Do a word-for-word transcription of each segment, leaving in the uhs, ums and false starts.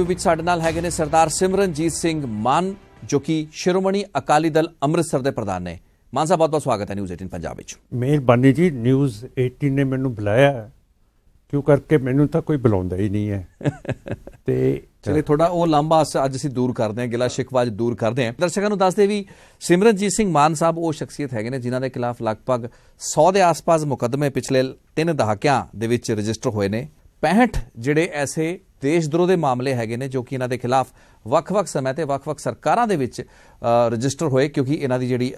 ਵਿੱਚ ਸਾਡੇ ਨਾਲ ਹੈਗੇ ਨੇ ਸਰਦਾਰ ਸਿਮਰਨਜੀਤ ਸਿੰਘ ਮਾਨ ਜੋ ਕਿ ਸ਼੍ਰੋਮਣੀ ਅਕਾਲੀ ਦਲ ਅੰਮ੍ਰਿਤਸਰ ਦੇ ਪ੍ਰਧਾਨ ਨੇ। ਮਾਨ ਸਾਹਿਬ ਬਹੁਤ ਬਹੁਤ ਸਵਾਗਤ ਹੈ ਨਿਊਜ਼ ਅਠਾਰਾਂ ਪੰਜਾਬ ਵਿੱਚ। ਮਿਹਰਬਾਨੀ ਜੀ, ਨਿਊਜ਼ ਅਠਾਰਾਂ ਨੇ ਮੈਨੂੰ ਬੁਲਾਇਆ ਕਿਉਂ ਕਰਕੇ ਮੈਨੂੰ ਤਾਂ ਕੋਈ ਬੁਲਾਉਂਦਾ ਹੀ ਨਹੀਂ ਹੈ ਤੇ ਚਲੇ ਥੋੜਾ ਉਹ ਲੰਬਾ ਅੱਜ ਅਸੀਂ ਦੂਰ ਕਰਦੇ ਹਾਂ, ਗਿਲਾ ਸ਼ਿਕਵਾ ਦੂਰ ਕਰਦੇ ਹਾਂ। ਦਰਸ਼ਕਾਂ ਨੂੰ ਦੱਸਦੇ ਵੀ ਸਿਮਰਨਜੀਤ ਸਿੰਘ ਮਾਨ ਸਾਹਿਬ ਉਹ ਸ਼ਖਸੀਅਤ ਹੈਗੇ ਨੇ ਜਿਨ੍ਹਾਂ ਦੇ ਖਿਲਾਫ ਲਗਭਗ ਸੌ ਦੇ ਆਸ-ਪਾਸ ਮੁਕੱਦਮੇ ਪਿਛਲੇ ਤਿੰਨ ਦਹਾਕਿਆਂ ਦੇ ਵਿੱਚ ਰਜਿਸਟਰ ਹੋਏ ਨੇ। ਪੈਂਹਠ ਜਿਹੜੇ ਐਸੇ ਦੇਸ਼ ਦਰੋਹ ਦੇ ਮਾਮਲੇ ਹੈਗੇ ਨੇ ਜੋ ਕਿ ਇਹਨਾਂ ਦੇ ਖਿਲਾਫ ਵੱਖ-ਵੱਖ ਸਮੇਂ ਤੇ ਵੱਖ-ਵੱਖ ਸਰਕਾਰਾਂ ਦੇ ਵਿੱਚ ਰਜਿਸਟਰ ਹੋਏ, ਕਿਉਂਕਿ ਇਹਨਾਂ ਦੀ ਜਿਹੜੀ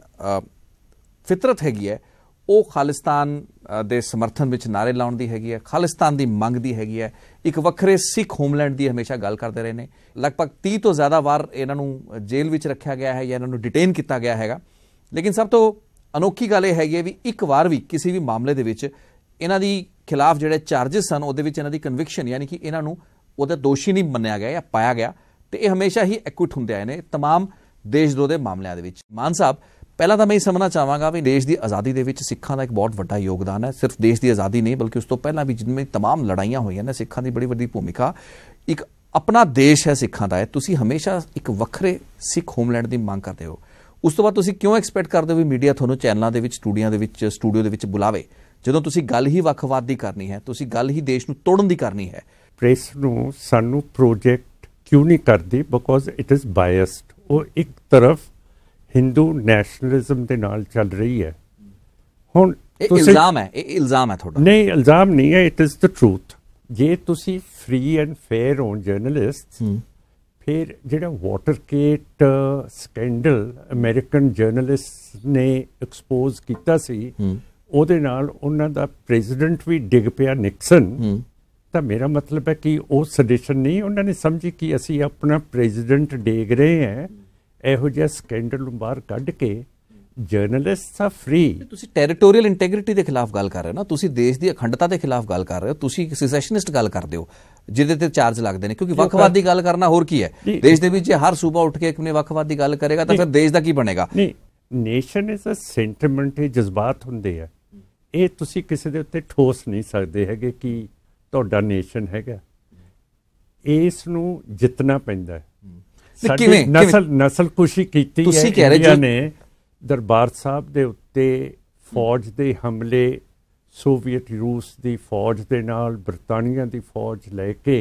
ਫਿਤਰਤ ਹੈਗੀ ਹੈ ਉਹ ਖਾਲਿਸਤਾਨ ਦੇ ਸਮਰਥਨ ਵਿੱਚ ਨਾਰੇ ਲਾਉਣ ਦੀ ਹੈਗੀ ਹੈ, ਖਾਲਿਸਤਾਨ ਦੀ ਮੰਗ ਦੀ ਹੈਗੀ ਹੈ, ਇੱਕ ਵੱਖਰੇ ਸਿੱਖ ਹੋਮਲੈਂਡ ਦੀ ਹਮੇਸ਼ਾ ਗੱਲ ਕਰਦੇ ਰਹੇ ਨੇ। ਲਗਭਗ ਤੀਹ ਤੋਂ ਜ਼ਿਆਦਾ ਵਾਰ ਇਹਨਾਂ ਨੂੰ ਜੇਲ੍ਹ ਵਿੱਚ ਰੱਖਿਆ ਗਿਆ ਹੈ ਜਾਂ ਇਹਨਾਂ ਨੂੰ ਡਿਟੇਨ ਕੀਤਾ ਗਿਆ ਹੈਗਾ। ਲੇਕਿਨ ਸਭ ਤੋਂ ਅਨੋਖੀ ਗੱਲ ਇਹ ਹੈਗੀ ਹੈ ਵੀ ਇੱਕ ਵਾਰ ਵੀ ਕਿਸੇ ਵੀ ਮਾਮਲੇ ਦੇ ਵਿੱਚ ਇਹਨਾਂ ਦੀ ਖਿਲਾਫ ਜਿਹੜੇ ਚਾਰਜਸ ਸਨ ਉਹਦੇ ਵਿੱਚ ਇਹਨਾਂ ਦੀ ਕਨਵਿਕਸ਼ਨ ਯਾਨੀ ਕਿ ਇਹਨਾਂ ਨੂੰ ਉਹਦਾ ਦੋਸ਼ੀ ਨਹੀਂ ਮੰਨਿਆ ਗਿਆ ਜਾਂ ਪਾਇਆ ਗਿਆ, ਤੇ ਇਹ ਹਮੇਸ਼ਾ ਹੀ ਐਕੁਇਟ ਹੁੰਦੇ ਆਏ ਨੇ ਤਮਾਮ ਦੇਸ਼ ਦਰੋਹ ਦੇ ਮਾਮਲਿਆਂ ਦੇ ਵਿੱਚ। ਮਾਨ ਸਾਹਿਬ, ਪਹਿਲਾਂ ਤਾਂ ਮੈਂ ਇਹ ਸਮਝਣਾ ਚਾਹਾਂਗਾ ਵੀ ਦੇਸ਼ ਦੀ ਆਜ਼ਾਦੀ ਦੇ ਵਿੱਚ ਸਿੱਖਾਂ ਦਾ ਇੱਕ ਬਹੁਤ ਵੱਡਾ ਯੋਗਦਾਨ ਹੈ। ਸਿਰਫ ਦੇਸ਼ ਦੀ ਆਜ਼ਾਦੀ ਨਹੀਂ ਬਲਕਿ ਉਸ ਤੋਂ ਪਹਿਲਾਂ ਵੀ ਜਿਨमें ਤਮਾਮ ਲੜਾਈਆਂ ਹੋਈਆਂ ਨੇ, ਸਿੱਖਾਂ ਦੀ ਬੜੀ ਵੱਡੀ ਭੂਮਿਕਾ। ਇੱਕ ਆਪਣਾ ਦੇਸ਼ ਹੈ ਸਿੱਖਾਂ ਦਾ ਹੈ, ਤੁਸੀਂ ਹਮੇਸ਼ਾ ਇੱਕ ਵੱਖਰੇ ਸਿੱਖ ਹੋਮਲੈਂਡ ਦੀ ਮੰਗ ਕਰਦੇ ਹੋ। ਉਸ ਤੋਂ ਬਾਅਦ ਤੁਸੀਂ ਕਿਉਂ ਐਕਸਪੈਕਟ ਕਰਦੇ ਹੋ ਵੀ ਮੀਡੀਆ ਤੁਹਾਨੂੰ ਚੈਨਲਾਂ ਦੇ ਵਿੱਚ ਸਟੂਡੀਓ ਦੇ ਵਿੱਚ ਸਟੂਡੀਓ ਦੇ ਵਿੱਚ ਬੁਲਾਵੇ ਜਦੋਂ ਤੁਸੀਂ ਗੱਲ ਹੀ ਵੱਖਵਾਦ ਦੀ ਕਰਨੀ ਹੈ, ਤੁਸੀਂ ਗੱਲ ਹੀ ਦੇਸ਼ ਨੂੰ ਤੋੜਨ ਦੀ ਕਰਨੀ ਹੈ? ਪ੍ਰੈਸ ਨੂੰ ਸਾਨੂੰ ਪ੍ਰੋਜੈਕਟ ਕਿਉਂ ਨਹੀਂ ਕਰਦੀ? Because it is biased. ਉਹ ਇੱਕ ਤਰਫ ਹਿੰਦੂ ਨੈਸ਼ਨਲਿਜ਼ਮ ਦੇ ਨਾਲ ਚੱਲ ਰਹੀ ਹੈ। ਹੁਣ ਇਹ ਇਲਜ਼ਾਮ ਹੈ, ਇਹ ਇਲਜ਼ਾਮ ਹੈ ਤੁਹਾਡਾ? ਨਹੀਂ, ਇਲਜ਼ਾਮ ਨਹੀਂ ਹੈ, ਇਟ ਇਜ਼ ਦ ਟਰੂਥ। ਜੇ ਤੁਸੀਂ ਫ੍ਰੀ ਐਂਡ ਫੇਅਰ ਹੋ ਜਰਨਲਿਸਟ, ਫਿਰ ਜਿਹੜਾ ਵਾਟਰਗੇਟ ਸਕੈਂਡਲ ਅਮਰੀਕਨ ਜਰਨਲਿਸਟ ਨੇ ਐਕਸਪੋਜ਼ ਕੀਤਾ ਸੀ ਉਹਦੇ ਨਾਲ ਉਹਨਾਂ ਦਾ ਪ੍ਰੈਜ਼ੀਡੈਂਟ ਵੀ ਡਿੱਗ ਪਿਆ, ਨਿਕਸਨ। ਤਾਂ ਮੇਰਾ ਮਤਲਬ ਹੈ ਕਿ ਉਹ ਸੈਡੀਸ਼ਨ ਨਹੀਂ, ਉਹਨਾਂ ਨੇ ਸਮਝੀ ਕਿ ਅਸੀਂ ਆਪਣਾ ਪ੍ਰੈਜ਼ੀਡੈਂਟ ਡੇਗ ਰਹੇ ਹਾਂ। ਇਹੋ ਜਿਹਾ ਸਕੈਂਡਲ ਨੂੰ ਬਾਹਰ ਕੱਢ ਕੇ ਜਰਨਲਿਸਟ ਆ ਫ੍ਰੀ। ਤੁਸੀਂ ਟੈਰੀਟੋਰੀਅਲ ਇੰਟੈਗ੍ਰਿਟੀ ਦੇ ਖਿਲਾਫ ਗੱਲ ਕਰ ਰਹੇ ਹੋ ਨਾ, ਤੁਸੀਂ ਦੇਸ਼ ਦੀ ਅਖੰਡਤਾ ਦੇ ਖਿਲਾਫ ਗੱਲ ਕਰ ਰਹੇ ਹੋ, ਤੁਸੀਂ ਇੱਕ ਸੈਸੈਸ਼ਨਿਸਟ ਗੱਲ ਕਰਦੇ ਹੋ ਜਿਹਦੇ ਤੇ ਚਾਰਜ ਲੱਗਦੇ ਨੇ। ਕਿਉਂਕਿ ਵੱਖਵਾਦ ਦੀ ਗੱਲ ਕਰਨਾ ਹੋਰ ਕੀ ਹੈ? ਦੇਸ਼ ਦੇ ਵਿੱਚ ਜੇ ਹਰ ਸੂਬਾ ਉੱਠ ਕੇ ਆਪਣੇ ਵੱਖਵਾਦ ਦੀ ਗੱਲ ਕਰੇਗਾ ਤਾਂ ਫਿਰ ਦੇਸ਼ ਦਾ ਕੀ ਬਣੇਗਾ? ਨਹੀਂ, ਨੇਸ਼ਨ ਇਜ਼ ਅ ਸੈਂਟੀਮੈਂਟ, ਇਹ ਜਜ਼ਬਾਤ ਹੁੰਦੇ ਆ। ਇਹ ਤੁਸੀਂ ਕਿਸੇ ਦੇ ਉੱਤੇ ਠੋਸ ਨਹੀਂ ਸਕਦੇ ਹੈਗੇ ਕਿ ਤੁਹਾਡਾ ਨੇਸ਼ਨ ਹੈਗਾ। ਇਸ ਨੂੰ ਜਿੱਤਣਾ ਪੈਂਦਾ ਹੈ। ਸਾਡੀ ਨਸਲ ਨਸਲ ਕੁਸ਼ੀ ਕੀਤੀ ਹੈ ਇੰਡੀਆ ਨੇ। ਦਰਬਾਰ ਸਾਹਿਬ ਦੇ ਉੱਤੇ ਫੌਜ ਦੇ ਹਮਲੇ, ਸੋਵੀਅਤ ਰੂਸ ਦੀ ਫੌਜ ਦੇ ਨਾਲ ਬਰਤਾਨੀਆ ਦੀ ਫੌਜ ਲੈ ਕੇ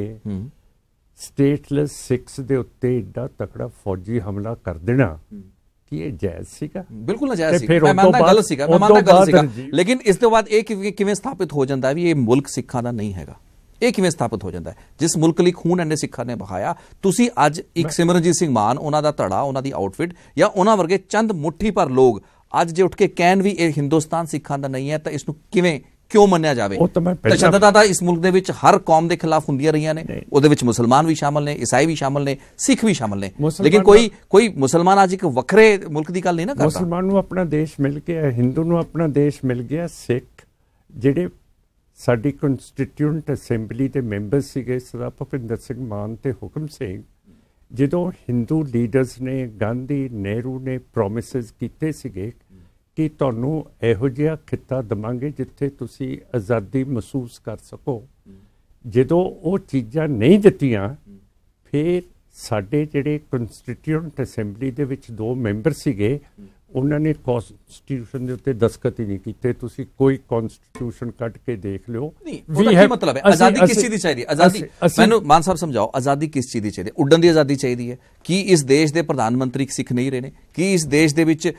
ਸਟੇਟਲੈਸ ਸਿੱਖਸ ਦੇ ਉੱਤੇ ਏਡਾ ਤਕੜਾ ਫੌਜੀ ਹਮਲਾ ਕਰ ਦੇਣਾ, ਕੀ ਇਹ ਜਾਇਜ਼ ਸੀਗਾ? ਬਿਲਕੁਲ ਨਾਜਾਇਜ਼ ਸੀ। ਮੈਂ ਮੰਨਦਾ ਗਲਤ ਸੀਗਾ, ਮੈਂ ਮੰਨਦਾ ਗਲਤ ਸੀਗਾ। ਲੇਕਿਨ ਇਸ ਤੋਂ ਬਾਅਦ ਇਹ ਕਿਵੇਂ ਸਥਾਪਿਤ ਹੋ ਜਾਂਦਾ ਵੀ ਇਹ ਮੁਲਕ ਸਿੱਖਾਂ ਦਾ ਨਹੀਂ ਹੈਗਾ? ਇਹ ਕਿਵੇਂ ਸਥਾਪਿਤ ਹੋ ਜਾਂਦਾ ਹੈ ਜਿਸ ਮੁਲਕ ਲਈ ਖੂਨ ਇੰਨੇ ਸਿੱਖਾਂ ਨੇ ਬਹਾਇਆ? ਤੁਸੀਂ ਅੱਜ ਇੱਕ ਸਿਮਰਨਜੀਤ ਸਿੰਘ ਮਾਨ, ਉਹਨਾਂ ਦਾ ਧੜਾ, ਉਹਨਾਂ ਦੀ ਆਊਟਫਿਟ ਜਾਂ ਉਹਨਾਂ ਵਰਗੇ ਚੰਦ ਮੁੱਠੀ ਪਰ ਲੋਕ ਅੱਜ ਜੇ ਉੱਠ ਕੇ ਕਹਿਣ ਵੀ ਇਹ ਹਿੰਦੁਸਤਾਨ ਸਿੱਖਾਂ ਦਾ ਨਹੀਂ ਹੈ, ਤਾਂ ਇਸ ਨੂੰ ਕਿਵੇਂ ਕਿਉਂ ਮੰਨਿਆ ਜਾਵੇ? ਤਸ਼ੱਦਦਾਂ ਤਾਂ ਇਸ ਮੁਲਕ ਦੇ ਵਿੱਚ ਹਰ ਕੌਮ ਦੇ ਖਿਲਾਫ ਹੁੰਦੀਆਂ ਰਹੀਆਂ ਨੇ, ਉਹਦੇ ਵਿੱਚ ਮੁਸਲਮਾਨ ਵੀ ਸ਼ਾਮਲ ਨੇ, ਈਸਾਈ ਵੀ ਸ਼ਾਮਲ ਨੇ, ਸਿੱਖ ਵੀ ਸ਼ਾਮਲ ਨੇ। ਲੇਕਿਨ ਕੋਈ ਕੋਈ ਮੁਸਲਮਾਨ ਅੱਜ ਇੱਕ ਵੱਖਰੇ ਮੁਲਕ ਦੀ ਗੱਲ ਨਹੀਂ ਨਾ ਕਰਦਾ। ਮੁਸਲਮਾਨ ਨੂੰ ਆਪਣਾ ਦੇਸ਼ ਮਿਲ ਗਿਆ, ਹਿੰਦੂ ਨੂੰ ਆਪਣਾ ਦੇਸ਼ ਮਿਲ ਗਿਆ। ਸਿੱਖ ਜਿਹੜੇ ਸਾਡੀ ਕੰਸਟੀਟਿਊਂਟ ਅਸੈਂਬਲੀ ਦੇ ਮੈਂਬਰ ਸੀਗੇ ਸਰਦਾਰ ਭੁਪਿੰਦਰ ਸਿੰਘ ਮਾਨ ਤੇ ਹੁਕਮ ਸਿੰਘ, ਜਦੋਂ ਹਿੰਦੂ ਲੀਡਰਸ ਨੇ, ਗਾਂਧੀ, ਨਹਿਰੂ ਨੇ ਪ੍ਰੋਮਿਸਿਸ ਕੀਤੇ ਸੀਗੇ ਕਿ ਤੁਹਾਨੂੰ ਇਹੋ ਜਿਹਾ ਖਿੱਤਾ ਦੇਵਾਂਗੇ ਜਿੱਥੇ ਤੁਸੀਂ ਆਜ਼ਾਦੀ ਮਹਿਸੂਸ ਕਰ ਸਕੋ, ਜਦੋਂ ਉਹ ਚੀਜ਼ਾਂ ਨਹੀਂ ਦਿੱਤੀਆਂ, ਫਿਰ ਸਾਡੇ ਜਿਹੜੇ ਕੰਸਟੀਟਿਊਂਟ ਅਸੈਂਬਲੀ ਦੇ ਵਿੱਚ ਦੋ ਮੈਂਬਰ ਸੀਗੇ, ਉਹਨਾਂ ਨੇ ਕਨਸਟੀਟਿਊਸ਼ਨ ਦੇ ਉੱਤੇ ਦਸਤਖਤ ਹੀ ਨਹੀਂ ਕੀਤੇ। ਤੁਸੀਂ ਕੋਈ ਕਨਸਟੀਟਿਊਸ਼ਨ ਕੱਢ ਕੇ ਦੇਖ ਲਿਓ। ਉਹਦਾ ਕੀ ਮਤਲਬ ਹੈ? ਆਜ਼ਾਦੀ ਕਿਸ ਚੀਜ਼ ਦੀ ਚਾਹੀਦੀ ਹੈ? ਆਜ਼ਾਦੀ ਮੈਨੂੰ ਮਾਨ ਸਾਹਿਬ ਸਮਝਾਓ, ਆਜ਼ਾਦੀ ਕਿਸ ਚੀਜ਼ ਦੀ ਚਾਹੀਦੀ ਹੈ? ਉੱਡਣ ਦੀ ਆਜ਼ਾਦੀ ਚਾਹੀਦੀ ਹੈ? ਕੀ ਇਸ ਦੇਸ਼ ਦੇ ਪ੍ਰਧਾਨ ਮੰਤਰੀ ਸਿੱਖ ਨਹੀਂ ਰਹੇ ਨੇ? ਕੀ ਇਸ ਦੇਸ਼ ਦੇ ਵਿੱਚ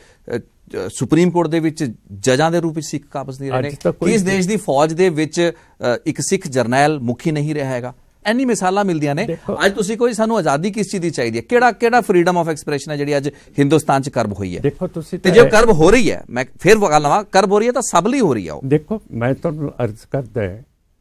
ਸੁਪਰੀਮ ਕੋਰਟ ਦੇ ਵਿੱਚ ਜਜਾਂ ਦੇ ਰੂਪ ਵਿੱਚ ਸਿੱਖ ਕਾਬਜ਼ ਨਹੀਂ ਰਹੇ ਨੇ? ਕੀ ਇਸ ਦੇਸ਼ ਦੀ ਫੌਜ ਦੇ ਵਿੱਚ ਇੱਕ ਸਿੱਖ ਜਰਨੈਲ ਮੁਖੀ ਨਹੀਂ ਰਿਹਾ ਹੈਗਾ? ਇੰਨੀ ਮਿਸਾਲਾਂ ਮਿਲਦੀਆਂ ਨੇ। ਅੱਜ ਤੁਸੀਂ ਕੋਈ ਸਾਨੂੰ ਆਜ਼ਾਦੀ ਕਿਸ ਚੀਜ਼ ਦੀ ਚਾਹੀਦੀ ਹੈ? ਕਿਹੜਾ ਕਿਹੜਾ ਫਰੀडम ਆਫ ਐਕਸਪ੍ਰੈਸ਼ਨ ਹੈ ਜਿਹੜੀ ਅੱਜ ਹਿੰਦੁਸਤਾਨ 'ਚ ਕਰਬ ਹੋਈ ਹੈ? ਦੇਖੋ ਤੁਸੀਂ, ਤੇ ਜੇ ਕਰਬ ਹੋ ਰਹੀ ਹੈ, ਮੈਂ ਫਿਰ ਗੱਲ ਲਵਾਂ, ਕਰਬ ਹੋ ਰਹੀ ਹੈ ਤਾਂ ਸਭ ਲਈ ਹੋ ਰਹੀ ਹੈ। ਦੇਖੋ, ਮੈਂ ਤੁਹਾਨੂੰ ਅਰਜ਼ ਕਰਦਾ ਹੈ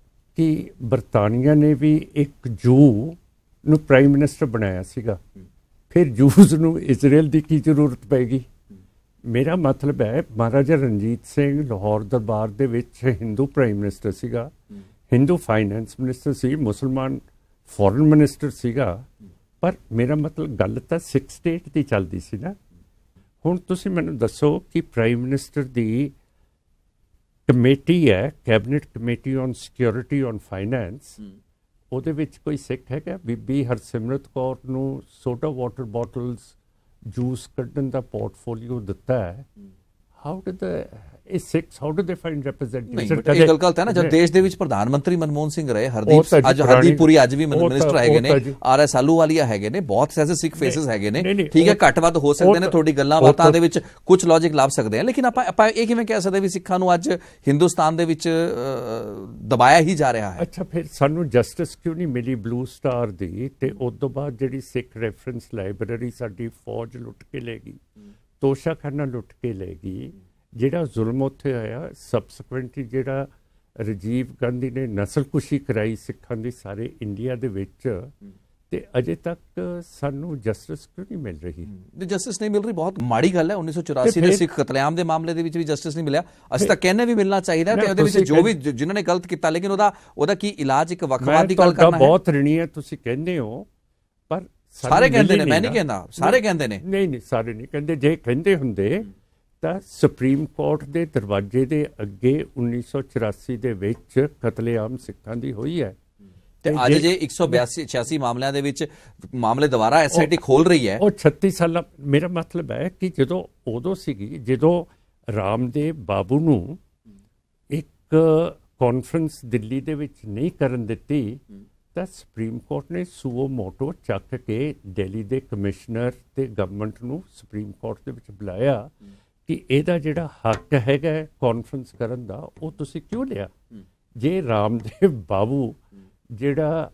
ਕਿ ਬਰਤਾਨੀਆ ਨੇ ਵੀ ਇੱਕ ਜੂ ਨੂੰ ਪ੍ਰਾਈਮ ਮਿਨਿਸਟਰ ਬਣਾਇਆ ਸੀਗਾ, ਫਿਰ ਜੂਜ਼ ਨੂੰ ਇਜ਼ਰਾਈਲ ਦੀ ਕੀ ਜ਼ਰੂਰਤ ਪੈਗੀ? ਮੇਰਾ ਮਤਲਬ ਹੈ ਮਹਾਰਾਜਾ ਰਣਜੀਤ ਸਿੰਘ ਲਾਹੌਰ ਦਰਬਾਰ ਦੇ ਵਿੱਚ ਹਿੰਦੂ ਪ੍ਰਾਈਮ ਮਿਨਿਸਟਰ ਸੀਗਾ, ਹਿੰਦੂ ਫਾਈਨੈਂਸ ਮਿਨਿਸਟਰ ਸੀ, ਮੁਸਲਮਾਨ ਫੋਰਨ ਮਿਨਿਸਟਰ ਸੀਗਾ, ਪਰ ਮੇਰਾ ਮਤਲਬ ਗੱਲ ਤਾਂ ਸਿੱਖ ਸਟੇਟ ਦੀ ਚੱਲਦੀ ਸੀ ਨਾ। ਹੁਣ ਤੁਸੀਂ ਮੈਨੂੰ ਦੱਸੋ ਕਿ ਪ੍ਰਾਈਮ ਮਿਨਿਸਟਰ ਦੀ ਕਮੇਟੀ ਹੈ, cabinet committee on security on finance, ਉਹਦੇ ਵਿੱਚ ਕੋਈ ਸਿੱਖ ਹੈਗਾ? ਬੀਬੀ ਹਰਸਿਮਰਤ ਕੌਰ ਨੂੰ ਸੋਡਾ ਵਾਟਰ ਬੋਟਲਸ ਜੂਸ ਕੱਢਣ ਦਾ ਪੋਰਟਫੋਲੀਓ ਦਿੱਤਾ ਹੈ। ਹਾਊ ਡਿਡ ਦ ਇਹ Sikhs how do they find representation? ਇਹ ਗੱਲ ਗਲਤ ਹੈ ਨਾ। ਜਦ ਦੇਸ਼ ਦੇ ਵਿੱਚ ਪ੍ਰਧਾਨ ਮੰਤਰੀ ਮਨਮੋਹਨ ਸਿੰਘ ਰਹੇ, ਹਰਦੀਪ ਅੱਜ ਹਰਦੀਪੁਰੀ ਅੱਜ ਵੀ ਮਿਨਿਸਟਰ ਹੈਗੇ ਨੇ, ਆਰ ਐਸ ਆਲੂਵਾਲੀਆ ਹੈਗੇ ਨੇ, ਬਹੁਤ ਐਸੇ ਸਿੱਖ ਫੇਸਿਸ ਹੈਗੇ ਨੇ। ਠੀਕ ਹੈ, ਘੱਟ ਵੱਧ ਹੋ ਸਕਦੇ ਨੇ, ਤੁਹਾਡੀ ਗੱਲਾਂ ਬਾਤਾਂ ਦੇ ਵਿੱਚ ਕੁਝ ਲੌਜਿਕ ਲੱਭ ਸਕਦੇ ਆ, ਲੇਕਿਨ ਆਪਾਂ ਆਪਾਂ ਇਹ ਕਿਵੇਂ ਕਹਿ ਸਕਦੇ ਵੀ ਸਿੱਖਾਂ ਨੂੰ ਅੱਜ ਹਿੰਦੁਸਤਾਨ ਦੇ ਵਿੱਚ ਦਬਾਇਆ ਹੀ ਜਾ ਰਿਹਾ ਹੈ? ਅੱਛਾ, ਫਿਰ ਸਾਨੂੰ ਜਸਟਿਸ ਕਿਉਂ ਨਹੀਂ ਮਿਲੀ ਬਲੂ ਸਟਾਰ ਦੀ? ਤੇ ਉਸ ਤੋਂ ਬਾਅਦ ਜਿਹੜੀ ਸਿੱਖ ਰੈਫਰੈਂਸ ਲਾਇਬ੍ਰੇਰੀ ਸਾਡੀ ਫੌਜ ਲੁੱਟ ਕੇ ਲੈ ਗਈ, ਤੋਸ਼ਾਖਾਨਾ ਲੁੱਟ ਕੇ ਲੈ ਗਈ, ਜਿਹੜਾ ਜ਼ੁਲਮ ਉੱਥੇ ਹੋਇਆ, ਸਬਸੀਕੁਐਂਟਲੀ ਜਿਹੜਾ ਰਾਜੀਵ ਗਾਂਧੀ ਨੇ ਨਸਲਕੁਸ਼ੀ ਕਰਾਈ ਸਿੱਖਾਂ ਦੀ ਸਾਰੇ ਇੰਡੀਆ ਦੇ ਵਿੱਚ, ਤੇ ਅਜੇ ਤੱਕ ਸਾਨੂੰ ਜਸਟਿਸ ਕਿਉਂ ਨਹੀਂ ਮਿਲ ਰਹੀ? ਜਸਟਿਸ ਨਹੀਂ ਮਿਲ ਰਹੀ, ਬਹੁਤ ਮਾੜੀ ਗੱਲ ਹੈ। ਉੱਨੀ ਸੌ ਚੁਰਾਸੀ ਦੇ ਸਿੱਖ ਕਤਲੇਆਮ ਦੇ ਮਾਮਲੇ ਦੇ ਵਿੱਚ ਵੀ ਜਸਟਿਸ ਨਹੀਂ ਮਿਲਿਆ। ਅਸੀਂ ਤਾਂ ਕਹਿੰਦੇ ਵੀ ਮਿਲਣਾ ਚਾਹੀਦਾ, ਤੇ ਉਹਦੇ ਵਿੱਚ ਜੋ ਵੀ ਜਿਨ੍ਹਾਂ ਨੇ ਗਲਤ ਕੀਤਾ, ਲੇਕਿਨ ਉਹਦਾ ਉਹਦਾ ਕੀ ਇਲਾਜ? ਇੱਕ ਵੱਖਵਾਦ ਦੀ ਗੱਲ ਕਰਨਾ ਹੈ। ਬਹੁਤ ਰਣੀ ਹੈ ਤੁਸੀਂ ਕਹਿੰਦੇ ਹੋ, ਪਰ ਸਾਰੇ ਕਹਿੰਦੇ ਨੇ, ਮੈਂ ਨਹੀਂ ਕਹਿੰਦਾ, ਸਾਰੇ ਕਹਿੰਦੇ ਨੇ। ਨਹੀਂ ਨਹੀਂ, ਸਾਰੇ ਨਹੀਂ ਕਹਿੰਦੇ। ਜੇ ਕਹਿੰਦੇ ਹੁੰਦੇ ਤਾਂ ਸੁਪਰੀਮ ਕੋਰਟ ਦੇ ਦਰਵਾਜ਼ੇ ਦੇ ਅੱਗੇ ਉੱਨੀ ਸੌ ਚੁਰਾਸੀ ਦੇ ਵਿੱਚ ਕਤਲੇਆਮ ਸਿੱਖਾਂ ਦੀ ਹੋਈ ਹੈ, ਤੇ ਅੱਜ ਜੇ ਇੱਕ ਸੌ ਬਿਆਸੀ ਛਿਆਸੀ ਮਾਮਲਿਆਂ ਦੇ ਵਿੱਚ ਮਾਮਲੇ ਦੁਬਾਰਾ ਐਸ ਆਈ ਟੀ ਖੋਲ ਰਹੀ ਹੈ, ਉਹ ਛੱਤੀ ਸਾਲਾਂ, ਮੇਰਾ ਮਤਲਬ ਹੈ ਕਿ ਜਦੋਂ ਉਦੋਂ ਸੀਗੀ, ਜਦੋਂ ਰਾਮਦੇਵ ਬਾਬੂ ਨੂੰ ਇੱਕ ਕਾਨਫਰੰਸ ਦਿੱਲੀ ਦੇ ਵਿੱਚ ਨਹੀਂ ਕਰਨ ਦਿੱਤੀ, ਤਾਂ ਸੁਪਰੀਮ ਕੋਰਟ ਨੇ ਸੂਓ ਮੋਟੋ ਚੱਕ ਕੇ ਦਿੱਲੀ ਦੇ ਕਮਿਸ਼ਨਰ ਤੇ ਗਵਰਨਮੈਂਟ ਨੂੰ ਸੁਪਰੀਮ ਕੋਰਟ ਦੇ ਵਿੱਚ ਬੁਲਾਇਆ ਕਿ ਇਹਦਾ ਜਿਹੜਾ ਹੱਕ ਹੈਗਾ ਕਾਨਫਰੰਸ ਕਰਨ ਦਾ, ਉਹ ਤੁਸੀਂ ਕਿਉਂ ਲਿਆ? ਜੇ ਰਾਮਦੇਵ ਬਾਬੂ ਜਿਹੜਾ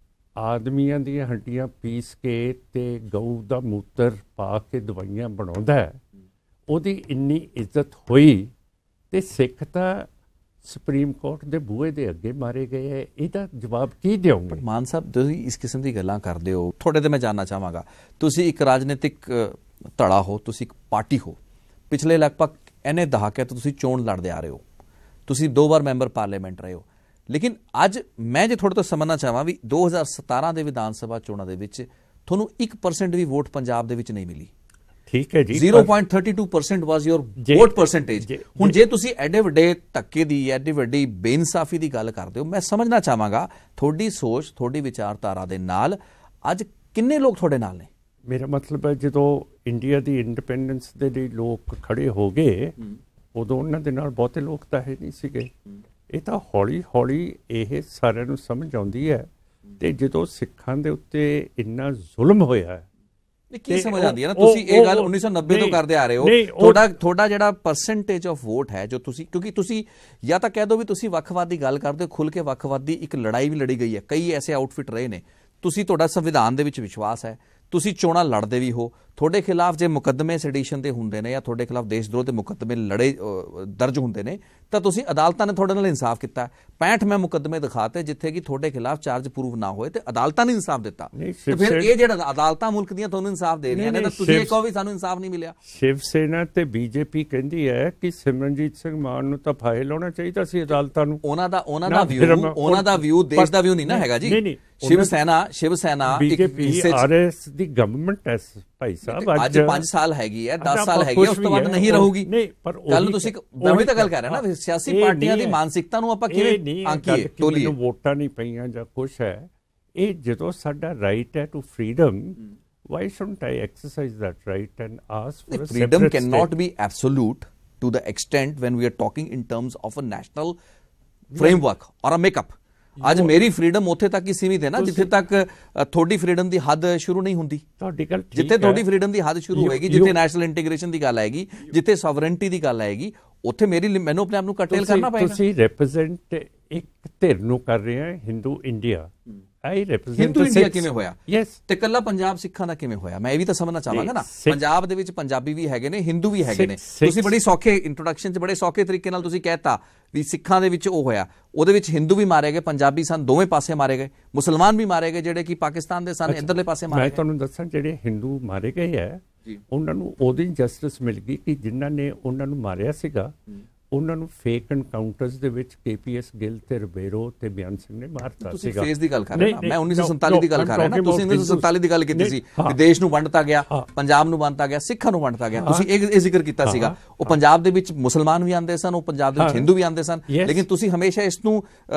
ਆਦਮੀਆਂ ਦੀਆਂ ਹੱਡੀਆਂ ਪੀਸ ਕੇ ਤੇ ਗਊ ਦਾ ਮੂਤਰ ਪਾ ਕੇ ਦਵਾਈਆਂ ਬਣਾਉਂਦਾ ਹੈ, ਉਹਦੀ ਇੰਨੀ ਇੱਜ਼ਤ ਹੋਈ, ਤੇ ਸਿੱਖ ਤਾਂ ਸੁਪਰੀਮ ਕੋਰਟ ਦੇ ਬੂਹੇ ਦੇ ਅੱਗੇ ਮਾਰੇ ਗਏ ਹੈ, ਇਹਦਾ ਜਵਾਬ ਕੀ ਦਿਓਗੇ? ਮਾਨ ਸਾਹਿਬ, ਤੁਸੀਂ ਇਸ ਕਿਸਮ ਦੀ ਗੱਲਾਂ ਕਰਦੇ ਹੋ, ਤੁਹਾਡੇ ਤੇ ਮੈਂ ਜਾਣਨਾ ਚਾਹਾਂਗਾ, ਤੁਸੀਂ ਇੱਕ ਰਾਜਨੀਤਿਕ ਧੜਾ ਹੋ, ਤੁਸੀਂ ਇੱਕ ਪਾਰਟੀ ਹੋ, ਪਿਛਲੇ ਲਗਭਗ ਇੰਨੇ ਦਹਾਕੇ ਤੋਂ ਤੁਸੀਂ ਚੋਣ ਲੜਦੇ ਆ ਰਹੇ ਹੋ, ਤੁਸੀਂ ਦੋ ਵਾਰ ਮੈਂਬਰ ਪਾਰਲੀਮੈਂਟ ਰਹੇ ਹੋ, ਲੇਕਿਨ ਅੱਜ ਮੈਂ ਜੇ ਤੁਹਾਡੇ ਤੋਂ ਸਮਝਣਾ ਚਾਹਾਂ ਵੀ ਦੋ ਹਜ਼ਾਰ ਸਤਾਰਾਂ ਦੇ ਵਿਧਾਨ ਸਭਾ ਚੋਣਾਂ ਦੇ ਵਿੱਚ ਤੁਹਾਨੂੰ ਇੱਕ ਪਰਸੈਂਟ ਵੀ ਵੋਟ ਪੰਜਾਬ ਦੇ ਵਿੱਚ ਨਹੀਂ ਮਿਲੀ। ਠੀਕ ਹੈ ਜੀ, zero point thirty two percent was your vote percentage. ਹੁਣ ਜੇ ਤੁਸੀਂ ਐਡੇ ਵੱਡੇ ਧੱਕੇ ਦੀ, ਐਡੀ ਵੱਡੀ ਬੇਇਨਸਾਫੀ ਦੀ ਗੱਲ ਕਰਦੇ ਹੋ, ਮੈਂ ਸਮਝਣਾ ਚਾਹਾਂਗਾ ਤੁਹਾਡੀ ਸੋਚ, ਤੁਹਾਡੀ ਵਿਚਾਰਧਾਰਾ ਦੇ ਨਾਲ ਅੱਜ ਕਿੰਨੇ ਲੋਕ ਤੁਹਾਡੇ ਨਾਲ ਨੇ? ਮੇਰਾ ਮਤਲਬ ਹੈ ਜਦੋਂ ਇੰਡੀਆ ਦੀ ਇੰਡੀਪੈਂਡੈਂਸ ਦੇ ਲਈ ਲੋਕ ਖੜੇ ਹੋ ਗਏ, ਉਦੋਂ ਉਹਨਾਂ ਦੇ ਨਾਲ ਬਹੁਤੇ ਲੋਕ ਤਾਂ ਹੈ ਨਹੀਂ ਸੀਗੇ। ਇਹ ਤਾਂ ਹੌਲੀ ਹੌਲੀ ਇਹ ਸਾਰਿਆਂ ਨੂੰ ਸਮਝ ਆਉਂਦੀ ਹੈ, ਤੇ ਜਦੋਂ ਸਿੱਖਾਂ ਦੇ ਉੱਤੇ ਇੰਨਾ ਜ਼ੁਲਮ ਹੋਇਆ ਹੈ, ਕੀ ਸਮਝ ਆਉਂਦੀ ਹੈ ਨਾ? ਤੁਸੀਂ ਇਹ ਗੱਲ ਉੱਨੀ ਸੌ ਨੱਬੇ ਤੋਂ ਕਰਦੇ ਆ ਰਹੇ ਹੋ, ਤੁਹਾਡਾ ਤੁਹਾਡਾ ਜਿਹੜਾ ਪਰਸੈਂਟੇਜ ਆਫ ਵੋਟ ਹੈ, ਜੋ ਤੁਸੀਂ, ਕਿਉਂਕਿ ਤੁਸੀਂ ਜਾਂ ਤਾਂ ਕਹਿ ਦੋ ਵੀ ਤੁਸੀਂ ਵੱਖਵਾਦ ਦੀ ਗੱਲ ਕਰਦੇ ਹੋ, ਖੁੱਲ ਕੇ ਵੱਖਵਾਦ ਦੀ ਇੱਕ ਲੜਾਈ ਵੀ ਲੜੀ ਗਈ ਹੈ, ਕਈ ਐਸੇ ਆਊਟਫਿਟ ਰਹੇ ਨੇ, ਤੁਸੀਂ, ਤੁਹਾਡਾ ਸੰਵਿਧਾਨ ਦੇ ਵਿੱਚ ਵਿਸ਼ਵਾਸ ਹੈ, ਤੁਸੀਂ ਚੋਣਾਂ ਲੜਦੇ ਵੀ ਹੋ, ਤੁਹਾਡੇ ਖਿਲਾਫ ਜੇ ਮੁਕੱਦਮੇ ਸੈਡੀਸ਼ਨ ਦੇ ਹੁੰਦੇ ਨੇ ਜਾਂ ਤੁਹਾਡੇ ਖਿਲਾਫ ਦੇਸ਼ ਦਰੋਹ ਦੇ ਮੁਕੱਦਮੇ ਲੜੇ ਦਰਜ ਹੁੰਦੇ ਨੇ, ਤਾਂ ਤੁਸੀਂ ਅਦਾਲਤਾਂ ਨੇ ਤੁਹਾਡੇ ਨਾਲ ਇਨਸਾਫ ਕੀਤਾ। ਪੈਂਹਠ ਮੈਂ ਮੁਕੱਦਮੇ ਦਿਖਾਤੇ ਜਿੱਥੇ ਕਿ ਤੁਹਾਡੇ ਖਿਲਾਫ ਚਾਰਜ ਪ੍ਰੂਵ ਨਾ ਹੋਏ, ਤੇ ਅਦਾਲਤਾਂ ਨੇ ਇਨਸਾਫ ਦਿੱਤਾ। ਤੇ ਫਿਰ ਇਹ ਜਿਹੜਾ ਅਦਾਲਤਾਂ ਮੁਲਕ ਦੀਆਂ ਤੁਹਾਨੂੰ ਇਨਸਾਫ ਦੇ ਰਹੀਆਂ ਨੇ, ਤਾਂ ਤੁਸੀਂ ਇਹ ਕਹੋ ਵੀ ਸਾਨੂੰ ਇਨਸਾਫ ਨਹੀਂ ਮਿਲਿਆ। ਸ਼ਿਵ ਸੈਨਾ ਤੇ ਬੀਜੇਪੀ ਕਹਿੰਦੀ ਹੈ ਕਿ ਸਿਮਰਨਜੀਤ ਸਿੰਘ ਮਾਨ ਨੂੰ ਤਾਂ ਫਾਇਲ ਲਾਉਣਾ ਚਾਹੀਦਾ ਸੀ ਅਦਾਲਤਾਂ ਨੂੰ। ਉਹਨਾਂ ਦਾ ਉਹਨਾਂ ਦਾ ਵਿਊ ਉਹਨਾਂ ਦਾ ਵਿਊ ਦੇਸ਼ ਦਾ ਵਿਊ ਨਹੀਂ ਨਾ ਹੈਗਾ ਜੀ। ਸ਼ਿਵ ਸੈਨਾ ਸ਼ਿਵ ਸੈਨਾ ਬੀਜੇਪੀ ਆਰਐਸ ਦੀ ਗਵਰਨਮੈਂਟ ਹੈ ਭਾਈ ਸਾਹਿਬ। ਅੱਜ ਪੰਜ ਸਾਲ ਹੈਗੀ ਹੈ, ਦਸ ਸਾਲ ਹੈਗੀ ਹੈ, ਉਸ ਤੋਂ ਬਾਅਦ ਨਹੀਂ ਰਹੂਗੀ। ਕੱਲ ਨੂੰ ਤੁਸੀਂ ਮੈਂ ਵੀ ਤਾਂ ਗੱਲ ਕਰ ਰਿਹਾ ਨਾ, ਸਿਆਸੀ ਪਾਰਟੀਆਂ ਦੀ ਮਾਨਸਿਕਤਾ ਨੂੰ ਆਪਾਂ ਕਿਵੇਂ ਆਂਕੀਏ ਤੋਲੀਏ? ਵੋਟਾਂ ਨਹੀਂ ਪਈਆਂ ਜਾਂ ਕੁਛ ਹੈ, ਇਹ ਜਦੋਂ ਸਾਡਾ ਰਾਈਟ ਹੈ to freedom, why shouldn't I exercise that right and ask for a separate state? Freedom cannot be absolute to the extent when we are talking in terms of a national framework or a makeup. ਅੱਜ ਮੇਰੀ freedom ਉੱਥੇ ਤੱਕ ਹੀ ਸੀਮਿਤ ਹੈ ਨਾ ਜਿੱਥੇ ਤੱਕ ਤੁਹਾਡੀ ਫਰੀडम ਦੀ ਹੱਦ ਸ਼ੁਰੂ ਨਹੀਂ ਹੁੰਦੀ। ਤੁਹਾਡੀ ਗੱਲ ਠੀਕ ਹੈ, ਜਿੱਥੇ ਤੁਹਾਡੀ ਫਰੀडम ਦੀ ਹੱਦ ਸ਼ੁਰੂ ਹੋਏਗੀ, ਜਿੱਥੇ ਨੈਸ਼ਨਲ ਇੰਟੀਗ੍ਰੇਸ਼ਨ ਦੀ ਗੱਲ ਆਏਗੀ, ਜਿੱਥੇ ਸੋਵਰਨਟੀ ਦੀ ਗੱਲ ਆਏਗੀ, ਉੱਥੇ ਮੇਰੀ ਮੈਨੂੰ ਆਪਣੇ ਆਪ ਨੂੰ ਕਰਟੇਲ ਕਰਨਾ ਪਏਗਾ। ਤੁਸੀਂ ਰਿਪਰੈਜ਼ੈਂਟ ਇੱਕ ਧਿਰ ਨੂੰ ਕਰ ਰਹੇ ਹੋ, Hindu India. I represent Hindu India ਕਿਵੇਂ ਹੋਇਆ? ਯੈਸ। ਤੇ ਕੱਲਾ ਪੰਜਾਬ ਸਿੱਖਾਂ ਦਾ ਕਿਵੇਂ ਹੋਇਆ? ਮੈਂ ਇਹ ਵੀ ਤਾਂ ਸਮਝਣਾ ਚਾਹਾਂਗਾ ਨਾ। ਪੰਜਾਬ ਦੇ ਵਿੱਚ ਪੰਜਾਬੀ ਵੀ ਹੈਗੇ ਨੇ, ਹਿੰਦੂ ਵੀ ਹੈਗੇ ਨੇ। ਤੁਸੀਂ ਬੜੀ ਸੌਖੇ ਇੰਟਰੋਡਕਸ਼ਨ 'ਚ ਬੜੇ ਸੌਖੇ ਤਰੀਕੇ ਨਾਲ ਤੁਸੀਂ ਕਹਿਤਾ ਵੀ ਸਿੱਖਾਂ ਦੇ ਵਿੱਚ ਉਹ ਹੋਇਆ, ਉਹਦੇ ਵਿੱਚ ਹਿੰਦੂ ਵੀ ਮਾਰੇ ਗਏ, ਪੰਜਾਬੀ ਸਨ, ਦੋਵੇਂ ਪਾਸੇ ਮਾਰੇ ਗਏ, ਮੁਸਲਮਾਨ ਵੀ ਮਾਰੇ ਗਏ ਜਿਹੜੇ ਕਿ ਪਾਕਿਸਤਾਨ ਦੇ ਸਨ, ਇੱਧਰਲੇ ਪਾਸੇ ਮਾਰੇ ਗਏ। ਮੈਂ ਤੁਹਾਨੂੰ ਦੱਸਾਂ, ਜਿਹੜੇ ਹਿੰਦੂ ਮਾਰੇ ਗਏ ਹੈ, ਉਹਨਾਂ ਨੂੰ ਉਹਦੀ ਜਸਟਿਸ ਮਿਲ ਗਈ ਕਿ ਜਿਨ੍ਹਾਂ ਨੇ ਉਹਨਾਂ ਨੂੰ ਮਾਰਿਆ ਸੀਗਾ, ਉਹਨਾਂ ਨੂੰ ਫੇਕ ਐਨਕਾਊਂਟਰਸ ਦੇ ਵਿੱਚ ਕੇਪੀਐਸ ਗਿੱਲ ਤੇ ਰਬੇਰੋ ਤੇ ਬਿਆਨ ਸਿੰਘ ਨੇ ਮਾਰਤਾ ਸੀਗਾ। ਤੁਸੀਂ ਫੇਸ ਦੀ ਗੱਲ ਕਰ ਰਹੇ ਨਾ, ਮੈਂ ਉੱਨੀ ਸੌ ਸੰਤਾਲੀ ਦੀ ਗੱਲ ਕਰ ਰਿਹਾ ਨਾ। ਤੁਸੀਂ ਉੱਨੀ ਸੌ ਸੰਤਾਲੀ ਦੀ ਗੱਲ ਕੀਤੀ ਸੀ ਕਿ ਦੇਸ਼ ਨੂੰ ਵੰਡਤਾ ਗਿਆ, ਪੰਜਾਬ ਨੂੰ ਵੰਡਤਾ ਗਿਆ, ਸਿੱਖਾਂ ਨੂੰ ਵੰਡਤਾ ਗਿਆ। ਤੁਸੀਂ ਇਹ ਇਹ ਜ਼ਿਕਰ ਕੀਤਾ ਸੀਗਾ। ਉਹ ਪੰਜਾਬ ਦੇ ਵਿੱਚ ਮੁਸਲਮਾਨ ਵੀ ਆਉਂਦੇ ਸਨ, ਉਹ ਪੰਜਾਬ ਦੇ ਵਿੱਚ ਹਿੰਦੂ ਵੀ ਆਉਂਦੇ ਸਨ, ਲੇਕਿਨ ਤੁਸੀਂ ਹਮੇਸ਼ਾ ਇਸ ਨੂੰ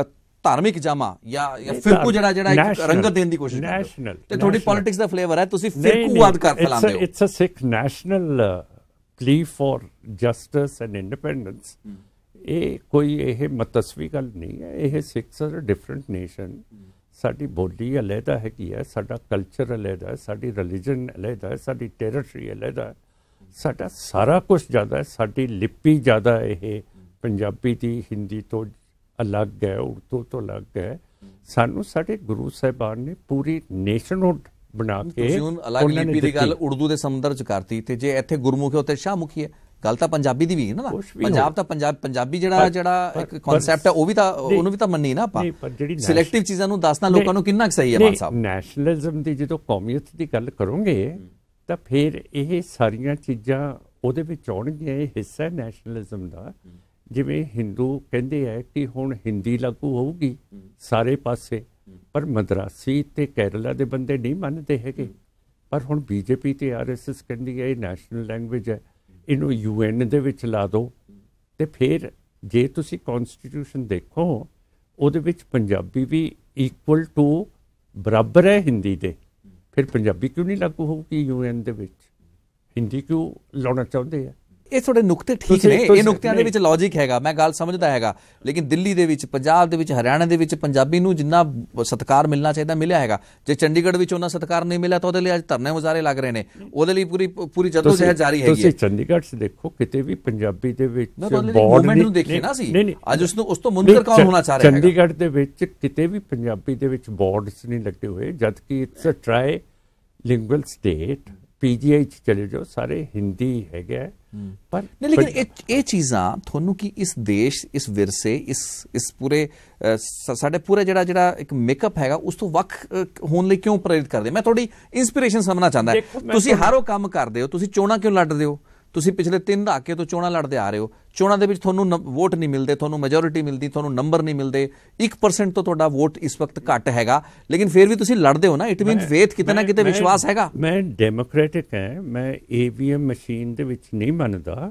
ਧਾਰਮਿਕ ਜਾਮਾ ਜਾਂ ਜਾਂ ਫਿਰਕੂ ਜਿਹੜਾ ਜਿਹੜਾ ਇੱਕ ਰੰਗਤ ਦੇਣ ਦੀ ਕੋਸ਼ਿਸ਼ ਕਰਦੇ ਹੋ ਤੇ ਤੁਹਾਡੀ ਪੋਲਿਟਿਕਸ ਦਾ ਫਲੇਵਰ ਹੈ, ਤੁਸੀਂ ਫਿਰਕੂਵਾਦ ਕਰ ਫੈਲਾਉਂਦੇ ਹੋ। It's a Sikh national plea for justice and independence. ਇਹ ਕੋਈ ਇਹ ਮਤਸਵੀ ਗੱਲ ਨਹੀਂ ਹੈ। ਇਹ ਸਿੱਖਸ ਆਰ ਡਿਫਰੈਂਟ ਨੇਸ਼ਨ। ਸਾਡੀ ਬੋਲੀ ਅਲੱਗਾ ਹੈਗੀ ਹੈ, ਸਾਡਾ ਕਲਚਰ ਅਲੱਗਾ ਹੈ, ਸਾਡੀ ਰਿਲੀਜਨ ਅਲੱਗਾ ਹੈ, ਸਾਡੀ ਟੈਰੀਟਰੀ ਅਲੱਗਾ ਹੈ, ਸਾਡਾ ਸਾਰਾ ਕੁਝ ਜ਼ਿਆਦਾ ਹੈ। ਸਾਡੀ ਲਿਪੀ ਜ਼ਿਆਦਾ ਇਹ ਪੰਜਾਬੀ ਦੀ ਹਿੰਦੀ ਤੋਂ ਅਲੱਗ ਹੈ, ਉਰਦੂ ਤੋਂ ਅਲੱਗ ਹੈ। ਸਾਨੂੰ ਸਾਡੇ ਗੁਰੂ ਸਾਹਿਬਾਨ ਨੇ ਪੂਰੀ ਨੇਸ਼ਨਹੁੱਡ ਬਣਾ ਕੇ ਅਲੱਗ ਲਿਪੀ ਦੀ ਗੱਲ ਉਰਦੂ ਦੇ ਸਮੁੰਦਰ ਚ ਕਰਤੀ, ਤੇ ਜੇ ਇੱਥੇ ਗੁਰਮੁਖੀ ਉੱਤੇ ਸ਼ਾਹਮੁਖੀ ਹੈ, ਗੱਲ ਤਾਂ ਪੰਜਾਬੀ ਦੀ ਵੀ ਹੈ ਨਾ। ਪੰਜਾਬ ਤਾਂ ਪੰਜਾਬ ਪੰਜਾਬੀ ਜਿਹੜਾ ਜਿਹੜਾ ਇੱਕ ਕਨਸੈਪਟ ਹੈ ਉਹ ਵੀ ਤਾਂ ਉਹਨੂੰ ਵੀ ਤਾਂ ਮੰਨੀ ਨਾ ਆਪਾਂ। ਸਿਲੈਕਟਿਵ ਚੀਜ਼ਾਂ ਨੂੰ ਦੱਸਣਾ ਲੋਕਾਂ ਨੂੰ ਕਿੰਨਾ ਸਹੀ ਹੈ ਮਾਨ ਸਾਹਿਬ। ਨੈਸ਼ਨਲਿਜ਼ਮ ਦੀ ਜਦੋਂ ਕੌਮੀਅਤ ਦੀ ਗੱਲ ਕਰੋਗੇ ਤਾਂ ਫਿਰ ਇਹ ਸਾਰੀਆਂ ਚੀਜ਼ਾਂ ਉਹਦੇ ਵਿੱਚ ਆਉਣਗੀਆਂ। ਇਹ ਹਿੱਸਾ ਹੈ ਨੈਸ਼ਨਲਿਜ਼ਮ ਦਾ। ਜਿਵੇਂ ਹਿੰਦੂ ਕਹਿੰਦੇ ਹੈ ਕਿ ਹੁਣ ਹਿੰਦੀ ਲਾਗੂ ਹੋਊਗੀ ਸਾਰੇ ਪਾਸੇ, ਪਰ ਮਦਰਾਸੀ ਤੇ ਕੇਰਲਾ ਦੇ ਬੰਦੇ ਨਹੀਂ ਮੰਨਦੇ ਹੈਗੇ। ਪਰ ਹੁਣ ਬੀਜੇਪੀ ਤੇ ਆਰ ਐਸ ਐਸ ਕਹਿੰਦੀ ਹੈ ਇਹ ਨੈਸ਼ਨਲ ਲੈਂਗੁਏਜ ਹੈ, ਇਹਨੂੰ ਯੂ ਐਨ ਦੇ ਵਿੱਚ ਲਾ ਦਿਓ। ਤੇ ਫਿਰ ਜੇ ਤੁਸੀਂ ਕੌਨਸਟੀਟਿਊਸ਼ਨ ਦੇਖੋ ਉਹਦੇ ਵਿੱਚ ਪੰਜਾਬੀ ਵੀ ਇਕੁਅਲ ਟੂ ਬਰਾਬਰ ਹੈ ਹਿੰਦੀ ਦੇ, ਫਿਰ ਪੰਜਾਬੀ ਕਿਉਂ ਨਹੀਂ ਲਾਗੂ ਹੋਊਗੀ ਯੂ ਐਨ ਦੇ ਵਿੱਚ? ਹਿੰਦੀ ਕਿਉਂ ਲਾਉਣਾ ਚਾਹੁੰਦੇ ਆ? ਇਹ ਥੋੜੇ ਨੁਕਤੇ ਠੀਕ ਨੇ, ਇਹ ਨੁਕਤਿਆਂ ਦੇ ਵਿੱਚ ਲੌਜਿਕ ਹੈਗਾ, ਮੈਂ ਗੱਲ ਸਮਝਦਾ ਹੈਗਾ। ਲੇਕਿਨ ਦਿੱਲੀ ਦੇ ਵਿੱਚ, ਪੰਜਾਬ ਦੇ ਵਿੱਚ, ਹਰਿਆਣਾ ਦੇ ਵਿੱਚ ਪੰਜਾਬੀ ਨੂੰ ਜਿੰਨਾ ਸਤਿਕਾਰ ਮਿਲਣਾ ਚਾਹੀਦਾ ਮਿਲਿਆ ਹੈਗਾ। ਜੇ ਚੰਡੀਗੜ੍ਹ ਵਿੱਚ ਉਹਨਾਂ ਸਤਿਕਾਰ ਨਹੀਂ ਮਿਲਿਆ ਤਾਂ ਉਹਦੇ ਲਈ ਅੱਜ ਧਰਨੇ ਮੁਜ਼ਾਹਰੇ ਲੱਗ ਰਹੇ ਨੇ, ਉਹਦੇ ਲਈ ਪੂਰੀ ਪੂਰੀ ਜਦੋਜਹਿਦ ਜਾਰੀ ਹੈਗੀ ਹੈ। ਤੁਸੀਂ ਚੰਡੀਗੜ੍ਹ 'ਚ ਦੇਖੋ ਕਿਤੇ ਵੀ ਪੰਜਾਬੀ ਦੇ ਵਿੱਚ ਬੋਰਡ ਨੂੰ ਦੇਖੇ ਨਾ ਸੀ, ਅੱਜ ਉਸ ਨੂੰ ਉਸ ਤੋਂ ਮੁਨਕਰ ਕੌਣ ਹੋਣਾ ਚਾਹ ਰਿਹਾ ਹੈ? ਚੰਡੀਗੜ੍ਹ ਦੇ ਵਿੱਚ ਕਿਤੇ ਵੀ ਪੰਜਾਬੀ ਦੇ ਵਿੱਚ ਬੋਰਡਸ ਨਹੀਂ ਲੱਗੇ ਹੋਏ, ਜਦਕਿ it's a trilingual state. PGI 'ਚ ਚਲੇ ਜਾਓ ਸਾਰੇ ਹਿੰਦੀ ਹੈਗਾ। ਪਰ ਨਹੀਂ, ਲੇਕਿਨ ਇਹ ਇਹ ਚੀਜ਼ਾਂ ਤੁਹਾਨੂੰ ਕੀ ਇਸ ਦੇਸ਼, ਇਸ ਵਿਰਸੇ, ਇਸ ਇਸ ਪੂਰੇ ਸਾਡੇ ਪੂਰੇ ਜਿਹੜਾ ਜਿਹੜਾ ਇੱਕ ਮੇਕਅਪ ਹੈਗਾ ਉਸ ਤੋਂ ਵੱਖ ਹੋਣ ਲਈ ਕਿਉਂ ਪ੍ਰੇਰਿਤ ਕਰਦੇ? ਮੈਂ ਤੁਹਾਡੀ ਇੰਸਪੀਰੇਸ਼ਨ ਸਮਝਣਾ ਚਾਹੁੰਦਾ। ਤੁਸੀਂ ਹਰ ਉਹ ਕੰਮ ਕਰਦੇ ਹੋ, ਤੁਸੀਂ ਚੋਣਾਂ ਕਿਉਂ ਲੜਦੇ ਹੋ? ਤੁਸੀਂ ਪਿਛਲੇ ਤਿੰਨ ਦਹਾਕੇ ਤੋਂ ਚੋਣਾਂ ਲੜਦੇ ਆ ਰਹੇ ਹੋ। ਚੋਣਾਂ ਦੇ ਵਿੱਚ ਤੁਹਾਨੂੰ ਵੋਟ ਨਹੀਂ ਮਿਲਦੇ, ਤੁਹਾਨੂੰ ਮੈਜੋਰਿਟੀ ਮਿਲਦੀ, ਤੁਹਾਨੂੰ ਨੰਬਰ ਨਹੀਂ ਮਿਲਦੇ। ਇੱਕ ਪਰਸੈਂਟ ਤੋਂ ਤੁਹਾਡਾ ਵੋਟ ਇਸ ਵਕਤ ਘੱਟ ਹੈਗਾ, ਲੇਕਿਨ ਫਿਰ ਵੀ ਤੁਸੀਂ ਲੜਦੇ ਹੋ ਨਾ। ਇਟ ਮੀਨਸ ਫੇਥ, ਕਿਤੇ ਨਾ ਕਿਤੇ ਵਿਸ਼ਵਾਸ ਹੈਗਾ। ਮੈਂ ਡੈਮੋਕ੍ਰੈਟਿਕ ਹੈ, ਮੈਂ ਈਵੀਐਮ ਮਸ਼ੀਨ ਦੇ ਵਿੱਚ ਨਹੀਂ ਮੰਨਦਾ,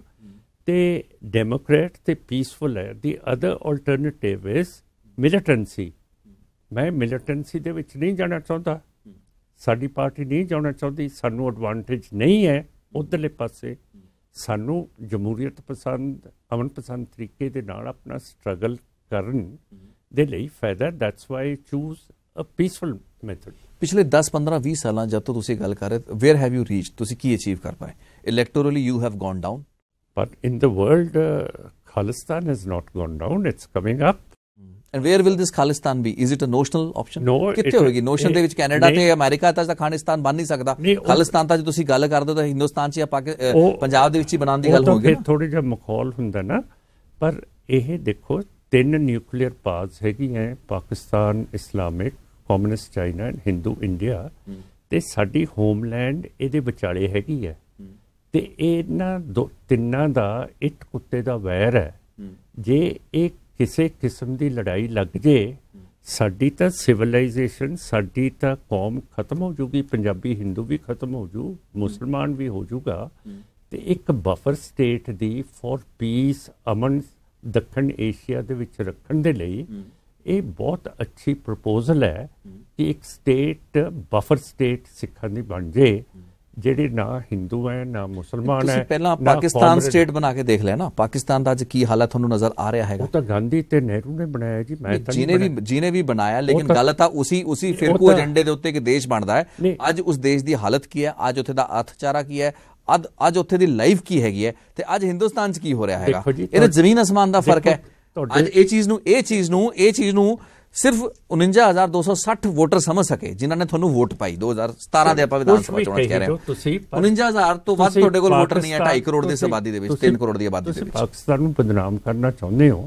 ਤੇ ਡੈਮੋਕ੍ਰੈਟ ਤੇ ਪੀਸਫੁਲ ਹੈ। The other alternative is militancy. ਮੈਂ ਮਿਲੀਟੈਂਸੀ ਦੇ ਵਿੱਚ ਨਹੀਂ ਜਾਣਾ ਚਾਹੁੰਦਾ, ਸਾਡੀ ਪਾਰਟੀ ਨਹੀਂ ਜਾਣਾ ਚਾਹੁੰਦੀ। ਸਾਨੂੰ ਐਡਵਾਂਟੇਜ ਨਹੀਂ ਹੈ ਉੱਧਰਲੇ ਪਾਸੇ। ਸਾਨੂੰ ਜਮਹੂਰੀਅਤ ਪਸੰਦ, ਅਮਨ ਪਸੰਦ ਤਰੀਕੇ ਦੇ ਨਾਲ ਆਪਣਾ ਸਟਰਗਲ ਕਰਨ ਦੇ ਲਈ ਫਾਇਦਾ। That's why choose a peaceful method. ਪਿਛਲੇ ਦਸ ਪੰਦਰਾਂ ਵੀਹ ਸਾਲਾਂ ਜਦ ਤੋਂ ਤੁਸੀਂ ਗੱਲ ਕਰ ਰਹੇ, ਵੇਅਰ ਹੈਵ ਯੂ ਰੀਚ? ਤੁਸੀਂ ਕੀ ਅਚੀਵ ਕਰ ਪਾਏ? Electorally you have gone down, but in the world Khalistan has not gone down, it's coming up. And where will this Khalistan be? Is it a notional option? No, ਕਿੱਥੇ ਹੋਏਗੀ? Notion ਦੇ ਵਿੱਚ Canada ਤੇ America ਤਾਂ ਖਾਲਿਸਤਾਨ ਬਣ ਨਹੀਂ ਸਕਦਾ। ਖਾਲਿਸਤਾਨ ਤਾਂ ਜੇ ਤੁਸੀਂ ਗੱਲ ਕਰਦੇ ਹੋ ਤਾਂ ਹਿੰਦੁਸਤਾਨ 'ਚ ਜਾਂ ਪੰਜਾਬ ਦੇ ਵਿੱਚ ਹੀ ਬਣਾਉਣ ਦੀ ਗੱਲ ਹੋਊਗੀ। ਥੋੜਾ ਜਿਹਾ ਮਾਹੌਲ ਹੁੰਦਾ ਨਾ। ਪਰ ਇਹ ਦੇਖੋ ਤਿੰਨ ਨਿਊਕਲੀਅਰ ਪਾਵਰਸ ਹੈਗੀਆਂ, Pakistan, Islamic, communist China and Hindu India, ਤੇ ਸਾਡੀ ਹੋਮਲੈਂਡ ਇਹਦੇ ਵਿਚਾਲੇ ਹੈਗੀ ਹੈ। ਤੇ ਇਹਨਾਂ ਦੋ ਤਿੰਨਾਂ ਦਾ ਇੱਟ ਕੁੱਤੇ ਦਾ ਵੈਰ ਹੈ। ਜੇ ਇਹ ਕਿਸੇ ਕਿਸਮ ਦੀ ਲੜਾਈ ਲੱਗ ਜੇ, ਸਾਡੀ ਤਾਂ ਸਿਵਲਾਈਜੇਸ਼ਨ, ਸਾਡੀ ਤਾਂ ਕੌਮ ਖਤਮ ਹੋ ਜੂਗੀ। ਪੰਜਾਬੀ ਹਿੰਦੂ ਵੀ ਖਤਮ ਹੋ ਜੂ, ਮੁਸਲਮਾਨ ਵੀ ਹੋ ਜੂਗਾ। ਤੇ ਇੱਕ ਬਫਰ ਸਟੇਟ ਦੀ ਫॉर ਪੀਸ, ਅਮਨ ਦੱਖਣ ਏਸ਼ੀਆ ਦੇ ਵਿੱਚ ਰੱਖਣ ਦੇ ਲਈ ਇਹ ਬਹੁਤ ਅੱਛੀ ਪ੍ਰਪੋਜ਼ਲ ਹੈ ਕਿ ਇੱਕ ਸਟੇਟ, ਬਫਰ ਸਟੇਟ ਸਿੱਖਾਂ ਦੀ ਬਣ ਜੇ, ਜਿਹੜੇ ਨਾ ਹਿੰਦੂ ਹੈ ਨਾ ਮੁਸਲਮਾਨ ਹੈ। ਪਹਿਲਾਂ ਪਾਕਿਸਤਾਨ ਸਟੇਟ ਬਣਾ ਕੇ ਦੇਖ ਲਿਆ ਨਾ। ਪਾਕਿਸਤਾਨ ਦਾ ਅੱਜ ਕੀ ਹਾਲਤ ਤੁਹਾਨੂੰ ਨਜ਼ਰ ਆ ਰਿਹਾ ਹੈਗਾ? ਉਹ ਤਾਂ ਗਾਂਧੀ ਤੇ ਨਹਿਰੂ ਨੇ ਬਣਾਇਆ ਜੀ, ਮੈਂ ਤਾਂ ਜਿਹਨੇ ਵੀ ਜਿਹਨੇ ਵੀ ਬਣਾਇਆ, ਲੇਕਿਨ ਗੱਲ ਤਾਂ ਉਸੀ ਉਸੀ ਫਿਰਕੂ ਏਜੰਡੇ ਦੇ ਉੱਤੇ ਕਿ ਦੇਸ਼ ਬਣਦਾ ਹੈ। ਅੱਜ ਉਸ ਦੇਸ਼ ਦੀ ਹਾਲਤ ਕੀ ਹੈ? ਅੱਜ ਉੱਥੇ ਦਾ ਅਰਥਚਾਰਾ ਕੀ ਹੈ? ਅੱਜ ਅੱਜ ਉੱਥੇ ਦੀ ਲਾਈਫ ਕੀ ਹੈਗੀ ਹੈ? ਤੇ ਅੱਜ ਹਿੰਦੁਸਤਾਨ 'ਚ ਕੀ ਹੋ ਰਿਹਾ ਹੈਗਾ? ਇਹਦੇ ਜ਼ਮੀਨ ਅਸਮਾਨ ਦਾ ਫਰਕ ਹੈ। ਅੱਜ ਇਹ ਚੀਜ਼ ਨੂੰ ਇਹ ਚੀਜ਼ ਨੂੰ ਇਹ ਚੀਜ਼ ਨੂੰ ਸਿਰਫ ਉਨੰਜਾ ਹਜ਼ਾਰ ਦੋ ਸੌ ਸੱਠ ਵੋਟਰ ਸਮਝ ਸਕੇ, ਜਿਨ੍ਹਾਂ ਨੇ ਤੁਹਾਨੂੰ ਵੋਟ ਪਾਈ ਦੋ ਹਜ਼ਾਰ ਸਤਾਰਾਂ ਦੇ ਆਪਾਂ ਵਿਧਾਨ ਸਭਾ ਚੋਣਾਂ 'ਚ ਕਹਿ ਰਹੇ ਹਾਂ। ਉਨੰਜਾ ਹਜ਼ਾਰ ਤੋਂ ਵੱਧ ਤੁਹਾਡੇ ਕੋਲ ਵੋਟਰ ਨਹੀਂ ਹੈ ਢਾਈ ਕਰੋੜ ਦੀ ਆਬਾਦੀ ਦੇ ਵਿੱਚ, ਤਿੰਨ ਕਰੋੜ ਦੀ ਆਬਾਦੀ ਦੇ ਵਿੱਚ। ਪਾਕਿਸਤਾਨ ਨੂੰ ਬਦਨਾਮ ਕਰਨਾ ਚਾਹੁੰਦੇ ਹੋ,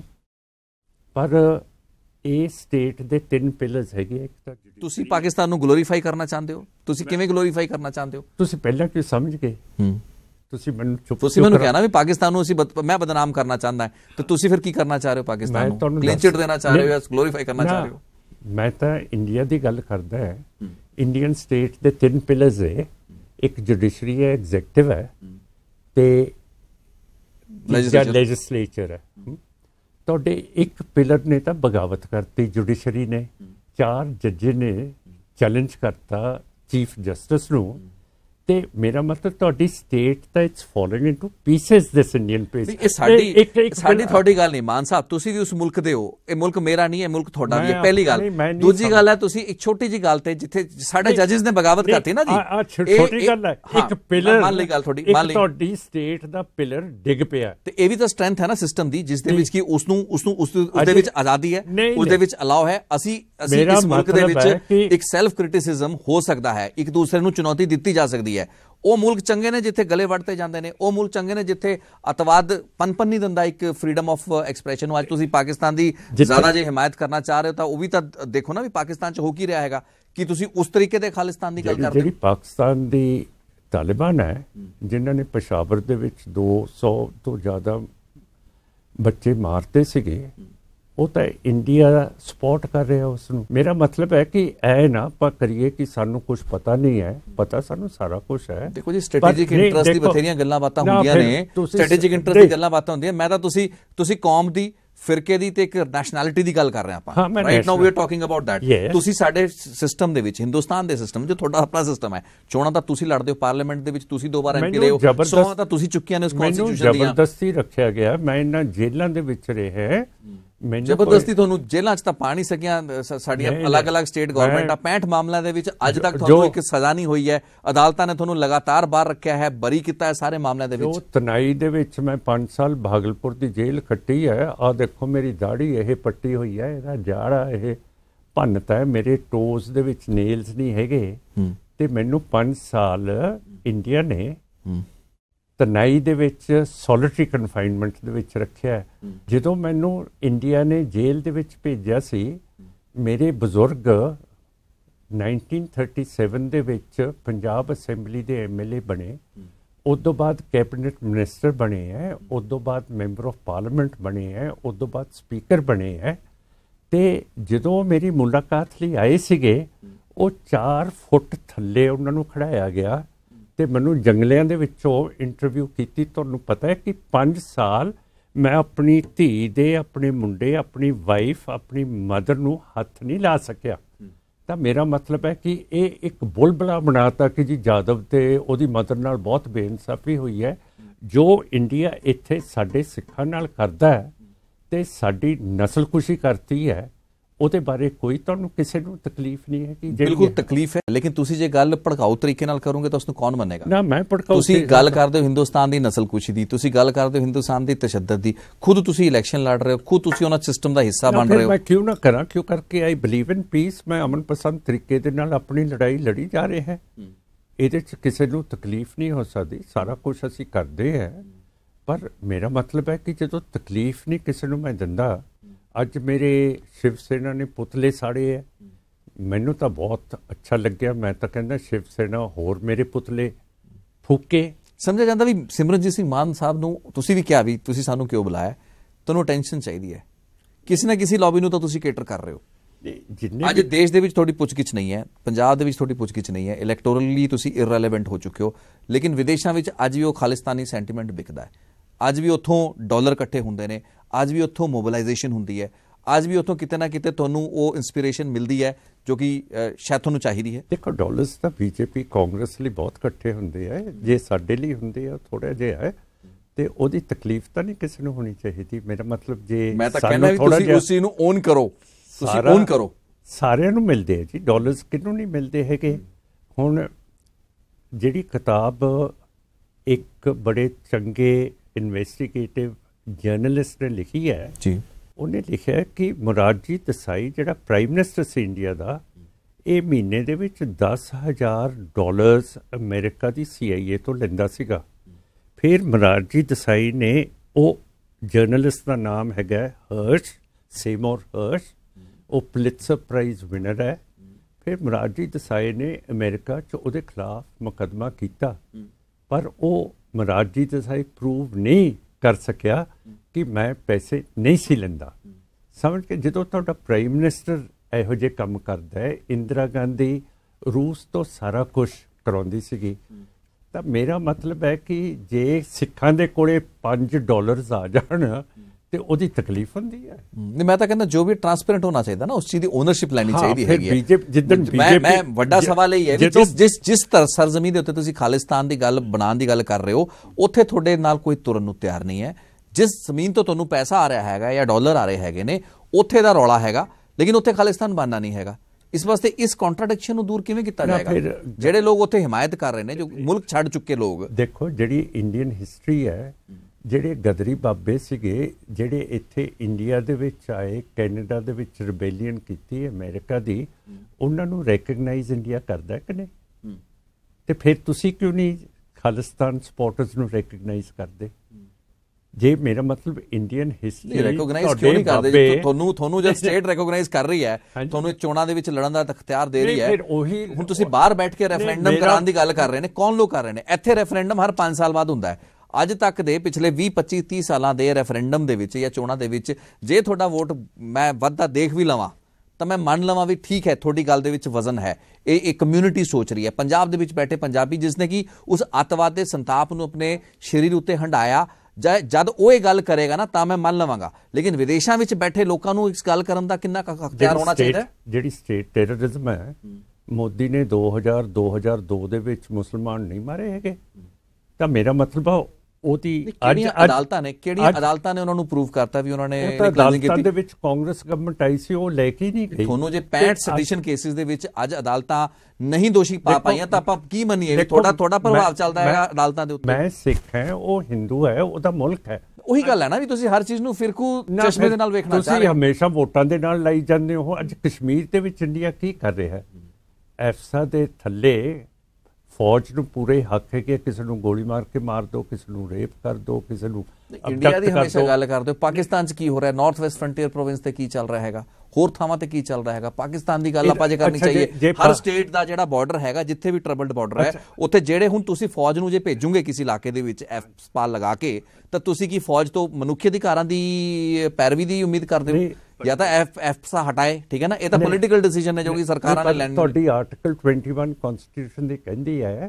ਪਰ ਇਹ ਸਟੇਟ ਦੇ ਤਿੰਨ ਪਿਲਰਸ ਹੈਗੇ। ਇੱਕ ਤਾਂ ਤੁਸੀਂ ਪਾਕਿਸਤਾਨ ਨੂੰ ਗਲੋਰੀਫਾਈ ਕਰਨਾ ਚਾਹੁੰਦੇ ਹੋ। ਤੁਸੀਂ ਕਿਵੇਂ ਗਲੋਰੀਫਾਈ ਕਰਨਾ ਚਾਹੁੰਦੇ ਹੋ? ਤੁਸੀਂ ਪਹਿਲਾਂ ਕਿਉਂ ਸਮਝ ਗਏ? ਤੁਸੀਂ ਮੈਨੂੰ ਚੁੱਪ ਤੁਸੀਂ ਮੈਨੂੰ ਕਹਿਣਾ ਵੀ ਪਾਕਿਸਤਾਨ ਨੂੰ ਅਸੀਂ ਮੈਂ ਬਦਨਾਮ ਕਰਨਾ ਚਾਹੁੰਦਾ, ਤੇ ਤੁਸੀਂ ਫਿਰ ਕੀ ਕਰਨਾ ਚਾਹ ਰਹੇ ਹੋ? ਪਾਕਿਸਤਾਨ ਨੂੰ ਕਲੀਨ ਚਿਟ ਦੇਣਾ ਚਾਹ ਰਹੇ ਹੋ ਜਾਂ ਗਲੋਰੀਫਾਈ ਕਰਨਾ ਚਾਹ ਰਹੇ ਹੋ? ਮੈਂ ਤਾਂ ਇੰਡੀਆ ਦੀ ਗੱਲ ਕਰਦਾ ਹੈ। ਇੰਡੀਅਨ ਸਟੇਟ ਦੇ ਤਿੰਨ ਪਿਲਰਸ ਹੈ। ਇੱਕ ਜੁਡੀਸ਼ਰੀ ਹੈ, ਐਗਜ਼ੈਕਟਿਵ ਹੈ, ਤੇ ਲੈਜਿਸਲੇਚਰ ਹੈ। ਤੁਹਾਡੇ ਇੱਕ ਪਿਲਰ ਨੇ ਤਾਂ ਬਗਾਵਤ ਕਰਤੀ ਜੁਡੀਸ਼ਰੀ ਨੇ, ਚਾਰ ਜੱਜੇ ਨੇ ਚੈਲੰਜ ਕਰਤਾ ਚੀਫ ਜਸਟਿਸ ਨੂੰ, ਤੇ ਮੇਰਾ ਮਤਲਬ ਤੁਹਾਡੀ ਸਟੇਟ ਤਾਂ it's falling into pieces this Indian peace. ਇਹ ਸਾਡੀ ਸਾਡੀ ਤੁਹਾਡੀ ਗੱਲ ਨਹੀਂ ਮਾਨ ਸਾਹਿਬ, ਤੁਸੀਂ ਵੀ ਉਸ ਮੁਲਕ ਦੇ ਹੋ, ਇਹ ਮੁਲਕ ਮੇਰਾ ਨਹੀਂ ਹੈ, ਮੁਲਕ ਤੁਹਾਡਾ ਵੀ ਹੈ, ਪਹਿਲੀ ਗੱਲ। ਦੂਜੀ ਗੱਲ ਹੈ ਤੁਸੀਂ ਇੱਕ ਛੋਟੀ ਜੀ ਗੱਲ ਤੇ ਜਿੱਥੇ ਸਾਡੇ ਜੱਜਿਸ ਨੇ ਬਗਾਵਤ ਕਰਤੀ ਨਾ ਜੀ, ਛੋਟੀ ਗੱਲ ਹੈ, ਇੱਕ ਪਿਲਰ ਮੰਨ ਲਈ ਗੱਲ ਤੁਹਾਡੀ, ਮੰਨ ਲਈ ਤੁਹਾਡੀ ਸਟੇਟ ਦਾ ਪਿਲਰ ਡਿੱਗ ਪਿਆ, ਤੇ ਇਹ ਵੀ ਤਾਂ ਸਟਰੈਂਥ ਹੈ ਨਾ ਸਿਸਟਮ ਦੀ, ਜਿਸ ਦੇ ਵਿੱਚ ਕਿ ਉਸ ਨੂੰ ਉਸ ਨੂੰ ਉਸ ਦੇ ਵਿੱਚ ਆਜ਼ਾਦੀ ਹੈ, ਉਸ ਦੇ ਵਿੱਚ ਅਲਾਓ ਹੈ। ਅਸੀਂ ਅਸੀਂ ਇਸ ਮੁਲਕ ਦੇ ਵਿੱਚ ਇੱਕ ਸੈਲਫ ਕ੍ਰਿਟਿਸਿਜ਼ਮ ਹੋ ਸਕਦਾ ਹੈ, ਇੱਕ ਦੂਸਰੇ ਨੂੰ ਚੁਣੌਤੀ ਦਿੱਤੀ ਜਾ ਸਕਦੀ ਹੈ। ਉਹ ਮੁਲਕ ਚੰਗੇ ਨੇ ਜਿੱਥੇ ਗਲੇ ਵੱਢਤੇ ਜਾਂਦੇ ਨੇ, ਉਹ ਮੁਲਕ ਚੰਗੇ ਨੇ ਜਿੱਥੇ ਅਤਵਾਦ ਪਨਪਨ ਨਹੀਂ ਦਿੰਦਾ ਇੱਕ ਫਰੀडम ਆਫ ਐਕਸਪ੍ਰੈਸ਼ਨ ਨੂੰ। ਅੱਜ ਤੁਸੀਂ ਪਾਕਿਸਤਾਨ ਦੀ ਜ਼ਿਆਦਾ ਜੇ ਹਮਾਇਤ ਕਰਨਾ ਚਾਹ ਰਹੇ ਹੋ ਤਾਂ ਉਹ ਵੀ ਤਾਂ ਦੇਖੋ ਨਾ ਵੀ ਪਾਕਿਸਤਾਨ 'ਚ ਹੋ ਕੀ ਰਿਹਾ ਹੈਗਾ, ਕਿ ਤੁਸੀਂ ਉਸ ਤਰੀਕੇ ਦੇ ਖਾਲਿਸਤਾਨ ਦੀ ਗੱਲ ਕਰਦੇ ਹੋ। ਜਿਹੜੀ ਪਾਕਿਸਤਾਨ ਦੀ ਤਾਲਿਬਾਨ ਹੈ, ਜਿਨ੍ਹਾਂ ਨੇ ਪਸ਼ਾਵਰ ਦੇ ਵਿੱਚ ਦੋ ਸੌ ਤੋਂ ਜ਼ਿਆਦਾ ਬੱਚੇ ਮਾਰਤੇ ਸੀਗੇ, ਉਹ ਤਾਂ ਇੰਡੀਆ ਸਪੋਰਟ ਕਰ ਰਿਹਾ ਉਸ ਨੂੰ। ਮੇਰਾ ਮਤਲਬ ਹੈ ਕਿ ਐ ਨਾ ਆਪਾਂ ਕਰੀਏ ਕਿ ਸਾਨੂੰ ਕੁਝ ਪਤਾ ਨਹੀਂ ਹੈ, ਪਤਾ ਸਾਨੂੰ ਸਾਰਾ ਕੁਝ ਹੈ। ਦੇਖੋ ਜੀ ਸਟ੍ਰੈਟੇਜਿਕ ਇੰਟਰਸਟ ਦੀ ਬਥੇਰੀਆਂ ਗੱਲਾਂ ਬਾਤਾਂ ਹੁੰਦੀਆਂ ਨੇ, ਸਟ੍ਰੈਟੇਜਿਕ ਇੰਟਰਸਟ ਦੀ ਗੱਲਾਂ ਬਾਤਾਂ ਹੁੰਦੀਆਂ। ਮੈਂ ਤਾਂ ਤੁਸੀਂ ਤੁਸੀਂ ਕੌਮ ਦੀ, ਫਿਰਕੇ ਦੀ ਤੇ ਇੱਕ ਨੈਸ਼ਨੈਲਿਟੀ ਦੀ ਗੱਲ ਕਰ ਰਹੇ ਆਪਾਂ, right now we are talking about that. ਤੁਸੀਂ ਸਾਡੇ ਸਿਸਟਮ ਦੇ ਵਿੱਚ, ਹਿੰਦੁਸਤਾਨ ਦੇ ਸਿਸਟਮ ਜੋ ਤੁਹਾਡਾ ਆਪਣਾ ਸਿਸਟਮ ਹੈ, ਚੋਣਾਂ ਤਾਂ ਤੁਸੀਂ ਲੜਦੇ ਹੋ, ਪਾਰਲੀਮੈਂਟ ਦੇ ਵਿੱਚ ਤੁਸੀਂ ਦੋ ਵਾਰ ਐਮਪੀ ਰਹੇ ਹੋ, ਸੌ ਤਾਂ ਤੁਸੀਂ ਚੁੱਕੀਆਂ ਨੇ ਉਸ ਕਨਸਟੀਟਿਊਸ਼ਨ ਦੀਆਂ। ਜ਼ਬਰਦਸਤੀ ਰੱਖਿਆ ਗਿਆ, ਮੈਂ ਇਹਨਾਂ ਜੇਲ੍ਹਾਂ ਦੇ ਵਿੱਚ ਰਿਹਾ, ਜ਼ਬਰਦਸਤੀ ਤੁਹਾਨੂੰ ਜੇਲ੍ਹਾਂ 'ਚ ਤਾਂ ਪਾ ਨਹੀਂ ਸਕੀਆਂ ਸਾਡੀਆਂ ਅਲੱਗ-ਅਲੱਗ ਸਟੇਟ ਗਵਰਨਮੈਂਟਾਂ। ਪੈਂਹਠ ਮਾਮਲਿਆਂ ਦੇ ਵਿੱਚ ਅੱਜ ਤੱਕ ਤੁਹਾਨੂੰ ਇੱਕ ਸਜ਼ਾ ਨਹੀਂ ਹੋਈ ਹੈ, ਅਦਾਲਤਾਂ ਨੇ ਤੁਹਾਨੂੰ ਲਗਾਤਾਰ ਬਾਹਰ ਰੱਖਿਆ ਹੈ, ਬਰੀ ਕੀਤਾ ਹੈ ਸਾਰੇ ਮਾਮਲਿਆਂ ਦੇ ਵਿੱਚ। ਤਨਾਈ ਦੇ ਵਿੱਚ ਮੈਂ ਪੰਜ ਸਾਲ ਭਾਗਲਪੁਰ ਦੀ ਜੇਲ੍ਹ ਕੱਟੀ ਹੈ, ਆਹ ਦੇਖੋ ਮੇਰੀ ਦਾੜੀ ਇਹ ਪੱਟੀ ਹੋਈ ਹੈ, ਇਹਦਾ ਜਾੜਾ ਇਹ ਭੰਨਤਾ ਹੈ, ਮੇਰੇ ਟੋਜ਼ ਦੇ ਵਿੱਚ ਨੇਲਸ ਨਹੀਂ ਹੈਗੇ, ਤੇ ਮੈਨੂੰ ਪੰਜ ਸਾਲ ਇੰਡੀਆ ਨੇ ਤਨਾਈ ਦੇ ਵਿੱਚ ਸੋਲਿਟਰੀ ਕਨਫਾਈਨਮੈਂਟ ਦੇ ਵਿੱਚ ਰੱਖਿਆ। ਜਦੋਂ ਮੈਨੂੰ ਇੰਡੀਆ ਨੇ ਜੇਲ੍ਹ ਦੇ ਵਿੱਚ ਭੇਜਿਆ ਸੀ, ਮੇਰੇ ਬਜ਼ੁਰਗ ਨਾਈਨਟੀਨ ਥਰਟੀ ਸੈਵਨ ਦੇ ਵਿੱਚ ਪੰਜਾਬ ਅਸੈਂਬਲੀ ਦੇ ਐਮਐਲਏ ਬਣੇ, ਉਸ ਤੋਂ ਬਾਅਦ ਕੈਬਨਿਟ ਮਿਨਿਸਟਰ ਬਣੇ ਹੈ, ਉਸ ਤੋਂ ਬਾਅਦ ਮੈਂਬਰ ਆਫ ਪਾਰਲੀਮੈਂਟ ਬਣੇ ਹੈ, ਉਸ ਤੋਂ ਬਾਅਦ ਸਪੀਕਰ ਬਣੇ ਹੈ। ਤੇ ਜਦੋਂ ਮੇਰੀ ਮੁਲਾਕਾਤ ਲਈ ਆਏ ਸੀਗੇ, ਉਹ ਚਾਰ ਫੁੱਟ ਥੱਲੇ ਉਹਨਾਂ ਨੂੰ ਖੜਾਇਆ ਗਿਆ ਤੇ ਮੈਨੂੰ ਜੰਗਲਿਆਂ ਦੇ ਵਿੱਚੋਂ ਇੰਟਰਵਿਊ ਕੀਤੀ। ਤੁਹਾਨੂੰ ਪਤਾ ਹੈ ਕਿ ਪੰਜ ਸਾਲ ਮੈਂ ਆਪਣੀ ਧੀ ਦੇ, ਆਪਣੇ ਮੁੰਡੇ, ਆਪਣੀ ਵਾਈਫ, ਆਪਣੀ ਮਦਰ ਨੂੰ ਹੱਥ ਨਹੀਂ ਲਾ ਸਕਿਆ। ਤਾਂ ਮੇਰਾ ਮਤਲਬ ਹੈ ਕਿ ਇਹ ਇੱਕ ਬੁਲਬੁਲਾ ਬਣਾਤਾ ਕਿ ਜੀ ਜਾਦਵ ਤੇ ਉਹਦੀ ਮਦਰ ਨਾਲ ਬਹੁਤ ਬੇਇਨਸਾਫੀ ਹੋਈ ਹੈ। ਜੋ ਇੰਡੀਆ ਇੱਥੇ ਸਾਡੇ ਸਿੱਖਾਂ ਨਾਲ ਕਰਦਾ ਹੈ ਤੇ ਸਾਡੀ ਨਸਲਕੁਸ਼ੀ ਕਰਤੀ ਹੈ, ਉਹਦੇ ਬਾਰੇ ਕੋਈ ਤੁਹਾਨੂੰ ਕਿਸੇ ਨੂੰ ਤਕਲੀਫ ਨਹੀਂ ਹੈ? ਕਿ ਬਿਲਕੁਲ ਤਕਲੀਫ ਹੈ, ਲੇਕਿਨ ਤੁਸੀਂ ਜੇ ਗੱਲ ਭੜਕਾਊ ਤਰੀਕੇ ਨਾਲ ਕਰੋਗੇ ਤਾਂ ਉਸਨੂੰ ਕੌਣ ਮੰਨੇਗਾ? ਨਾ ਮੈਂ ਭੜਕਾਊ, ਤੁਸੀਂ ਗੱਲ ਕਰਦੇ ਹੋ ਹਿੰਦੁਸਤਾਨ ਦੀ ਨਸਲਕੁਸ਼ੀ ਦੀ, ਤੁਸੀਂ ਗੱਲ ਕਰਦੇ ਹੋ ਹਿੰਦੁਸਤਾਨ ਦੀ ਤਸ਼ੱਦਦ ਦੀ, ਖੁਦ ਤੁਸੀਂ ਇਲੈਕਸ਼ਨ ਲੜ ਰਹੇ ਹੋ, ਖੁਦ ਤੁਸੀਂ ਉਹਨਾਂ ਸਿਸਟਮ ਦਾ ਹਿੱਸਾ ਬਣ ਰਹੇ ਹੋ। ਮੈਂ ਕਿਉਂ ਨਾ ਕਰਾਂ, ਕਿਉਂ ਕਰਕੇ ਆਈ ਬਿਲੀਵ ਇਨ ਪੀਸ। ਮੈਂ ਅਮਨ ਪਸੰਦ ਤਰੀਕੇ ਦੇ ਨਾਲ ਆਪਣੀ ਲੜਾਈ ਲੜੀ ਜਾ ਰਹੇ ਹਾਂ, ਇਹਦੇ 'ਚ ਕਿਸੇ ਨੂੰ ਤਕਲੀਫ ਨਹੀਂ ਹੋ ਸਕਦੀ। ਸਾਰਾ ਕੁਝ ਅਸੀਂ ਕਰਦੇ ਹਾਂ, ਪਰ ਮੇਰਾ ਮਤਲਬ ਹੈ ਕਿ ਜਦੋਂ ਤਕਲੀਫ ਨਹੀਂ ਕਿਸੇ ਨੂੰ ਮੈਂ ਦਿੰਦਾ। ਅੱਜ ਮੇਰੇ ਸ਼ਿਵ ਸੈਨਾ ਨੇ ਪੁਤਲੇ ਸਾੜੇ ਹੈ, ਮੈਨੂੰ ਤਾਂ ਬਹੁਤ ਅੱਛਾ ਲੱਗਿਆ। ਮੈਂ ਤਾਂ ਕਹਿੰਦਾ ਸ਼ਿਵ ਸੈਨਾ ਹੋਰ ਮੇਰੇ ਪੁਤਲੇ ਫੂਕੇ। ਸਮਝਿਆ ਜਾਂਦਾ ਵੀ ਸਿਮਰਨਜੀਤ ਸਿੰਘ ਮਾਨ ਸਾਹਿਬ ਨੂੰ ਤੁਸੀਂ ਵੀ ਕਿਹਾ ਵੀ ਤੁਸੀਂ ਸਾਨੂੰ ਕਿਉਂ ਬੁਲਾਇਆ, ਤੁਹਾਨੂੰ ਟੈਨਸ਼ਨ ਚਾਹੀਦੀ ਹੈ, ਕਿਸੇ ਨਾ ਕਿਸੇ ਲੌਬੀ ਨੂੰ ਤਾਂ ਤੁਸੀਂ ਕੇਟਰ ਕਰ ਰਹੇ ਹੋ। ਅੱਜ ਦੇਸ਼ ਦੇ ਵਿੱਚ ਤੁਹਾਡੀ ਪੁੱਛਗਿੱਛ ਨਹੀਂ ਹੈ, ਪੰਜਾਬ ਦੇ ਵਿੱਚ ਤੁਹਾਡੀ ਪੁੱਛਗਿੱਛ ਨਹੀਂ ਹੈ, ਇਲੈਕਟੋਰਲੀ ਤੁਸੀਂ ਇਰਰੈਲੇਵੈਂਟ ਹੋ ਚੁੱਕੇ ਹੋ, ਲੇਕਿਨ ਵਿਦੇਸ਼ਾਂ ਵਿੱਚ ਅੱਜ ਵੀ ਉਹ ਖਾਲਿਸਤਾਨੀ ਸੈਂਟੀਮੈਂਟ ਵਿਕਦਾ ਹੈ, ਅੱਜ ਵੀ ਉੱਥੋਂ ਡਾਲਰ ਇਕੱਠੇ ਹੁੰਦੇ ਨੇ, ਅੱਜ ਵੀ ਉੱਥੋਂ ਮੋਬਿਲਾਈਜੇਸ਼ਨ ਹੁੰਦੀ ਹੈ, ਅੱਜ ਵੀ ਉੱਥੋਂ ਕਿਤੇ ਨਾ ਕਿਤੇ ਤੁਹਾਨੂੰ ਉਹ ਇੰਸਪੀਰੇਸ਼ਨ ਮਿਲਦੀ ਹੈ ਜੋ ਕਿ ਸ਼ਾਇਦ ਤੁਹਾਨੂੰ ਚਾਹੀਦੀ ਹੈ। ਦੇਖੋ ਡਾਲਰਸ ਤਾਂ ਬੀਜੇਪੀ ਕਾਂਗਰਸ ਲਈ ਬਹੁਤ ਇਕੱਠੇ ਹੁੰਦੇ ਆ, ਜੇ ਸਾਡੇ ਲਈ ਹੁੰਦੇ ਆ ਥੋੜਾ ਜਿਹਾ ਹੈ, ਤੇ ਉਹਦੀ ਤਕਲੀਫ ਤਾਂ ਨਹੀਂ ਕਿਸੇ ਨੂੰ ਹੋਣੀ ਚਾਹੀਦੀ। ਮੇਰਾ ਮਤਲਬ ਜੇ ਮੈਂ ਤਾਂ ਕਹਿੰਦਾ ਵੀ ਤੁਸੀਂ ਉਸ ਚੀਜ਼ ਨੂੰ ਓਨ ਕਰੋ, ਤੁਸੀਂ ਓਨ ਕਰੋ। ਸਾਰਿਆਂ ਨੂੰ ਮਿਲਦੇ ਆ ਜੀ ਡਾਲਰਸ, ਕਿਹਨੂੰ ਨਹੀਂ ਮਿਲਦੇ ਹੈਗੇ। ਹੁਣ ਜਿਹੜੀ ਕਿਤਾਬ ਇੱਕ ਬੜੇ ਚੰਗੇ ਇਨਵੈਸਟੀਗੇਟਿਵ ਜਰਨਲਿਸਟ ਨੇ ਲਿਖੀ ਹੈ ਜੀ, ਉਹਨੇ ਲਿਖਿਆ ਕਿ ਮੁਰਾਰਜੀ ਦੇਸਾਈ ਜਿਹੜਾ ਪ੍ਰਾਈਮ ਮਿਨਿਸਟਰ ਸੀ ਇੰਡੀਆ ਦਾ, ਇਹ ਮਹੀਨੇ ਦੇ ਵਿੱਚ ਦਸ ਹਜ਼ਾਰ ਡਾਲਰਸ ਅਮਰੀਕਾ ਦੀ ਸੀ ਆਈ ਏ ਤੋਂ ਲੈਂਦਾ ਸੀਗਾ। ਫਿਰ ਮੁਰਾਰਜੀ ਦੇਸਾਈ ਨੇ, ਉਹ ਜਰਨਲਿਸਟ ਦਾ ਨਾਮ ਹੈਗਾ ਹਰਸ਼, ਸੇਮੋਰ ਹਰਸ਼, ਉਹ ਪੁਲਿਟਜ਼ਰ ਪ੍ਰਾਈਜ਼ ਵਿਨਰ ਹੈ। ਫਿਰ ਮੁਰਾਰਜੀ ਦੇਸਾਈ ਨੇ ਅਮਰੀਕਾ 'ਚ ਉਹਦੇ ਖਿਲਾਫ ਮੁਕੱਦਮਾ ਕੀਤਾ, ਪਰ ਉਹ ਮੁਰਾਰਜੀ ਦੇਸਾਈ ਪ੍ਰੂਵ ਨਹੀਂ ਕਰ ਸਕਿਆ ਕਿ ਮੈਂ ਪੈਸੇ ਨਹੀਂ ਸੀ ਲੈਂਦਾ। ਸਮਝ ਕੇ ਜਦੋਂ ਤੁਹਾਡਾ ਪ੍ਰਾਈਮ ਮਿਨਿਸਟਰ ਇਹੋ ਜਿਹੇ ਕੰਮ ਕਰਦਾ ਹੈ, ਇੰਦਰਾ ਗਾਂਧੀ ਰੂਸ ਤੋਂ ਸਾਰਾ ਕੁਝ ਕਰਾਉਂਦੀ ਸੀਗੀ, ਤਾਂ ਮੇਰਾ ਮਤਲਬ ਹੈ ਕਿ ਜੇ ਸਿੱਖਾਂ ਦੇ ਕੋਲੇ ਪੰਜ ਡਾਲਰਸ ਆ ਜਾਣ ਤੇ ਉਹਦੀ ਤਕਲੀਫ ਹੁੰਦੀ ਹੈ। ਨਹੀਂ, ਮੈਂ ਤਾਂ ਕਹਿੰਦਾ ਜੋ ਵੀ ਟਰਾਂਸਪੇਰੈਂਟ ਹੋਣਾ ਚਾਹੀਦਾ ਨਾ, ਉਸ ਚੀਜ਼ ਦੀ ਓਨਰਸ਼ਿਪ ਲੈਣੀ ਚਾਹੀਦੀ ਹੈਗੀ ਹੈ। ਜਿੱਦਣ ਮੈਂ ਮੈਂ ਵੱਡਾ ਸਵਾਲ ਇਹ ਹੈ ਵੀ ਜਿਸ ਜਿਸ ਜਿਸ ਸਰਜ਼ਮੀਨ ਦੇ ਉੱਤੇ ਤੁਸੀਂ ਖਾਲਿਸਤਾਨ ਦੀ ਗੱਲ ਬਣਾਉਣ ਦੀ ਗੱਲ ਕਰ ਰਹੇ ਹੋ, ਉੱਥੇ ਤੁਹਾਡੇ ਨਾਲ ਕੋਈ ਤੁਰਨ ਨੂੰ ਤਿਆਰ ਨਹੀਂ ਹੈ। ਜਿਸ ਜ਼ਮੀਨ ਤੋਂ ਤੁਹਾਨੂੰ ਪੈਸਾ ਆ ਰਿਹਾ ਹੈਗਾ ਜਾਂ ਡਾਲਰ ਆ ਰਹੇ ਹੈਗੇ ਨੇ, ਉੱਥੇ ਦਾ ਰੌਲਾ ਹੈਗਾ, ਲੇਕਿਨ ਉੱਥੇ ਖਾਲਿਸਤਾਨ ਬਣਨਾ ਨਹੀਂ ਹੈਗਾ। ਇਸ ਵਾਸਤੇ ਇਸ ਕੰਟਰਾਡਿਕਸ਼ਨ ਨੂੰ ਦੂਰ ਕਿਵੇਂ ਕੀਤਾ ਜਾਏਗਾ? ਜਿਹੜੇ ਲੋਕ ਉੱਥੇ ਹਿਮਾਇਤ ਕਰ ਰਹੇ ਨੇ, ਜੋ ਮੁਲਕ ਛੱਡ ਚੁੱਕੇ ਲੋਕ, ਦੇਖੋ ਜਿਹੜੀ ਇੰਡੀਅਨ ਹਿਸਟਰੀ ਹੈ, ਜਿਹੜੇ ਗਦਰੀ ਬਾਬੇ ਸੀਗੇ ਜਿਹੜੇ ਇੱਥੇ ਇੰਡੀਆ ਦੇ ਵਿੱਚ ਆਏ, ਕੈਨੇਡਾ ਦੇ ਵਿੱਚ ਰਿਬੇਲੀਅਨ ਕੀਤੀ ਅਮਰੀਕਾ ਦੀ, ਉਹਨਾਂ ਨੂੰ ਰੈਕਗਨਾਈਜ਼ ਇੰਡੀਆ ਕਰਦਾ ਕਿ ਨਹੀਂ? ਤੇ ਫਿਰ ਤੁਸੀਂ ਕਿਉਂ ਨਹੀਂ ਖਾਲਿਸਤਾਨ ਸਪੋਰਟਰਸ ਨੂੰ ਰੈਕਗਨਾਈਜ਼ ਕਰਦੇ? ਜੇ ਮੇਰਾ ਮਤਲਬ ਇੰਡੀਅਨ ਹਿਸਟਰੀ ਰੈਕਗਨਾਈਜ਼ ਕਿਉਂ ਨਹੀਂ ਕਰਦੇ? ਤੁਹਾਨੂੰ ਤੁਹਾਨੂੰ ਜਦ ਸਟੇਟ ਰੈਕਗਨਾਈਜ਼ ਕਰ ਰਹੀ ਹੈ, ਤੁਹਾਨੂੰ ਚੋਣਾਂ ਦੇ ਵਿੱਚ ਲੜਨ ਦਾ ਅਖਤਿਆਰ ਦੇ ਰਹੀ ਹੈ, ਹੁਣ ਤੁਸੀਂ ਬਾਹਰ ਬੈਠ ਕੇ ਰੈਫਰੈਂਡਮ ਕਰਾਉਣ ਦੀ ਗੱਲ ਕਰ ਰਹੇ ਨੇ। ਕੌਣ ਲੋਕ ਕਰ ਰਹੇ ਨੇ? ਇੱਥੇ ਰੈਫਰੈਂਡਮ ਹਰ ਪੰਜ ਸਾਲ ਬਾਅਦ ਹੁੰਦਾ ਹੈ। ਅੱਜ ਤੱਕ ਦੇ ਪਿਛਲੇ ਵੀਹ ਪੱਚੀ ਤੀਹ ਸਾਲਾਂ ਦੇ ਰੈਫਰੈਂਡਮ ਦੇ ਵਿੱਚ ਜਾਂ ਚੋਣਾਂ ਦੇ ਵਿੱਚ ਜੇ ਤੁਹਾਡਾ ਵੋਟ ਮੈਂ ਵੱਧਦਾ ਦੇਖ ਵੀ ਲਵਾਂ ਤਾਂ ਮੈਂ ਮੰਨ ਲਵਾਂ ਵੀ ਠੀਕ ਹੈ, ਤੁਹਾਡੀ ਗੱਲ ਦੇ ਵਿੱਚ ਵਜ਼ਨ ਹੈ, ਇਹ ਇੱਕ ਕਮਿਊਨਿਟੀ ਸੋਚ ਰਹੀ ਹੈ। ਪੰਜਾਬ ਦੇ ਵਿੱਚ ਬੈਠੇ ਪੰਜਾਬੀ ਜਿਸਨੇ ਕਿ ਉਸ ਅੱਤਵਾਦ ਦੇ ਸੰਤਾਪ ਨੂੰ ਆਪਣੇ ਸਰੀਰ ਉੱਤੇ ਹੰਡਾਇਆ, ਜਦ ਉਹ ਇਹ ਗੱਲ ਕਰੇਗਾ ਨਾ ਤਾਂ ਮੈਂ ਮੰਨ ਲਵਾਂਗਾ। ਲੇਕਿਨ ਵਿਦੇਸ਼ਾਂ ਵਿੱਚ ਬੈਠੇ ਲੋਕਾਂ ਨੂੰ ਇਸ ਗੱਲ ਕਰਨ ਦਾ ਕਿੰਨਾ ਅਖਤਿਆਰ ਹੋਣਾ ਚਾਹੀਦਾ? ਜਿਹੜੀ ਸਟੇਟ ਟੈਰਰਿਜ਼ਮ ਹੈ, ਮੋਦੀ ਨੇ ਦੋ ਹਜ਼ਾਰ ਦੋ ਹਜ਼ਾਰ ਦੋ ਦੇ ਵਿੱਚ ਮੁਸਲਮਾਨ ਨਹੀਂ ਮਾਰੇ ਹੈਗੇ, ਤਾਂ ਮੇਰਾ ਮਤਲਬ ਆ ਉਹਦੀ ਕਿਹੜੀਆਂ ਅਦਾਲਤਾਂ ਨੇ ਕਿਹੜੀਆਂ ਅਦਾਲਤਾਂ ਨੇ ਉਹਨਾਂ ਨੂੰ ਪ੍ਰੂਵ ਕਰਤਾ ਵੀ ਉਹਨਾਂ ਨੇ ਅਦਾਲਤਾਂ ਦੇ ਵਿੱਚ ਕਾਂਗਰਸ ਗਵਰਨਮੈਂਟ ਆਈ ਸੀ, ਉਹ ਲੈ ਕੇ ਨਹੀਂ ਗਈ। ਤੁਹਾਨੂੰ ਜੇ ਪੈਂਹਠ ਸੈਡੀਸ਼ਨ ਕੇਸਿਸ ਦੇ ਵਿੱਚ ਅੱਜ ਅਦਾਲਤਾਂ ਨਹੀਂ ਦੋਸ਼ੀ ਪਾ ਪਾਈਆਂ ਤਾਂ ਆਪਾਂ ਕੀ ਮੰਨੀਏ? ਤੁਹਾਡਾ ਤੁਹਾਡਾ ਪ੍ਰਭਾਵ ਚੱਲਦਾ ਹੈਗਾ ਅਦਾਲਤਾਂ ਦੇ ਉੱਤੇ। ਮੈਂ ਸਿੱਖ ਹਾਂ, ਉਹ ਹਿੰਦੂ ਹੈ, ਉਹਦਾ ਮੁਲਕ ਹੈ। ਉਹੀ ਗੱਲ ਹੈ ਨਾ ਵੀ ਤੁਸੀਂ ਹਰ ਚੀਜ਼ ਨੂੰ ਫਿਰਕੂ ਚਸ਼ਮੇ ਦੇ ਨਾਲ ਵੇਖਣਾ ਚਾਹ ਰਹੇ ਹੋ। ਤੁਸੀਂ ਹਮੇਸ਼ਾ ਵੋਟਾਂ ਦੇ ਨਾਲ ਲਾਈ ਜਾਂਦੇ ਹੋ। ਅੱਜ ਕਸ਼ਮੀਰ ਦੇ ਵਿੱਚ ਇੰਡੀਆ ਕੀ ਕਰ ਰਿਹਾ ਹੈ? ਐਫਸਾ ਦੇ ਥੱਲੇ ਫੌਜ ਨੂੰ ਪੂਰੇ ਹੱਕ ਹੈ ਕਿ ਕਿਸੇ ਨੂੰ ਗੋਲੀ ਮਾਰ ਕੇ ਮਾਰ ਦਿਓ, ਕਿਸੇ ਨੂੰ ਰੇਪ ਕਰ ਦਿਓ, ਕਿਸੇ ਨੂੰ ਇੰਡੀਆ ਦੀ ਹਮੇਸ਼ਾ ਗੱਲ ਕਰਦੇ ਹੋ। ਪਾਕਿਸਤਾਨ 'ਚ ਕੀ ਹੋ ਰਿਹਾ? ਨਾਰਥ ਵੈਸਟ ਫਰੰਟੀਅਰ ਪ੍ਰੋਵਿੰਸ ਤੇ ਕੀ ਚੱਲ ਰਿਹਾ ਹੈਗਾ? ਹੋਰ ਥਾਵਾਂ ਤੇ ਕੀ ਚੱਲ ਰਿਹਾ ਹੈਗਾ? ਪਾਕਿਸਤਾਨ ਦੀ ਗੱਲ ਆਪਾਂ ਜੇ ਕਰਨੀ ਚਾਹੀਏ, ਹਰ ਸਟੇਟ ਦਾ ਜਿਹੜਾ ਬਾਰਡਰ ਹੈਗਾ, ਜਿੱਥੇ ਵੀ ਟਰਬਲਡ ਬਾਰਡਰ ਹੈ, ਉੱਥੇ ਜਿਹੜੇ ਹੁਣ ਤੁਸੀਂ ਫੌਜ ਨੂੰ ਜੇ ਭੇਜੋਗੇ ਕਿਸੇ ਇਲਾਕੇ ਦੇ ਵਿੱਚ ਐਫਸਪਾ ਲਗਾ ਕੇ, ਤਾਂ ਤੁਸੀਂ ਕੀ ਫੌਜ ਤੋਂ ਮਨੁੱਖੀ ਅਧਿਕਾਰਾਂ ਦੀ ਪੈਰਵੀ ਦੀ ਉਮੀਦ ਕਰਦੇ ਹੋ? ਜਾਂ ਤਾਂ ਐਫ ਐਫਸਾ ਹਟਾਏ, ਠੀਕ ਹੈ ਨਾ? ਇਹ ਤਾਂ ਪੋਲੀਟੀਕਲ ਡਿਸੀਜਨ ਹੈ ਜੋ ਕਿ ਸਰਕਾਰਾਂ ਨੇ ਲੈਣੀ। ਤੁਹਾਡੀ ਆਰਟੀਕਲ ਇਕੱਤੀ ਕਨਸਟੀਟਿਊਸ਼ਨ ਦੀ ਕਹਿੰਦੀ ਹੈ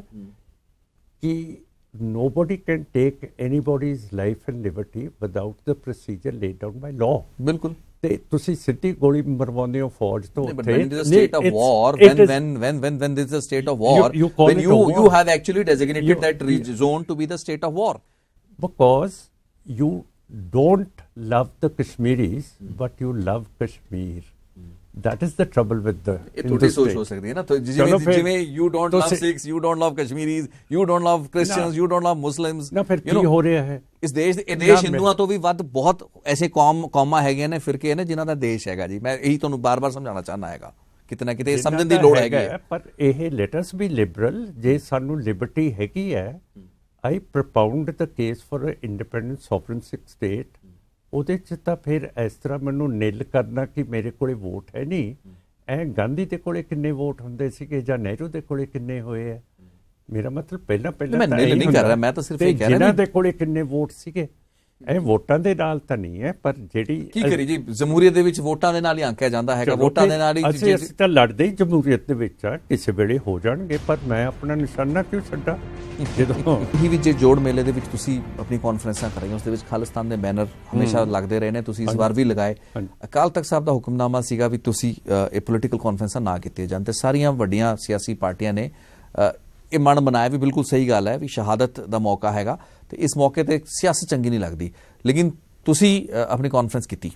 ਕਿ nobody can take anybody's life and liberty without the procedure laid down by law. ਬਿਲਕੁਲ। ਤੇ ਤੁਸੀਂ ਸਿੱਧੀ ਗੋਲੀ ਮਰਵਾਉਂਦੇ ਹੋ ਫੌਜ ਤੋਂ ਉੱਥੇ। When it is a state of war, when when when when when there is a state of war, when you you have actually designated that zone to be the state of war. Because you don't love the Kashmiris, but you love Kashmir. That is the trouble with the ਇਹ ਤੁਹਾਡੀ ਸੋਚ ਹੋ ਸਕਦੀ ਹੈ ਨਾ, ਜਿਵੇਂ ਜਿਵੇਂ you don't love Sikhs, you don't love Kashmiris, you don't love Christians, you don't love Muslims। ਨਾ ਫਿਰ ਕੀ ਹੋ ਰਿਹਾ ਹੈ ਇਸ ਦੇਸ਼? ਇਹ ਦੇਸ਼ ਹਿੰਦੂਆਂ ਤੋਂ ਵੀ ਵੱਧ ਬਹੁਤ ਐਸੇ ਕੌਮ ਕੌਮਾਂ ਹੈਗੀਆਂ ਨੇ, ਫਿਰਕੇ ਨੇ, ਜਿਨ੍ਹਾਂ ਦਾ ਦੇਸ਼ ਹੈਗਾ ਜੀ। ਮੈਂ ਇਹੀ ਤੁਹਾਨੂੰ ਬਾਰ-ਬਾਰ ਸਮਝਾਉਣਾ ਚਾਹੁੰਦਾ ਹੈਗਾ, ਕਿਤੇ ਨਾ ਕਿਤੇ ਸਮਝਣ ਦੀ ਲੋੜ ਹੈਗੀ ਹੈ। ਪਰ ਇਹ ਲੈਟ ਅਸ ਬੀ ਲਿਬਰਲ। ਜੇ ਸਾਨੂੰ ਲਿਬਰਟੀ ਹੈਗੀ ਹੈ, I propound the case for independent sovereign state. ਉਹਦੇ 'ਚ ਤਾਂ ਫਿਰ ਇਸ ਤਰ੍ਹਾਂ ਮੈਨੂੰ ਨਿਲ ਕਰਨਾ ਕਿ ਮੇਰੇ ਕੋਲੇ ਵੋਟ ਹੈ ਨਹੀਂ। ਐ ਗਾਂਧੀ ਦੇ ਕੋਲੇ ਕਿੰਨੇ ਵੋਟ ਹੁੰਦੇ ਸੀਗੇ ਜਾਂ ਨਹਿਰੂ ਦੇ ਕੋਲੇ ਕਿੰਨੇ ਹੋਏ ਆ? ਮੇਰਾ ਮਤਲਬ ਪਹਿਲਾਂ ਪਹਿਲਾਂ ਮੈਂ ਨਿਲ ਨਹੀਂ ਕਰ ਰਿਹਾ, ਮੈਂ ਤਾਂ ਸਿਰਫ ਇਹ ਕਹਿ ਰਿਹਾ ਜਿਨ੍ਹਾਂ ਦੇ ਕੋਲੇ ਕਿੰਨੇ ਵੋਟ ਸੀਗੇ। ਇਹ ਵੋਟਾਂ ਦੇ ਨਾਲ ਤਾਂ ਨਹੀਂ ਹੈ, ਪਰ ਜਿਹੜੀ ਕੀ ਕਰੀ ਜੀ, ਜਮਹੂਰੀਅਤ ਦੇ ਵਿੱਚ ਵੋਟਾਂ ਦੇ ਨਾਲ ਹੀ ਆਂਕਿਆ ਜਾਂਦਾ ਹੈਗਾ, ਵੋਟਾਂ ਦੇ ਨਾਲ ਹੀ। ਅਸੀਂ ਅਸੀਂ ਤਾਂ ਲੜਦੇ ਹੀ ਜਮਹੂਰੀਅਤ ਦੇ ਵਿੱਚ ਆ, ਕਿਸੇ ਵੇਲੇ ਹੋ ਜਾਣਗੇ, ਪਰ ਮੈਂ ਆਪਣਾ ਨਿਸ਼ਾਨਾ ਕਿਉਂ ਛੱਡਾਂ? ਜਦੋਂ ਇਹ ਵੀ ਜੇ ਜੋੜ ਮੇਲੇ ਦੇ ਵਿੱਚ ਤੁਸੀਂ ਆਪਣੀ ਕਾਨਫਰੰਸਾਂ ਕਰ ਰਹੇ ਹੋ, ਉਸ ਦੇ ਵਿੱਚ ਖਾਲਿਸਤਾਨ ਦੇ ਬੈਨਰ ਹਮੇਸ਼ਾ ਲੱਗਦੇ ਰਹੇ ਨੇ, ਤੁਸੀਂ ਇਸ ਵਾਰ ਵੀ ਲਗਾਏ। ਅਕਾਲ ਤਖਤ ਸਾਹਿਬ ਦਾ ਹੁਕਮਨਾਮਾ ਸੀਗਾ ਵੀ ਤੁਸੀਂ ਇਹ ਪੋਲੀਟੀਕਲ ਕਾਨਫਰੰਸਾਂ ਨਾ ਕੀਤੀਆਂ ਜਾਣ, ਤੇ ਸਾਰੀਆਂ ਵੱਡੀਆਂ ਸਿਆਸੀ ਪਾਰਟੀਆਂ ਨੇ ਇਹ ਮਨ ਬਣਾਇਆ ਵੀ ਬਿਲਕੁਲ ਸਹੀ ਗੱਲ ਹੈ ਵੀ ਸ਼ਹਾਦਤ ਦਾ ਮੌਕਾ ਹੈਗਾ, ਤੇ ਇਸ ਮੌਕੇ ਤੇ ਸਿਆਸਤ ਚੰਗੀ ਨਹੀਂ ਲੱਗਦੀ। ਲੇਕਿਨ ਤੁਸੀਂ ਆਪਣੀ ਕਾਨਫਰੰਸ ਕੀਤੀ।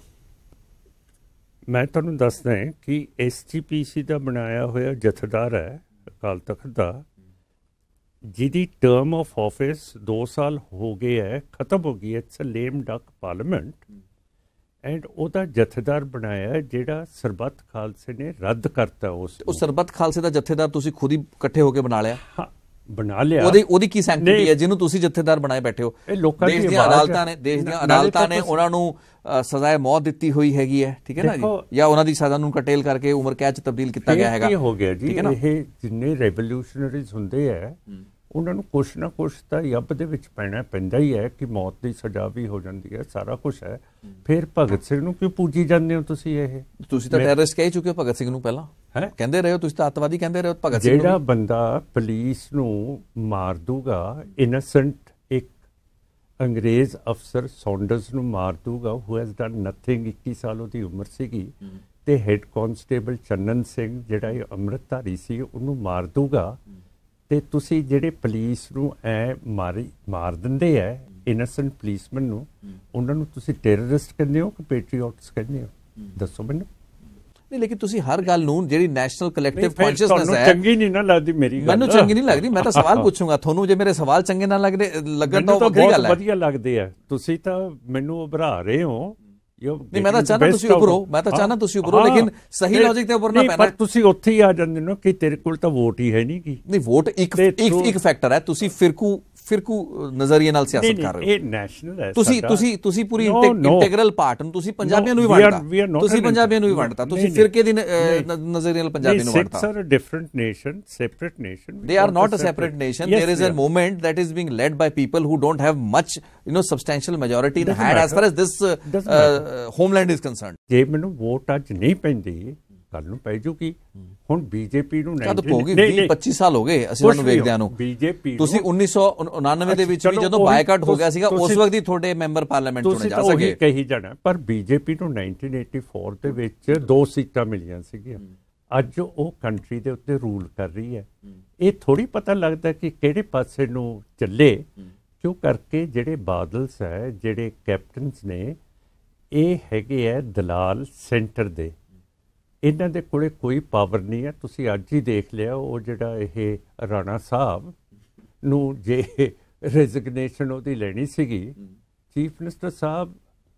ਮੈਂ ਤੁਹਾਨੂੰ ਦੱਸਦਾ ਕਿ ਐਸ ਜੀ ਪੀ ਸੀ ਦਾ ਬਣਾਇਆ ਹੋਇਆ ਜਥੇਦਾਰ ਹੈ ਅਕਾਲ ਤਖਤ ਦਾ, ਜਿਹਦੀ ਟਰਮ ਆਫ ਆਫਿਸ ਦੋ ਸਾਲ ਹੋ ਗਏ ਹੈ, ਖਤਮ ਹੋ ਗਈ। It's a lame duck parliament. And ਉਹਦਾ ਜਥੇਦਾਰ ਬਣਾਇਆ ਜਿਹੜਾ ਸਰਬੱਤ ਖਾਲਸੇ ਨੇ ਰੱਦ ਕਰਤਾ। ਉਸ ਉਹ ਸਰਬੱਤ ਖਾਲਸੇ ਦਾ ਜਥੇਦਾਰ ਤੁਸੀਂ ਖੁਦ ਹੀ ਇਕੱਠੇ ਹੋ ਕੇ ਬਣਾ ਲਿਆ? ਹਾਂ, ਬਣਾ ਲਿਆ। ਉਹਦੀ ਉਹਦੀ ਕੀ ਸੈਂਕਟੀਟੀ ਹੈ ਜਿਹਨੂੰ ਤੁਸੀਂ ਜਥੇਦਾਰ ਬਣਾਏ ਬੈਠੇ ਹੋ? ਇਹ ਲੋਕਾਂ ਦੀ ਅਦਾਲਤਾਂ ਨੇ ਦੇਸ਼ ਦੀਆਂ ਅਦਾਲਤਾਂ ਨੇ ਉਹਨਾਂ ਨੂੰ ਸਜ਼ਾਏ ਮੌਤ ਦਿੱਤੀ ਹੋਈ ਹੈਗੀ ਹੈ, ਠੀਕ ਹੈ ਨਾ ਜੀ, ਜਾਂ ਉਹਨਾਂ ਦੀ ਸਜ਼ਾ ਨੂੰ ਕਟੇਲ ਕਰਕੇ ਉਮਰ ਕੈਦ 'ਚ ਤਬਦੀਲ ਕੀਤਾ ਗਿਆ ਹੈਗਾ। ਕੀ ਹੋ ਗਿਆ ਜੀ? ਇਹ ਜਿੰਨੇ ਰੈਵੋਲੂਸ਼ਨਰੀਜ਼ ਹੁੰਦੇ ਹੈ ਉਹਨਾਂ ਨੂੰ ਕੁਛ ਨਾ ਕੁਛ ਤਾਂ ਯੱਬ ਦੇ ਵਿੱਚ ਪੈਣਾ ਪੈਂਦਾ ਹੀ ਹੈ ਕਿ ਮੌਤ ਦੀ ਸਜ਼ਾ ਵੀ ਹੋ ਜਾਂਦੀ ਹੈ, ਸਾਰਾ ਕੁਛ ਹੈ। ਫਿਰ ਭਗਤ ਸਿੰਘ ਨੂੰ ਕਿਉਂ ਪੂਜੀ ਜਾਂਦੇ ਹੋ ਤੁਸੀਂ? ਇਹ ਤੁਸੀਂ ਤਾਂ ਟੈਰਰਿਸਟ ਕਹਿ ਚੁੱਕੇ ਹੋ ਭਗਤ ਸਿੰਘ ਨੂੰ, ਪਹਿਲਾਂ ਹੈ ਕਹਿੰਦੇ ਰਹੇ ਹੋ ਤੁਸੀਂ, ਤਾਂ ਅੱਤਵਾਦੀ ਕਹਿੰਦੇ ਰਹੇ ਹੋ ਭਗਤ ਸਿੰਘ। ਜਿਹੜਾ ਬੰਦਾ ਪੁਲਿਸ ਨੂੰ ਮਾਰ ਦੂਗਾ, ਇਨੋਸੈਂਟ ਇੱਕ ਅੰਗਰੇਜ਼ ਅਫਸਰ ਸੌਂਡਰਸ ਨੂੰ ਮਾਰ ਦੂਗਾ, ਹੂ ਹੈਜ਼ ਡਨ ਨਥਿੰਗ, ਇੱਕੀ ਸਾਲ ਉਹਦੀ ਉਮਰ ਸੀਗੀ, ਤੇ ਹੈਡ ਕਾਂਸਟੇਬਲ ਚੰਨਨ ਸਿੰਘ ਜਿਹੜਾ ਇਹ ਅੰਮ੍ਰਿਤਧਾਰੀ ਸੀ ਉਹਨੂੰ ਮਾਰ ਦੂਗਾ, ਤੇ ਤੁਸੀਂ ਜਿਹੜੇ ਪੁਲਿਸ ਨੂੰ ਐ ਮਾਰੀ ਮਾਰ ਦਿੰਦੇ ਐ ਇਨੋਸੈਂਟ ਪੁਲਿਸਮੈਨ ਨੂੰ, ਉਹਨਾਂ ਨੂੰ ਤੁਸੀਂ ਟੈਰਰਿਸਟ ਕਹਿੰਦੇ ਹੋ ਕਿ ਪੈਟਰੀਓਟਸ ਕਹਿੰਦੇ ਹੋ? ਦੱਸੋ ਮੈਨੂੰ। ਨਹੀਂ, ਲੇਕਿਨ ਤੁਸੀਂ ਹਰ ਗੱਲ ਨੂੰ ਜਿਹੜੀ ਨੈਸ਼ਨਲ ਕਲੈਕਟਿਵ ਕੌਨਸ਼ੀਅਸਨੈਸ ਹੈ, ਚੰਗੀ ਨਹੀਂ ਨਾ ਲੱਗਦੀ ਮੇਰੀ ਗੱਲ, ਮੈਨੂੰ ਚੰਗੀ ਨਹੀਂ ਲੱਗਦੀ। ਮੈਂ ਤਾਂ ਸਵਾਲ ਪੁੱਛੂੰਗਾ ਤੁਹਾਨੂੰ, ਜੇ ਮੇਰੇ ਸਵਾਲ ਚੰਗੇ ਨਾ ਲੱਗਦੇ ਲੱਗਣ ਤਾਂ ਵੱਖਰੀ ਗੱਲ ਹੈ। ਵਧੀਆ ਲੱਗਦੇ ਆ, ਤੁਸੀਂ ਤਾਂ ਮੈਨੂੰ ਉਭਰਾ ਰਹੇ ਹੋ। ਨਹੀਂ, ਮੈਂ ਤਾਂ ਚਾਹਨਾ ਤੁਸੀਂ ਉਭਰੋ, ਮੈਂ ਤਾਂ ਚਾਹਨਾ ਤੁਸੀਂ ਉਭਰੋ, ਲੇਕਿਨ ਸਹੀ ਲੌਜਿਕ ਤੇ ਉਭਰਨਾ ਪੈਣਾ। ਪਰ ਤੁਸੀਂ ਉੱਥੇ ਹੀ ਆ ਜਾਂਦੇ ਹੋ ਕਿ ਤੇਰੇ ਕੋਲ ਤਾਂ ਵੋਟ ਹੀ ਹੈ ਨਹੀਂ ਕੀ। ਨਹੀਂ, ਵੋਟ ਇੱਕ ਇੱਕ ਫੈਕਟਰ ਹੈ, ਤੁਸੀਂ ਫਿਰਕੂ ਫਿਰਕੂ ਨਜ਼ਰੀਏ ਨਾਲ ਸਿਆਸਤ ਕਰ ਰਹੇ ਹੋ। ਇਹ ਨੈਸ਼ਨਲ ਹੈ, ਤੁਸੀਂ ਤੁਸੀਂ ਤੁਸੀਂ ਪੂਰੀ ਇੰਟੈਗਰਲ ਪਾਰਟ ਨੂੰ ਤੁਸੀਂ ਪੰਜਾਬੀਆਂ ਨੂੰ ਵੀ ਵੰਡਤਾ, ਤੁਸੀਂ ਪੰਜਾਬੀਆਂ ਨੂੰ ਵੀ ਵੰਡਤਾ, ਤੁਸੀਂ ਫਿਰਕੇ ਦੀ ਨਜ਼ਰੀਏ ਨਾਲ ਪੰਜਾਬੀ ਨੂੰ ਵੰਡਤਾ। Sikhs are a different nation, separate nation. They are not a separate nation. There is a movement that is being led by people who don't have much, you know, substantial majority in hand as far as this uh, uh, homeland is concerned. ਜੇ ਮੈਨੂੰ vote ਅੱਜ ਨਹੀਂ ਪੈਂਦੀ, ਕੱਲ ਨੂੰ ਪੈ ਜੂਗੀ। ਹੁਣ ਬੀਜੇਪੀ ਨੂੰ ਕਦ ਪਊਗੀ? ਵੀਹ ਪੱਚੀ ਸਾਲ ਹੋ ਗਏ ਅਸੀਂ ਤੁਹਾਨੂੰ ਵੇਖਦਿਆਂ ਨੂੰ। ਬੀਜੇਪੀ ਤੁਸੀਂ ਉੱਨੀ ਸੌ ਉਨਾਨਵੇਂ ਦੇ ਵਿੱਚ ਵੀ ਜਦੋਂ ਬਾਈਕਾਟ ਹੋ ਗਿਆ ਸੀਗਾ, ਉਸ ਵਕਤ ਹੀ ਤੁਹਾਡੇ ਮੈਂਬਰ ਪਾਰਲੀਮੈਂਟ ਚੁਣੇ ਜਾ ਸਕੇ। ਤੁਸੀਂ ਕਹੀ ਜਾਣਾ, ਪਰ ਬੀਜੇਪੀ ਨੂੰ ਨਾਈਨਟੀਨ ਏਟੀ ਫੋਰ ਦੇ ਵਿੱਚ ਦੋ ਸੀਟਾਂ ਮਿਲੀਆਂ ਸੀਗੀਆਂ। ਅੱਜ ਉਹ ਕੰਟਰੀ ਦੇ ਉੱਤੇ ਰੂਲ ਕਰ ਰਹੀ ਹੈ। ਇਹ ਥੋੜੀ ਪਤਾ ਲੱਗਦਾ ਕਿ ਕਿਹੜੇ ਪਾਸੇ ਨੂੰ ਚੱਲੇ, ਕਿਉਂ ਕਰਕੇ ਜਿਹੜੇ ਬਾਦਲਸ ਹੈ, ਜਿਹੜੇ ਕੈਪਟਨਸ ਨੇ, ਇਹ ਹੈਗੇ ਹੈ ਦਲਾਲ ਸੈਂਟਰ ਦੇ। ਇਹਨਾਂ ਦੇ ਕੋਲੇ ਕੋਈ ਪਾਵਰ ਨਹੀਂ ਹੈ। ਤੁਸੀਂ ਅੱਜ ਹੀ ਦੇਖ ਲਿਆ, ਉਹ ਜਿਹੜਾ ਇਹ ਰਾਣਾ ਸਾਹਿਬ ਨੂੰ ਜੇ ਰੈਜ਼ਿਗਨੇਸ਼ਨ ਉਹਦੀ ਲੈਣੀ ਸੀਗੀ, ਚੀਫ ਮਿਨਿਸਟਰ ਸਾਹਿਬ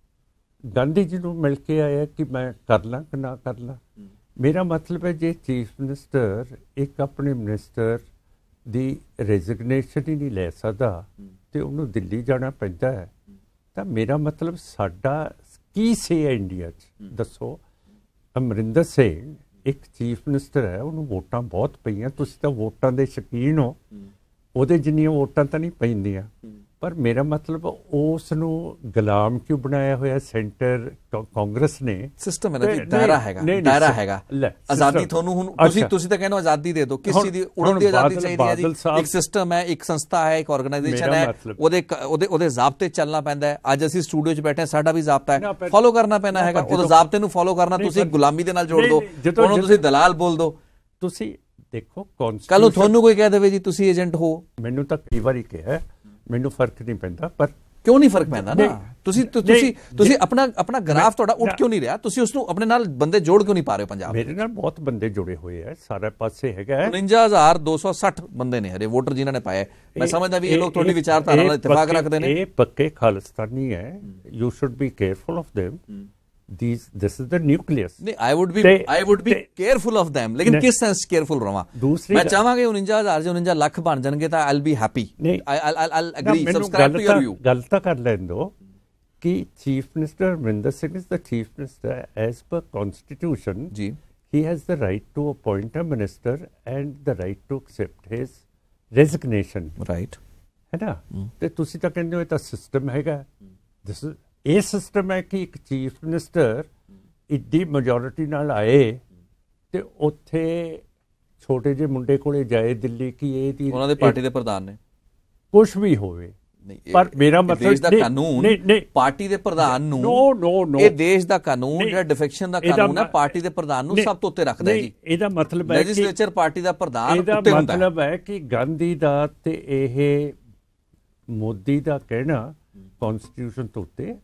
ਗਾਂਧੀ ਜੀ ਨੂੰ ਮਿਲ ਕੇ ਆਇਆ ਕਿ ਮੈਂ ਕਰ ਲਾਂ ਕਿ ਨਾ ਕਰ ਲਾਂ। ਮੇਰਾ ਮਤਲਬ ਹੈ ਜੇ ਚੀਫ ਮਿਨਿਸਟਰ ਇੱਕ ਆਪਣੇ ਮਿਨਿਸਟਰ ਦੀ ਰੈਜ਼ਿਗਨੇਸ਼ਨ ਹੀ ਨਹੀਂ ਲੈ ਸਕਦਾ ਤੇ ਉਹਨੂੰ ਦਿੱਲੀ ਜਾਣਾ ਪੈਂਦਾ ਹੈ, ਤਾਂ ਮੇਰਾ ਮਤਲਬ ਸਾਡਾ ਕੀ ਸੇ ਹੈ ਇੰਡੀਆ 'ਚ? ਦੱਸੋ। ਅਮਰਿੰਦਰ ਸਿੰਘ ਇੱਕ ਚੀਫ ਮਿਨਿਸਟਰ ਹੈ, ਉਹਨੂੰ ਵੋਟਾਂ ਬਹੁਤ ਪਈਆਂ। ਤੁਸੀਂ ਤਾਂ ਵੋਟਾਂ ਦੇ ਸ਼ੌਕੀਨ ਹੋ, ਉਹਦੇ ਜਿੰਨੀਆਂ ਵੋਟਾਂ ਤਾਂ ਨਹੀਂ ਪੈਂਦੀਆਂ, ਪਰ ਮੇਰਾ ਮਤਲਬ ਉਸ ਨੂੰ ਗੁਲਾਮ ਕਿਉਂ ਬਣਾਇਆ ਹੋਇਆ ਸੈਂਟਰ ਕਾਂਗਰਸ ਨੇ? ਸਿਸਟਮ ਹੈ ਨਾ ਜੀ, ਦਾਇਰਾ ਹੈਗਾ, ਦਾਇਰਾ ਹੈਗਾ। ਆਜ਼ਾਦੀ ਤੁਹਾਨੂੰ ਹੁਣ ਤੁਸੀਂ ਤੁਸੀਂ ਤਾਂ ਕਹਿੰਦੇ ਹੋ ਆਜ਼ਾਦੀ ਦੇ ਦਿਓ, ਕਿਸ ਚੀਜ਼ ਦੀ? ਉੜਨ ਦੀ ਆਜ਼ਾਦੀ ਚਾਹੀਦੀ ਹੈ ਜੀ। ਇੱਕ ਸਿਸਟਮ ਹੈ, ਇੱਕ ਸੰਸਥਾ ਹੈ, ਇੱਕ ਆਰਗੇਨਾਈਜੇਸ਼ਨ ਹੈ, ਉਹਦੇ ਉਹਦੇ ਉਹਦੇ ਜ਼ਾਬਤੇ ਚੱਲਣਾ ਪੈਂਦਾ ਹੈ। ਅੱਜ ਅਸੀਂ ਸਟੂਡੀਓ 'ਚ ਬੈਠੇ, ਸਾਡਾ ਵੀ ਜ਼ਾਬਤਾ ਹੈ, ਫੋਲੋ ਕਰਨਾ ਪੈਣਾ ਹੈਗਾ। ਉਹਦੇ ਜ਼ਾਬਤੇ ਨੂੰ ਫੋਲੋ ਕਰਨਾ ਤੁਸੀਂ ਗੁਲਾਮੀ ਦੇ ਨਾਲ ਜੋੜ ਦਿਓ, ਉਹਨੂੰ ਤੁਸੀਂ ਦਲਾਲ ਬੋਲ ਦਿਓ। ਤੁਸੀਂ ਦੇਖੋ, ਕੱਲ ਨੂੰ ਤੁਹਾਨੂੰ ਕੋਈ ਕਹਿ ਦੇਵੇ ਜੀ ਤੁਸੀਂ ਏਜੰਟ ਹੋ, ਮੈਨੂੰ ਤਾਂ ਕਈ ਵਾਰੀ ਕਿਹਾ, ਮੈਨੂੰ ਫਰਕ ਨਹੀਂ ਪੈਂਦਾ। ਪਰ ਕਿਉਂ ਨਹੀਂ ਫਰਕ ਪੈਂਦਾ ਨਾ? ਤੁਸੀਂ ਤੁਸੀਂ ਤੁਸੀਂ ਆਪਣਾ ਆਪਣਾ ਗ੍ਰਾਫ ਤੁਹਾਡਾ ਉੱਠ ਕਿਉਂ ਨਹੀਂ ਰਿਹਾ? ਤੁਸੀਂ ਉਸ ਨੂੰ ਆਪਣੇ ਨਾਲ ਬੰਦੇ ਜੋੜ ਕਿਉਂ ਨਹੀਂ ਪਾ ਰਹੇ ਹੋ? ਪੰਜਾਬ ਮੇਰੇ ਨਾਲ ਬਹੁਤ ਬੰਦੇ ਜੁੜੇ ਹੋਏ ਆ, ਸਾਰੇ ਪਾਸੇ ਹੈਗਾ। ਉਨੰਜਾ ਹਜ਼ਾਰ ਦੋ ਸੌ ਸੱਠ ਬੰਦੇ ਨੇ ਹਰੇ ਵੋਟਰ ਜਿਨ੍ਹਾਂ ਨੇ ਪਾਏ। ਮੈਂ ਸਮਝਦਾ ਵੀ ਇਹ ਲੋਕ ਤੁਹਾਡੀ ਵਿਚਾਰਧਾਰਾ ਨਾਲ ਇਤਫਾਕ ਰੱਖਦੇ ਨੇ। ਇਹ ਪੱਕੇ ਖਾਲਿਸਤਾਨੀ ਹੈ। You should be careful of them. These, this is the nucleus. नहीं, I would be, I would be careful of them. लेकिन किस सेंस careful रहा? मैं चाहांगा उनचास हजार से उनचास लाख बन जाएंगे तो I'll be happy. I'll, I'll, I'll agree. Subscribe to your view. गल तो कर लें दो कि Chief Minister Amrinder Singh is the Chief Minister as per Constitution. Ji. He has the right to appoint a minister and the right to accept his resignation. Right. है ना? तो तुसी तो कहते हो ये तो system हैगा. This is ਇਹ ਸਿਸਟਮ ਹੈ ਕਿ ਇੱਕ ਚੀਫ ਮਿਨਿਸਟਰ ਇੱਡੀ ਮੈਜੋਰਿਟੀ ਨਾਲ ਆਏ ਤੇ ਉੱਥੇ ਛੋਟੇ ਜਿਹੇ ਮੁੰਡੇ ਕੋਲੇ ਜਾਏ ਦਿੱਲੀ ਕੀ ਇਹ ਦੀ ਉਹਨਾਂ ਦੇ ਪਾਰਟੀ ਦੇ ਪ੍ਰਧਾਨ ਨੇ ਕੁਝ ਵੀ ਹੋਵੇ। ਪਰ ਮੇਰਾ ਮਤਲਬ ਦੇਸ਼ ਦਾ ਕਾਨੂੰਨ ਪਾਰਟੀ ਦੇ ਪ੍ਰਧਾਨ ਨੂੰ ਨੋ ਨੋ ਨੋ ਇਹ ਦੇਸ਼ ਦਾ ਕਾਨੂੰਨ ਜਿਹੜਾ ਡਿਫੈਕਸ਼ਨ ਦਾ ਕਾਨੂੰਨ ਹੈ ਪਾਰਟੀ ਦੇ ਪ੍ਰਧਾਨ ਨੂੰ ਸਭ ਤੋਂ ਉੱਤੇ ਰੱਖਦਾ ਹੈ ਜੀ। ਇਹਦਾ ਮਤਲਬ ਹੈ ਕਿ ਲੈਜਿਸਲੇਚਰ ਪਾਰਟੀ ਦਾ ਪ੍ਰਧਾਨ ਉੱਤੇ ਹੁੰਦਾ ਹੈ। ਇਹਦਾ ਮਤਲਬ ਹੈ ਕਿ ਗਾਂਧੀ ਦਾ ਤੇ ਇਹ ਮੋਦੀ ਦਾ ਕਹਿਣਾ ਕਨਸਟੀਟਿਊਸ਼ਨ ਤੋਂ ਉੱਤੇ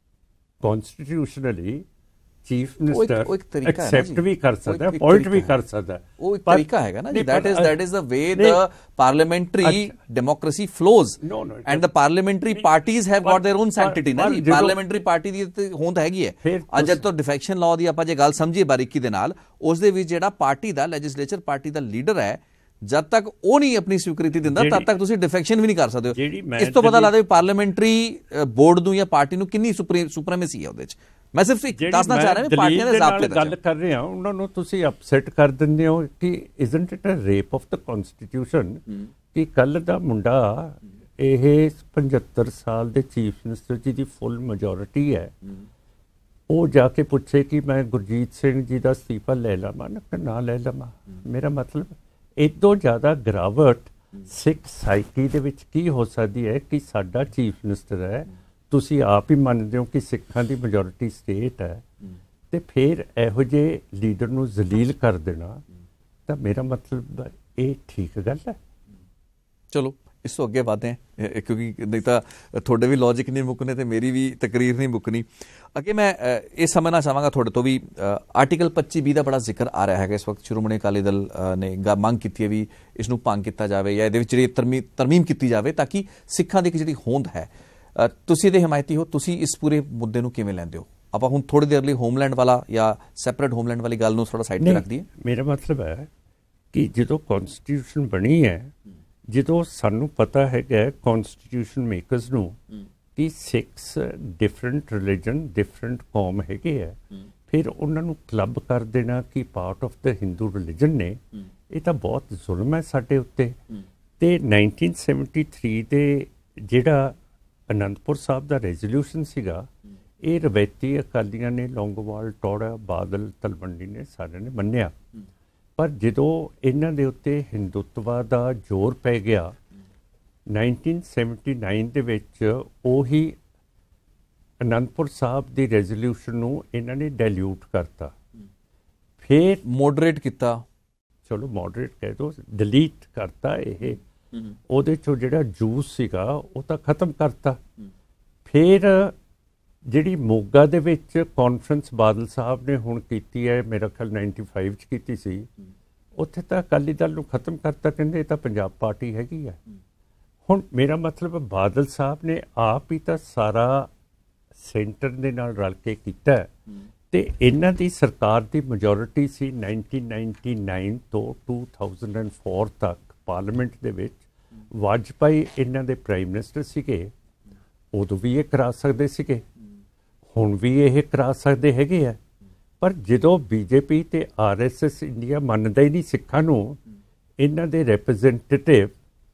constitutionally chief minister accept ਵੀ ਕਰ ਸਕਦਾ, point ਵੀ ਕਰ ਸਕਦਾ। ਉਹ ਇੱਕ ਤਰੀਕਾ ਹੈਗਾ ਨਾ ਜੀ। that is that is the way the parliamentary democracy flows and the parliamentary parties have got their own sanctity ਨਾ ਜੀ। parliamentary party ਦੀ ਹੋਂਦ ਹੈਗੀ ਹੈ। ਅੱਜ ਤੋਂ ਡਿਫੈਕਸ਼ਨ ਲਾਅ ਦੀ ਆਪਾਂ ਜੇ ਗੱਲ ਸਮਝੀਏ ਬਾਰੀਕੀ ਦੇ ਨਾਲ, ਉਸ ਦੇ ਵਿੱਚ ਜਿਹੜਾ ਪਾਰਟੀ ਦਾ ਲੈਜਿਸਲੇਚਰ ਪਾਰਟੀ ਦਾ ਲੀਡਰ ਹੈ, ਜਦ ਤੱਕ ਉਹ ਨਹੀਂ ਆਪਣੀ ਸਵੀਕ੍ਰਿਤੀ ਦਿੰਦਾ ਤਦ ਤੱਕ ਤੁਸੀਂ ਡਿਫੈਕਸ਼ਨ ਵੀ ਨਹੀਂ ਕਰ ਸਕਦੇ ਹੋ। ਇਸ ਤੋਂ ਪਤਾ ਲੱਗਦਾ ਵੀ ਪਾਰਲੀਮੈਂਟਰੀ ਬੋਰਡ ਨੂੰ ਜਾਂ ਪਾਰਟੀ ਨੂੰ ਕਿੰਨੀ ਸੁਪਰੀਮੇਸੀ ਹੈ ਉਹਦੇ ਚ। ਮੈਂ ਸਿਰਫ ਦੱਸਣਾ ਚਾਹ ਰਿਹਾ ਵੀ ਪਾਰਟੀਆਂ ਦੇ ਜ਼ਾਬਤੇ ਗੱਲ ਕਰ ਰਹੇ ਹਾਂ, ਉਹਨਾਂ ਨੂੰ ਤੁਸੀਂ ਅਪਸੈਟ ਕਰ ਦਿੰਦੇ ਹੋ ਕਿ isn't it a rape of the constitution ਕਿ ਕੱਲ ਦਾ ਮੁੰਡਾ ਇਹ ਪਝੱਤਰ ਸਾਲ ਦੇ ਚੀਫ ਮਿਨਿਸਟਰ ਜੀ ਦੀ ਫੁੱਲ ਮੈਜੋਰਿਟੀ ਹੈ, ਉਹ ਜਾ ਕੇ ਪੁੱਛੇ ਕਿ ਮੈਂ ਗੁਰਜੀਤ ਸਿੰਘ ਜੀ ਦਾ ਅਸਤੀਫਾ ਲੈ ਲਵਾਂ ਨਾ ਲੈ ਲਵਾਂ। ਮੇਰਾ ਮਤਲਬ ਇਹ ਤੋਂ ਜ਼ਿਆਦਾ ਗਿਰਾਵਟ ਸਿੱਖ ਸਾਈਕੀ ਦੇ ਵਿੱਚ ਕੀ ਹੋ ਸਕਦੀ ਹੈ ਕਿ ਸਾਡਾ ਚੀਫ ਮਿਨਿਸਟਰ ਹੈ, ਤੁਸੀਂ ਆਪ ਹੀ ਮੰਨਦੇ ਹੋ ਕਿ ਸਿੱਖਾਂ ਦੀ ਮੈਜੋਰਿਟੀ ਸਟੇਟ ਹੈ, ਤੇ ਫਿਰ ਇਹੋ ਜਿਹੇ ਲੀਡਰ ਨੂੰ ਜ਼ਲੀਲ ਕਰ ਦੇਣਾ, ਤਾਂ ਮੇਰਾ ਮਤਲਬ ਇਹ ਠੀਕ ਗੱਲ ਹੈ। ਚਲੋ ਇਸ ਤੋਂ ਅੱਗੇ ਵਧਦੇ ਹਾਂ, ਕਿਉਂਕਿ ਨਹੀਂ ਤਾਂ ਤੁਹਾਡੇ ਵੀ ਲੌਜਿਕ ਨਹੀਂ ਮੁੱਕਣੇ ਤੇ ਮੇਰੀ ਵੀ ਤਕਰੀਰ ਨਹੀਂ ਮੁੱਕਣੀ। ਅੱਗੇ ਮੈਂ ਇਹ ਸਮਝਣਾ ਚਾਹਾਂਗਾ ਤੁਹਾਡੇ ਤੋਂ ਵੀ, ਆਰਟੀਕਲ ਪੱਚੀ ਵੀਹ ਦਾ ਬੜਾ ਜ਼ਿਕਰ ਆ ਰਿਹਾ ਹੈਗਾ ਇਸ ਵਕਤ। ਸ਼੍ਰੋਮਣੀ ਅਕਾਲੀ ਦਲ ਨੇ ਮੰਗ ਕੀਤੀ ਹੈ ਵੀ ਇਸ ਨੂੰ ਭੰਗ ਕੀਤਾ ਜਾਵੇ ਜਾਂ ਇਹਦੇ ਵਿੱਚ ਜਿਹੜੀ ਤਰਮੀ ਤਰਮੀਮ ਕੀਤੀ ਜਾਵੇ ਤਾਂ ਕਿ ਸਿੱਖਾਂ ਦੀ ਇੱਕ ਜਿਹੜੀ ਹੋਂਦ ਹੈ। ਤੁਸੀਂ ਇਹਦੇ ਹਮਾਇਤੀ ਹੋ, ਤੁਸੀਂ ਇਸ ਪੂਰੇ ਮੁੱਦੇ ਨੂੰ ਕਿਵੇਂ ਲੈਂਦੇ ਹੋ? ਆਪਾਂ ਹੁਣ ਥੋੜੀ ਦੇਰ ਲਈ ਹੋਮਲੈਂਡ ਵਾਲਾ ਜਾਂ ਸੈਪਰੇਟ ਹੋਮਲੈਂਡ ਵਾਲੀ ਗੱਲ ਨੂੰ ਥੋੜਾ ਸਾਈਡ ਤੇ ਰੱਖ ਦਈਏ। ਮੇਰਾ ਮਤਲਬ ਹੈ ਕਿ ਜਦੋਂ ਕਨਸਟੀਟਿਊਸ਼ਨ ਬਣੀ ਹੈ, ਜਦੋਂ ਸਾਨੂੰ ਪਤਾ ਹੈਗਾ ਕਨਸਟੀਟਿਊਸ਼ਨ ਮੇਕਰਸ ਨੂੰ ਕਿ ਸਿੱਖਸ ਡਿਫਰੈਂਟ ਰਿਲੀਜਨ ਡਿਫਰੈਂਟ ਕੌਮ ਹੈਗੇ ਹੈ, ਫਿਰ ਉਹਨਾਂ ਨੂੰ ਕਲੱਬ ਕਰ ਦੇਣਾ ਕਿ part of the Hindu religion ਨੇ, ਇਹ ਤਾਂ ਬਹੁਤ ਜ਼ੁਲਮ ਹੈ ਸਾਡੇ ਉੱਤੇ। ਤੇ ਨਾਈਨਟੀਨ ਸੈਵਨਟੀ ਥ੍ਰੀ ਦੇ ਜਿਹੜਾ ਅਨੰਦਪੁਰ ਸਾਹਿਬ ਦਾ ਰੈਜ਼ੋਲੂਸ਼ਨ ਸੀਗਾ, ਇਹ ਰਵਾਇਤੀ ਅਕਾਲੀਆਂ ਨੇ, ਲੌਂਗੋਵਾਲ, ਟੌੜਾ, ਬਾਦਲ, ਤਲਵੰਡੀ ਨੇ ਸਾਰਿਆਂ ਨੇ ਮੰਨਿਆ। ਪਰ ਜਦੋਂ ਇਹਨਾਂ ਦੇ ਉੱਤੇ ਹਿੰਦੂਤਵਾ ਦਾ ਜ਼ੋਰ ਪੈ ਗਿਆ ਨਾਈਨਟੀਨ ਸੈਵਨਟੀ ਨਾਈਨ ਦੇ ਵਿੱਚ, ਉਹੀ ਅਨੰਦਪੁਰ ਸਾਹਿਬ ਦੀ ਰੈਜ਼ੋਲੂਸ਼ਨ ਨੂੰ ਇਹਨਾਂ ਨੇ ਡਾਇਲਿਊਟ ਕਰਤਾ, ਫਿਰ ਮੋਡਰੇਟ ਕੀਤਾ, ਚਲੋ ਮੋਡਰੇਟ ਕਹਿ ਦੋ, ਡਿਲੀਟ ਕਰਤਾ। ਇਹ ਉਹਦੇ ਚੋਂ ਜਿਹੜਾ ਜੂਸ ਸੀਗਾ ਉਹ ਤਾਂ ਖਤਮ ਕਰਤਾ। ਫਿਰ ਜਿਹੜੀ ਮੋਗਾ ਦੇ ਵਿੱਚ ਕਾਨਫਰੰਸ ਬਾਦਲ ਸਾਹਿਬ ਨੇ ਹੁਣ ਕੀਤੀ ਹੈ, ਮੇਰਾ ਖਿਆਲ ਨਾਈਨਟੀ ਫਾਈਵ 'ਚ ਕੀਤੀ ਸੀ, ਉੱਥੇ ਤਾਂ ਅਕਾਲੀ ਦਲ ਨੂੰ ਖਤਮ ਕਰਤਾ, ਕਹਿੰਦੇ ਇਹ ਤਾਂ ਪੰਜਾਬ ਪਾਰਟੀ ਹੈਗੀ ਹੈ। ਹੁਣ ਮੇਰਾ ਮਤਲਬ ਬਾਦਲ ਸਾਹਿਬ ਨੇ ਆਪ ਹੀ ਤਾਂ ਸਾਰਾ ਸੈਂਟਰ ਦੇ ਨਾਲ ਰਲ ਕੇ ਕੀਤਾ, ਤੇ ਇਹਨਾਂ ਦੀ ਸਰਕਾਰ ਦੀ ਮੈਜੋਰਿਟੀ ਸੀ ਨਾਈਨਟੀਨ ਨਾਈਨਟੀ ਨਾਈਨ ਤੋਂ ਟੂ ਥਾਊਜ਼ੈਂਡ ਫੋਰ ਤੱਕ ਪਾਰਲੀਮੈਂਟ ਦੇ ਵਿੱਚ। ਵਾਜਪਾਈ ਇਹਨਾਂ ਦੇ ਪ੍ਰਾਈਮ ਮਿਨਿਸਟਰ ਸੀਗੇ, ਉਦੋਂ ਵੀ ਇਹ ਕਰਾ ਸਕਦੇ ਸੀਗੇ, ਹੁਣ ਵੀ ਇਹ ਕਰਾ ਸਕਦੇ ਹੈਗੇ ਆ। ਪਰ ਜਦੋਂ ਬੀਜੇਪੀ ਤੇ ਆਰ ਐਸ ਐਸ ਇੰਡੀਆ ਮੰਨਦਾ ਹੀ ਨਹੀਂ ਸਿੱਖਾਂ ਨੂੰ, ਇਹਨਾਂ ਦੇ ਰਿਪਰੈਜ਼ੈਂਟੇਟਿਵ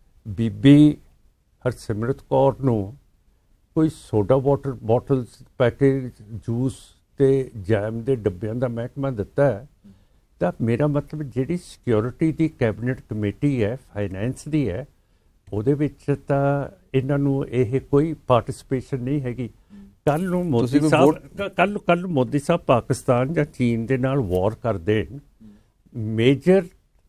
ਬੀਬੀ ਹਰਸਿਮਰਤ ਕੌਰ ਨੂੰ ਕੋਈ soda water bottles, package juice ਤੇ ਜੈਮ ਦੇ ਡੱਬਿਆਂ ਦਾ ਮਹਿਕਮਾ ਦਿੱਤਾ ਹੈ, ਤਾਂ ਮੇਰਾ ਮਤਲਬ ਜਿਹੜੀ ਸਿਕਿਉਰਿਟੀ ਦੀ ਕੈਬਨਿਟ ਕਮੇਟੀ ਹੈ, ਫਾਈਨੈਂਸ ਦੀ ਹੈ, ਉਹਦੇ ਵਿੱਚ ਤਾਂ ਇਹਨਾਂ ਨੂੰ ਇਹ ਕੋਈ ਪਾਰਟਿਸਿਪੇਸ਼ਨ ਨਹੀਂ ਹੈਗੀ। ਕੱਲ ਨੂੰ ਮੋਦੀ ਸਾਹਿਬ ਕੱਲ ਕੱਲ ਮੋਦੀ ਸਾਹਿਬ ਪਾਕਿਸਤਾਨ ਜਾਂ ਚੀਨ ਦੇ ਨਾਲ ਵਾਰ ਕਰ ਦੇਣ, ਮੇਜਰ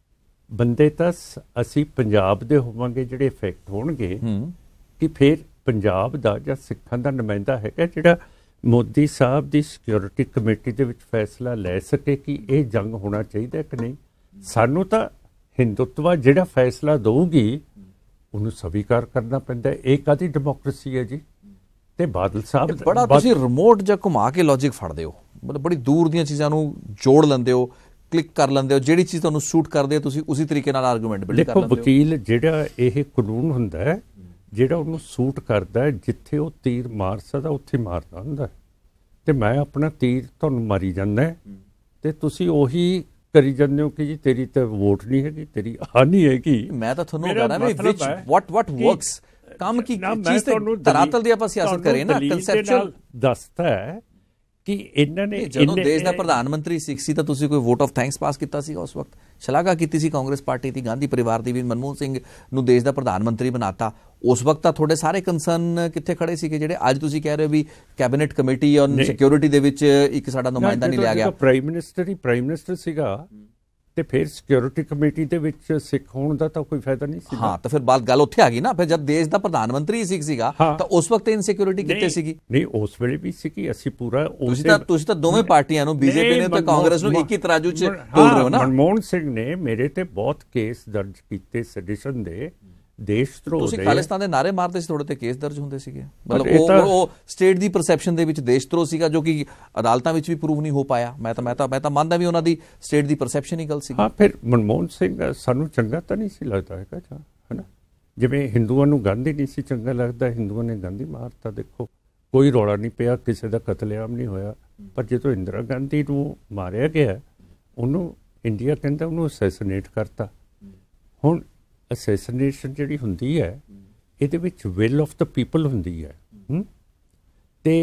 ਬੰਦੇ ਤਾਂ ਅਸੀਂ ਪੰਜਾਬ ਦੇ ਹੋਵਾਂਗੇ ਜਿਹੜੇ ਇਫੈਕਟ ਹੋਣਗੇ, ਕਿ ਫਿਰ ਪੰਜਾਬ ਦਾ ਜਾਂ ਸਿੱਖਾਂ ਦਾ ਨੁਮਾਇੰਦਾ ਹੈਗਾ ਜਿਹੜਾ ਮੋਦੀ ਸਾਹਿਬ ਦੀ ਸਿਕਿਉਰਿਟੀ ਕਮੇਟੀ ਦੇ ਵਿੱਚ ਫੈਸਲਾ ਲੈ ਸਕੇ ਕਿ ਇਹ ਜੰਗ ਹੋਣਾ ਚਾਹੀਦਾ ਕਿ ਨਹੀਂ। ਸਾਨੂੰ ਤਾਂ ਹਿੰਦੂਤਵਾ ਜਿਹੜਾ ਫੈਸਲਾ ਦਊਗੀ ਉਹਨੂੰ ਸਵੀਕਾਰ ਕਰਨਾ ਪੈਂਦਾ। ਇਹ ਕਾਹਦੀ ਡੈਮੋਕ੍ਰੇਸੀ ਹੈ ਜੀ? ਤੇ ਬਾਦਲ ਸਾਹਿਬ ਬੜਾ ਤੁਸੀਂ ਰਿਮੋਟ ਜਾਂ ਘੁਮਾ ਕੇ ਲੌਜਿਕ ਫੜਦੇ ਹੋ, ਮਤਲਬ ਬੜੀ ਦੂਰ ਦੀਆਂ ਚੀਜ਼ਾਂ ਨੂੰ ਜੋੜ ਲੈਂਦੇ ਹੋ, ਕਲਿੱਕ ਕਰ ਲੈਂਦੇ ਹੋ, ਜਿਹੜੀ ਚੀਜ਼ ਤੁਹਾਨੂੰ ਸੂਟ ਕਰਦੇ ਹੋ ਤੁਸੀਂ ਉਸੇ ਤਰੀਕੇ ਨਾਲ ਆਰਗੂਮੈਂਟ ਬਿਲਡ ਕਰ ਲੈਂਦੇ ਹੋ। ਦੇਖੋ ਵਕੀਲ ਜਿਹੜਾ ਇਹ ਕਾਨੂੰਨ ਹੁੰਦਾ ਹੈ, ਜਿਹੜਾ ਉਹਨੂੰ ਸੂਟ ਕਰਦਾ, ਜਿੱਥੇ ਉਹ ਤੀਰ ਮਾਰ ਸਕਦਾ ਉੱਥੇ ਮਾਰਦਾ ਹੁੰਦਾ, ਤੇ ਮੈਂ ਆਪਣਾ ਤੀਰ ਤੁਹਾਨੂੰ ਮਾਰੀ ਜਾਂਦਾ ਤੇ ਤੁਸੀਂ ਉਹੀ ਕਰੀ ਜਾਂਦੇ ਹੋ ਕਿ ਜੀ ਤੇਰੀ ਤਾਂ ਵੋਟ ਨਹੀਂ ਹੈਗੀ, ਤੇਰੀ ਆ ਨਹੀਂ ਹੈਗੀ। ਮੈਂ ਤਾਂ ਤੁਹਾਨੂੰ ਕਹਿ ਰਿਹਾ ਵੀ ਵਿਚ ਵਾਟ ਵਾਟ ਵਰਕਸ, ਕੰਮ ਕੀ ਚੀਜ਼ ਤੇ ਧਰਾਤਲ ਦੀ ਆਪਾਂ ਸਿਆਸਤ ਕਰੀਏ ਨਾ, ਕਨਸੈਪਚੁਅਲ ਦੱਸਦਾ ਹੈ ਕਿ ਇਹਨਾਂ ਨੇ ਜਦੋਂ ਦੇਸ਼ ਦਾ ਪ੍ਰਧਾਨ ਮੰਤਰੀ ਸਿੱਖ ਸੀ ਤਾਂ ਤੁਸੀਂ ਕੋਈ ਵੋਟ ਆਫ ਥੈਂਕਸ ਪਾਸ ਕੀਤਾ ਸੀਗਾ ਉਸ ਵਕਤ, ਸ਼ਲਾਘਾ ਕੀਤੀ ਸੀ ਕਾਂਗਰਸ ਪਾਰਟੀ ਦੀ, ਗਾਂਧੀ ਪਰਿਵਾਰ ਦੀ ਵੀ, ਮਨਮੋਹਨ ਸਿੰਘ ਨੂੰ ਦੇਸ਼ ਦਾ ਪ੍ਰਧਾਨ ਮੰਤਰੀ ਬਣਾਤਾ। ਉਸ ਵਕਤ ਤਾਂ ਤੁਹਾਡੇ ਸਾਰੇ ਕੰਸਰਨ ਕਿੱਥੇ ਖੜੇ ਸੀਗੇ ਜਿਹੜੇ ਅੱਜ ਤੁਸੀਂ ਕਹਿ ਰਹੇ ਹੋ ਵੀ ਕੈਬਨਿਟ ਕਮੇਟੀ ਔਨ ਸਿਕਿਉਰਿਟੀ ਦੇ ਵਿੱਚ ਇੱਕ ਸਾਡਾ ਨੁਮਾਇੰਦਾ ਨਹੀਂ ਲਿਆ ਗਿਆ। ਪ੍ਰਾਈਮ ਮਿਨਿਸਟਰ ਹੀ ਪ੍ਰਾਈਮ ਮਿਨਿਸਟਰ ਸੀਗਾ ਤੇ ਫਿਰ ਸਿਕਿਉਰਿਟੀ ਕਮੇਟੀ ਦੇ ਵਿੱਚ ਸਿੱਖ ਹੋਣ ਦਾ ਤਾਂ ਕੋਈ ਫਾਇਦਾ ਨਹੀਂ ਸੀ। ਹਾਂ, ਤਾਂ ਫਿਰ ਬਾਤ ਗੱਲ ਉੱਥੇ ਆ ਗਈ ਨਾ, ਫਿਰ ਜਦ ਦੇਸ਼ ਦਾ ਪ੍ਰਧਾਨ ਮੰਤਰੀ ਸਿੱਖ ਸੀਗਾ ਤਾਂ ਉਸ ਵਕਤ ਇਨਸਿਕਿਉਰਿਟੀ ਕਿੱਥੇ ਸੀਗੀ? ਨਹੀਂ, ਉਸ ਵੇਲੇ ਵੀ ਸੀ ਕਿ ਅਸੀਂ ਪੂਰਾ ਤੁਸੀਂ ਤਾਂ ਤੁਸੀਂ ਤਾਂ ਦੋਵੇਂ ਪਾਰਟੀਆਂ ਨੂੰ, ਬੀਜੇਪੀ ਨੇ ਤੇ ਕਾਂਗਰਸ ਨੂੰ ਇੱਕ ਹੀ ਤਰਾਜੂ 'ਚ ਤੋਲ ਰਹੇ ਹੋ ਨਾ। ਮਨਮੋਹਨ ਸਿੰਘ ਨੇ ਮੇਰੇ ਤੇ ਬਹੁਤ ਕੇਸ ਦਰਜ ਕੀਤੇ ਸੈਡੀਸ਼ਨ ਦੇ, ਦੇਸ਼ ਧਰੋਹ ਦੇ। ਤੁਸੀਂ ਖਾਲਿਸਤਾਨ ਦੇ ਨਾਰੇ ਮਾਰਦੇ ਸੀ, ਤੁਹਾਡੇ ਤੇ ਕੇਸ ਦਰਜ ਹੁੰਦੇ ਸੀਗੇ, ਮਤਲਬ ਉਹ ਉਹ ਸਟੇਟ ਦੀ ਪਰਸੈਪਸ਼ਨ ਦੇ ਵਿੱਚ ਦੇਸ਼ ਧਰੋਹ ਸੀਗਾ ਜੋ ਕਿ ਅਦਾਲਤਾਂ ਵਿੱਚ ਵੀ ਪ੍ਰੂਵ ਨਹੀਂ ਹੋ ਪਾਇਆ। ਮੈਂ ਤਾਂ ਮੈਂ ਤਾਂ ਮੈਂ ਤਾਂ ਮੰਨਦਾ ਵੀ ਉਹਨਾਂ ਦੀ ਸਟੇਟ ਦੀ ਪਰਸੈਪਸ਼ਨ ਹੀ ਗਲਤ ਸੀ। ਹਾਂ, ਫਿਰ ਮਨਮੋਹਨ ਸਿੰਘ ਸਾਨੂੰ ਚੰਗਾ ਤਾਂ ਨਹੀਂ ਸੀ ਲੱਗਦਾ ਹੈਗਾ, ਜਾਂ ਹਨਾ, ਜਿਵੇਂ ਹਿੰਦੂਆਂ ਨੂੰ ਗਾਂਧੀ ਨਹੀਂ ਸੀ ਚੰਗਾ ਲੱਗਦਾ, ਹਿੰਦੂਆਂ ਨੇ ਗਾਂਧੀ ਮਾਰਤਾ। ਦੇਖੋ ਕੋਈ ਰੌਲਾ ਨਹੀਂ ਪਿਆ, ਕਿਸੇ ਦਾ ਕਤਲੇਆਮ ਨਹੀਂ ਹੋਇਆ, ਪਰ ਜਦੋਂ ਇੰਦਰਾ ਗਾਂਧੀ ਨੂੰ ਮਾਰਿਆ ਗਿਆ, ਉਹਨੂੰ ਇੰਡੀਆ ਕਹਿੰਦਾ ਉਹਨੂੰ ਅਸੈਸੀਨੇਟ ਕਰਤਾ। ਹੁਣ ਅਸੈਸੀਨੇਸ਼ਨ ਜਿਹੜੀ ਹੁੰਦੀ ਹੈ ਇਹਦੇ ਵਿੱਚ ਵਿਲ ਆਫ ਦ ਪੀਪਲ ਹੁੰਦੀ ਹੈ, ਤੇ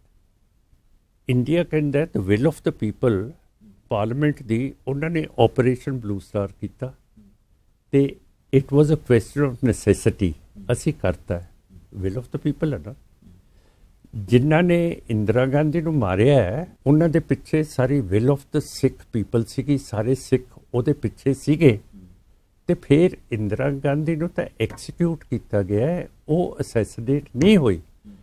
ਇੰਡੀਆ ਕਹਿੰਦਾ the will of the people parliament ਦੀ, ਉਹਨਾਂ ਨੇ ਆਪਰੇਸ਼ਨ ਬਲੂ ਸਟਾਰ ਕੀਤਾ ਤੇ it was a question of necessity. ਅਸੀਂ ਕਰਤਾ ਵਿਲ ਆਫ ਦ ਪੀਪਲ ਹੈ ਨਾ। ਜਿਨ੍ਹਾਂ ਨੇ ਇੰਦਰਾ ਗਾਂਧੀ ਨੂੰ ਮਾਰਿਆ ਹੈ ਉਹਨਾਂ ਦੇ ਪਿੱਛੇ ਸਾਰੀ will of the Sikh people ਸੀਗੀ, ਸਾਰੇ ਸਿੱਖ ਉਹਦੇ ਪਿੱਛੇ ਸੀਗੇ। ਤੇ ਫਿਰ ਇੰਦਰਾ ਗਾਂਧੀ ਨੂੰ ਤਾਂ ਐਕਸੀਕਿਊਟ ਕੀਤਾ ਗਿਆ ਹੈ, ਉਹ ਅਸੈਸੀਨੇਟ ਨਹੀਂ ਹੋਈ।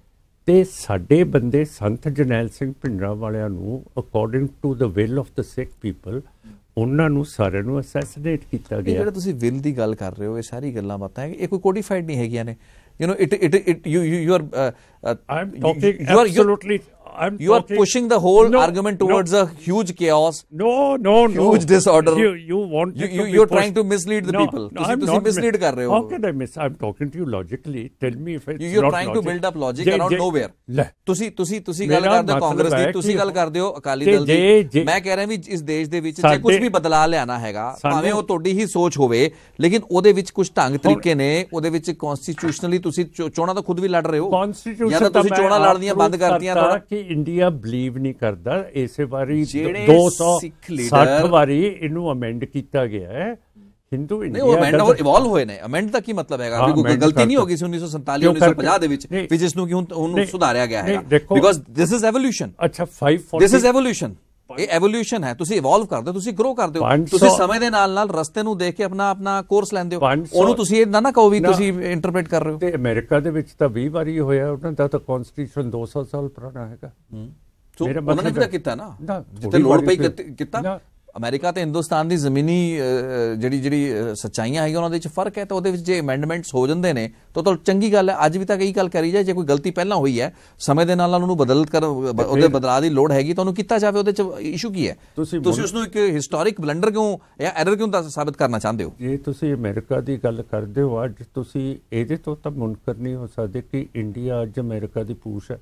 ਤੇ ਸਾਡੇ ਬੰਦੇ ਸੰਤ ਜਰਨੈਲ ਸਿੰਘ ਭਿੰਡਰਾਂ ਵਾਲਿਆਂ ਨੂੰ according to the will of the Sikh people ਉਹਨਾਂ ਨੂੰ ਸਾਰਿਆਂ ਨੂੰ ਅਸੈਸੀਨੇਟ ਕੀਤਾ ਗਿਆ। ਜਿਹੜਾ ਤੁਸੀਂ ਵਿਲ ਦੀ ਗੱਲ ਕਰ ਰਹੇ ਹੋ, ਇਹ ਸਾਰੀ ਗੱਲਾਂ ਬਾਤਾਂ ਇਹ ਕੋਈ ਕੋਡੀਫਾਈਡ ਨਹੀਂ ਹੈਗੀਆਂ ਨੇ। You know, it, it, it, you, you, you are. Uh, uh, I'm talking you, you absolutely. Are, I'm you talking, are pushing the whole no, argument towards no. a huge chaos. No, no, no. Huge disorder. You, you want. You, to you, be you're pushed. trying to mislead the no, people. No, तुसी, I'm तुसी not mislead कर रहे हो. How can I miss? I'm talking to you logically. Tell me if it's you, you're not trying logic. to build up logic ਜੇ, around ਜੇ, nowhere. ਲੈ ਤੁਸੀਂ ਤੁਸੀਂ ਤੁਸੀਂ ਗੱਲ ਕਰਦੇ ਹੋ ਕਾਂਗਰਸ ਦੀ, ਤੁਸੀਂ ਗੱਲ ਕਰਦੇ ਹੋ ਅਕਾਲੀ ਦਲ ਦੀ। ਮੈਂ ਕਹਿ ਰਿਹਾ ਵੀ ਇਸ ਦੇਸ਼ ਦੇ ਵਿੱਚ ਜੇ ਕੁਝ ਵੀ ਬਦਲਾਅ ਲਿਆਣਾ ਹੈਗਾ, ਭਾਵੇਂ ਉਹ ਤੁਹਾਡੀ ਹੀ ਸੋਚ ਹੋਵੇ, ਲੇਕਿਨ ਉਹਦੇ ਵਿੱਚ ਕੁਝ ਢੰਗ ਤਰੀਕੇ ਨੇ, ਉਹਦੇ ਵਿੱਚ ਕਨਸਟੀਟਿਊਸ਼ਨਲੀ ਤੁਸੀਂ ਚੋਣਾਂ ਤਾਂ ਖੁਦ ਵੀ ਲੜ ਰਹੇ ਹੋ। ਕਨਸਟੀਟਿਊਸ਼ਨ ਜਾਂ ਤਾਂ ਤੁਸੀਂ ਚੋਣਾਂ ਲੜਨੀਆਂ ਬੰਦ ਕਰਤੀਆਂ ਥੋੜਾ ਕਿ ਇੰਡੀਆ ਬਲੀਵ ਨਹੀਂ ਕਰਦਾ। ਇਸੇ ਵਾਰੀ ਦੋ ਸੌ ਸੱਠ ਵਾਰੀ ਇਹਨੂੰ ਅਮੈਂਡ ਕੀਤਾ ਗਿਆ ਹੈ। ਹਿੰਦੂ ਇੰਡੀਆ ਨਹੀਂ, ਉਹ ਅਮੈਂਡ ਇਵੋਲਵ ਹੋਏ ਨੇ। ਅਮੈਂਡ ਦਾ ਕੀ ਮਤਲਬ ਹੈਗਾ? ਕੋਈ ਗਲਤੀ ਨਹੀਂ ਹੋ ਗਈ ਸੀ ਉੱਨੀ ਸੌ ਸੰਤਾਲੀ ਉੱਨੀ ਸੌ ਪੰਜਾਹ ਦੇ ਵਿੱਚ ਵੀ ਜਿਸ ਨੂੰ ਕਿ ਹੁਣ ਸੁਧਾਰਿਆ ਗਿਆ ਹੈਗਾ, ਬਿਕਾਜ਼ ਦਿਸ ਇਜ਼ ਐਵੋਲੂਸ਼ਨ। ਅੱਛਾ ਪੰਜ ਸੌ ਦਿਸ ਇਜ਼ ਐਵੋਲੂਸ਼ਨ। ਇਹ ਐਵੋਲੂਸ਼ਨ ਹੈ। ਤੁਸੀਂ ਇਵੋਲਵ ਕਰਦੇ ਹੋ, ਤੁਸੀਂ ਗਰੋ ਕਰਦੇ ਹੋ, ਤੁਸੀਂ ਸਮੇਂ ਦੇ ਨਾਲ ਨਾਲ ਰਸਤੇ ਨੂੰ ਦੇਖ ਕੇ ਆਪਣਾ ਆਪਣਾ ਕੋਰਸ ਲੈਂਦੇ ਹੋ। ਉਹਨੂੰ ਤੁਸੀਂ ਇਹ ਨਾ ਨਾ ਕਹੋ ਵੀ ਤੁਸੀਂ ਇੰਟਰਪ੍ਰੀਟ ਕਰ ਰਹੇ ਹੋ। ਤੇ ਅਮਰੀਕਾ ਦੇ ਵਿੱਚ ਤਾਂ ਵੀਹ ਵਾਰੀ ਹੋਇਆ, ਉਹਨਾਂ ਦਾ ਤਾਂ ਕਨਸਟੀਟਿਊਸ਼ਨ ਦੋ ਸੌ ਸਾਲ ਪੁਰਾਣਾ ਹੈਗਾ। ਉਹਨਾਂ ਨੇ ਵੀ ਤਾਂ ਕੀਤਾ ਨਾ, ਜਿੱਥੇ ਲੋੜ ਪਈ ਕੀਤਾ। ਅਮਰੀਕਾ ਤੇ ਹਿੰਦੁਸਤਾਨ ਦੀ ਜ਼ਮੀਨੀ ਜਿਹੜੀ ਜਿਹੜੀ ਸੱਚਾਈਆਂ ਹੈਗੀਆਂ ਉਹਨਾਂ ਦੇ ਵਿੱਚ ਫਰਕ ਹੈ। ਤਾਂ ਉਹਦੇ ਵਿੱਚ ਜੇ ਅਮੈਂਡਮੈਂਟਸ ਹੋ ਜਾਂਦੇ ਨੇ ਤਾਂ ਤਾਂ ਚੰਗੀ ਗੱਲ ਹੈ। ਅੱਜ ਵੀ ਤਾਂ ਕਈ ਗੱਲ ਕਰੀ ਜਾਏ, ਜੇ ਕੋਈ ਗਲਤੀ ਪਹਿਲਾਂ ਹੋਈ ਹੈ, ਸਮੇਂ ਦੇ ਨਾਲ ਨਾਲ ਉਹਨੂੰ ਬਦਲ ਕਰ ਉਹਦੇ ਬਦਲਾਅ ਦੀ ਲੋੜ ਹੈਗੀ ਤਾਂ ਉਹਨੂੰ ਕੀਤਾ ਜਾਵੇ। ਉਹਦੇ ਚ ਇਸ਼ੂ ਕੀ ਹੈ? ਤੁਸੀਂ ਉਸ ਨੂੰ ਇੱਕ ਹਿਸਟੋਰਿਕ ਬਲੰਡਰ ਕਿਉਂ ਜਾਂ ਐਰਰ ਕਿਉਂ ਸਾਬਿਤ ਕਰਨਾ ਚਾਹੁੰਦੇ ਹੋ? ਜੇ ਤੁਸੀਂ ਅਮਰੀਕਾ ਦੀ ਗੱਲ ਕਰਦੇ ਹੋ, ਅੱਜ ਤੁਸੀਂ ਇਹਦੇ ਤੋਂ ਤਾਂ ਮੁਨਕਰ ਨਹੀਂ ਹੋ ਸਕਦੇ ਕਿ ਇੰਡੀਆ ਅੱਜ ਅਮਰੀਕਾ ਦੀ ਪੂਛ ਹੈ